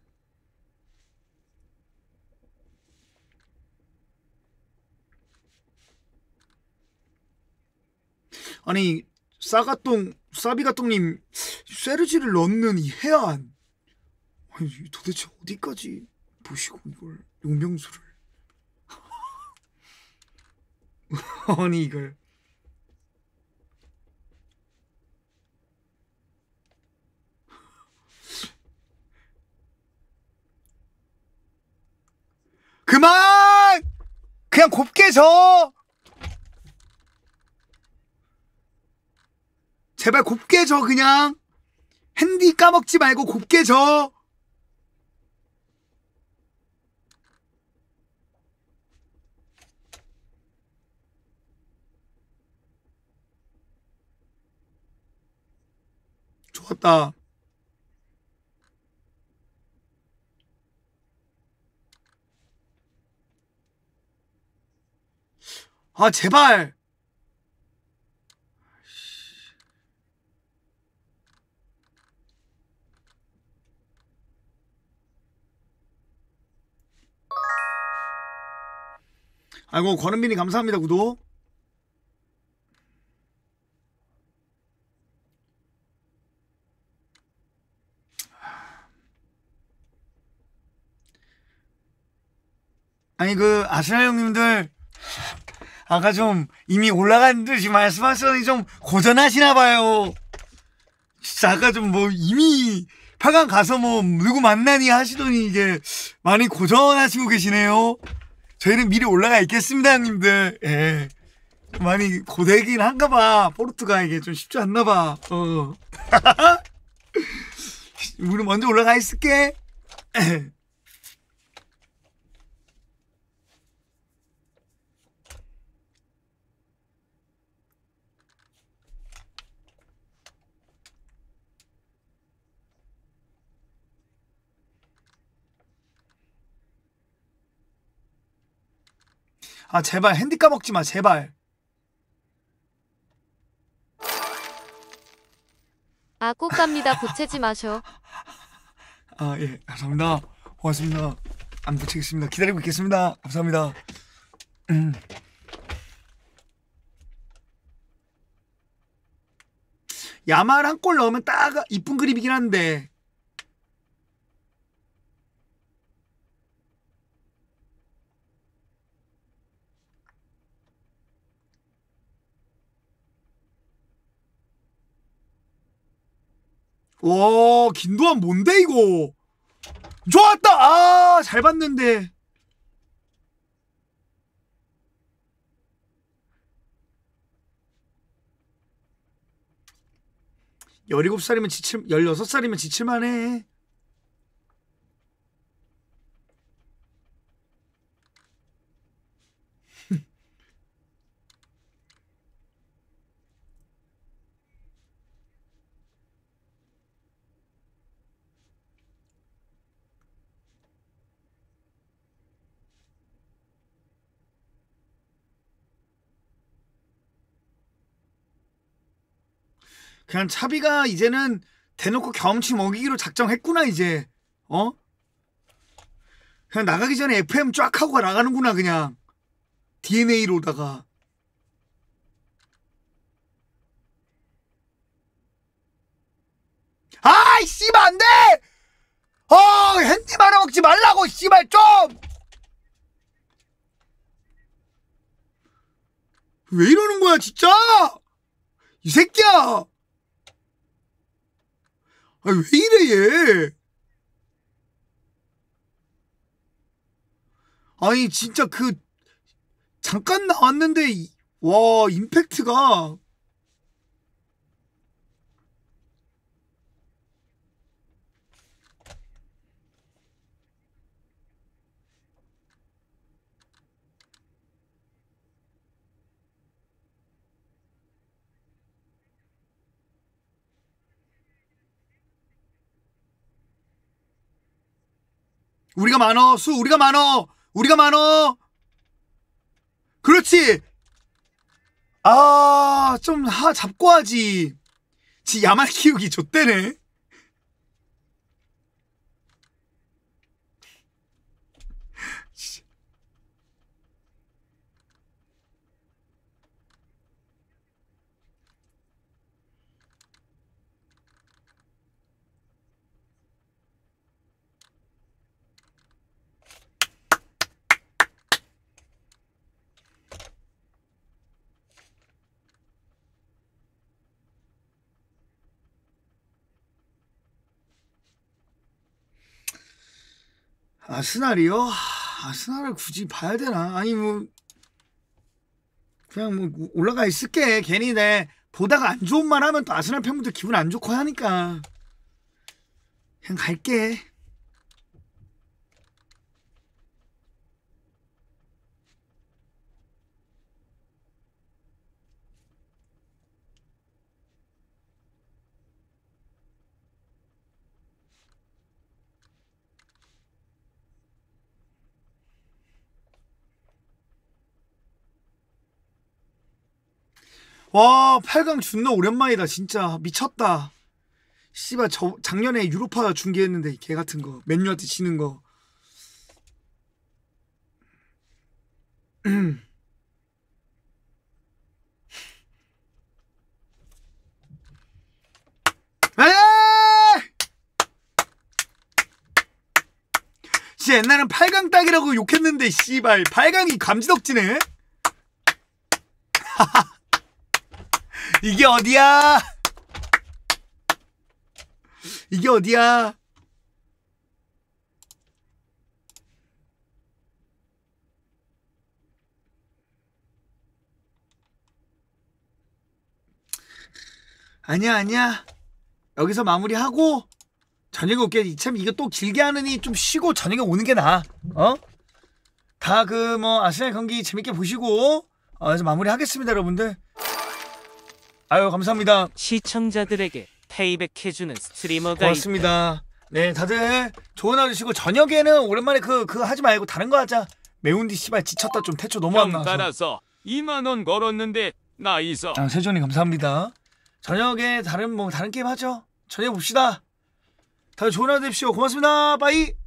아니 사비가똥님 세르지를 넣는 이 해안, 아니 도대체 어디까지 보시고 이걸 용병수를 아니 이걸 그만 그냥 곱게 져. 제발 곱게 져. 그냥 핸디 까먹지 말고 곱게 져. 좋았다. 아 제발. 아이고 권은빈이 감사합니다. 구독. 아니 그 아시나 형님들 아까 좀 이미 올라간 듯이 말씀하시더니 좀 고전하시나 봐요. 진짜 아까 좀 뭐 이미 8강 가서 뭐 누구 만나니 하시더니 이게 많이 고전하시고 계시네요. 저희는 미리 올라가 있겠습니다 형님들. 예. 많이 고되긴 한가 봐. 포르투가 이게 좀 쉽지 않나 봐. 우리 먼저 올라가 있을게. 아 제발 핸디 까먹지 마 제발. 아, 꼭 갑니다. 보채지 마셔. 아 예 감사합니다. 고맙습니다. 안 붙이겠습니다. 기다리고 있겠습니다. 감사합니다. 야말 한 골 넣으면 딱 이쁜 그림이긴 한데. 와 김도환 뭔데 이거. 좋았다. 아 잘 봤는데. 열일곱 살이면 지칠 16살이면 지칠만해. 그냥 차비가 이제는 대놓고 경험치 먹이기로 작정했구나 이제. 어? 그냥 나가기 전에 FM 쫙 하고 나가는구나 그냥. DNA로다가. 아이 씨발 안돼. 핸디 말아먹지 말라고 씨발 좀. 왜 이러는 거야 진짜. 이 새끼야. 아니 왜 이래 얘. 아니 진짜 그 잠깐 나왔는데 와 임팩트가. 우리가 많어. 수 우리가 많어. 우리가 많어. 그렇지. 아, 좀 잡고 하지. 지 야말 키우기 좆대네. 아스날이요? 아스날을 굳이 봐야 되나? 아니 뭐 그냥 뭐 올라가 있을게. 괜히 내 보다가 안 좋은 말 하면 또 아스날 팬분들 기분 안 좋고 하니까 그냥 갈게. 와, 8강 존나 오랜만이다. 진짜 미쳤다. 씨발 저 작년에 유로파 중계했는데 개 같은 거 맨유한테 지는 거. 에이! 진짜 옛날엔 8강 딱이라고 욕했는데 씨발 8강이 감지덕지네. 이게 어디야? 이게 어디야? 아니야. 여기서 마무리하고 저녁에 올게. 참 이거 또 길게 하느니 좀 쉬고 저녁에 오는 게 나아. 어? 다 그 뭐 아스날 경기 재밌게 보시고 그래서 마무리하겠습니다, 여러분들. 아유, 감사합니다. 시청자들에게 페이백해주는 스트리머가 고맙습니다. 네, 다들 좋은 하루 되시고 저녁에는 오랜만에 그 하지 말고 다른 거 하자. 매운디 씨발 지쳤다. 좀 태초 너무 안 형 나와서. 따라서 2만 원 걸었는데 나 있어. 세종님 감사합니다. 저녁에 다른 게임 하죠. 저녁에 봅시다. 다들 좋은 하루 되십시오. 고맙습니다. 빠이.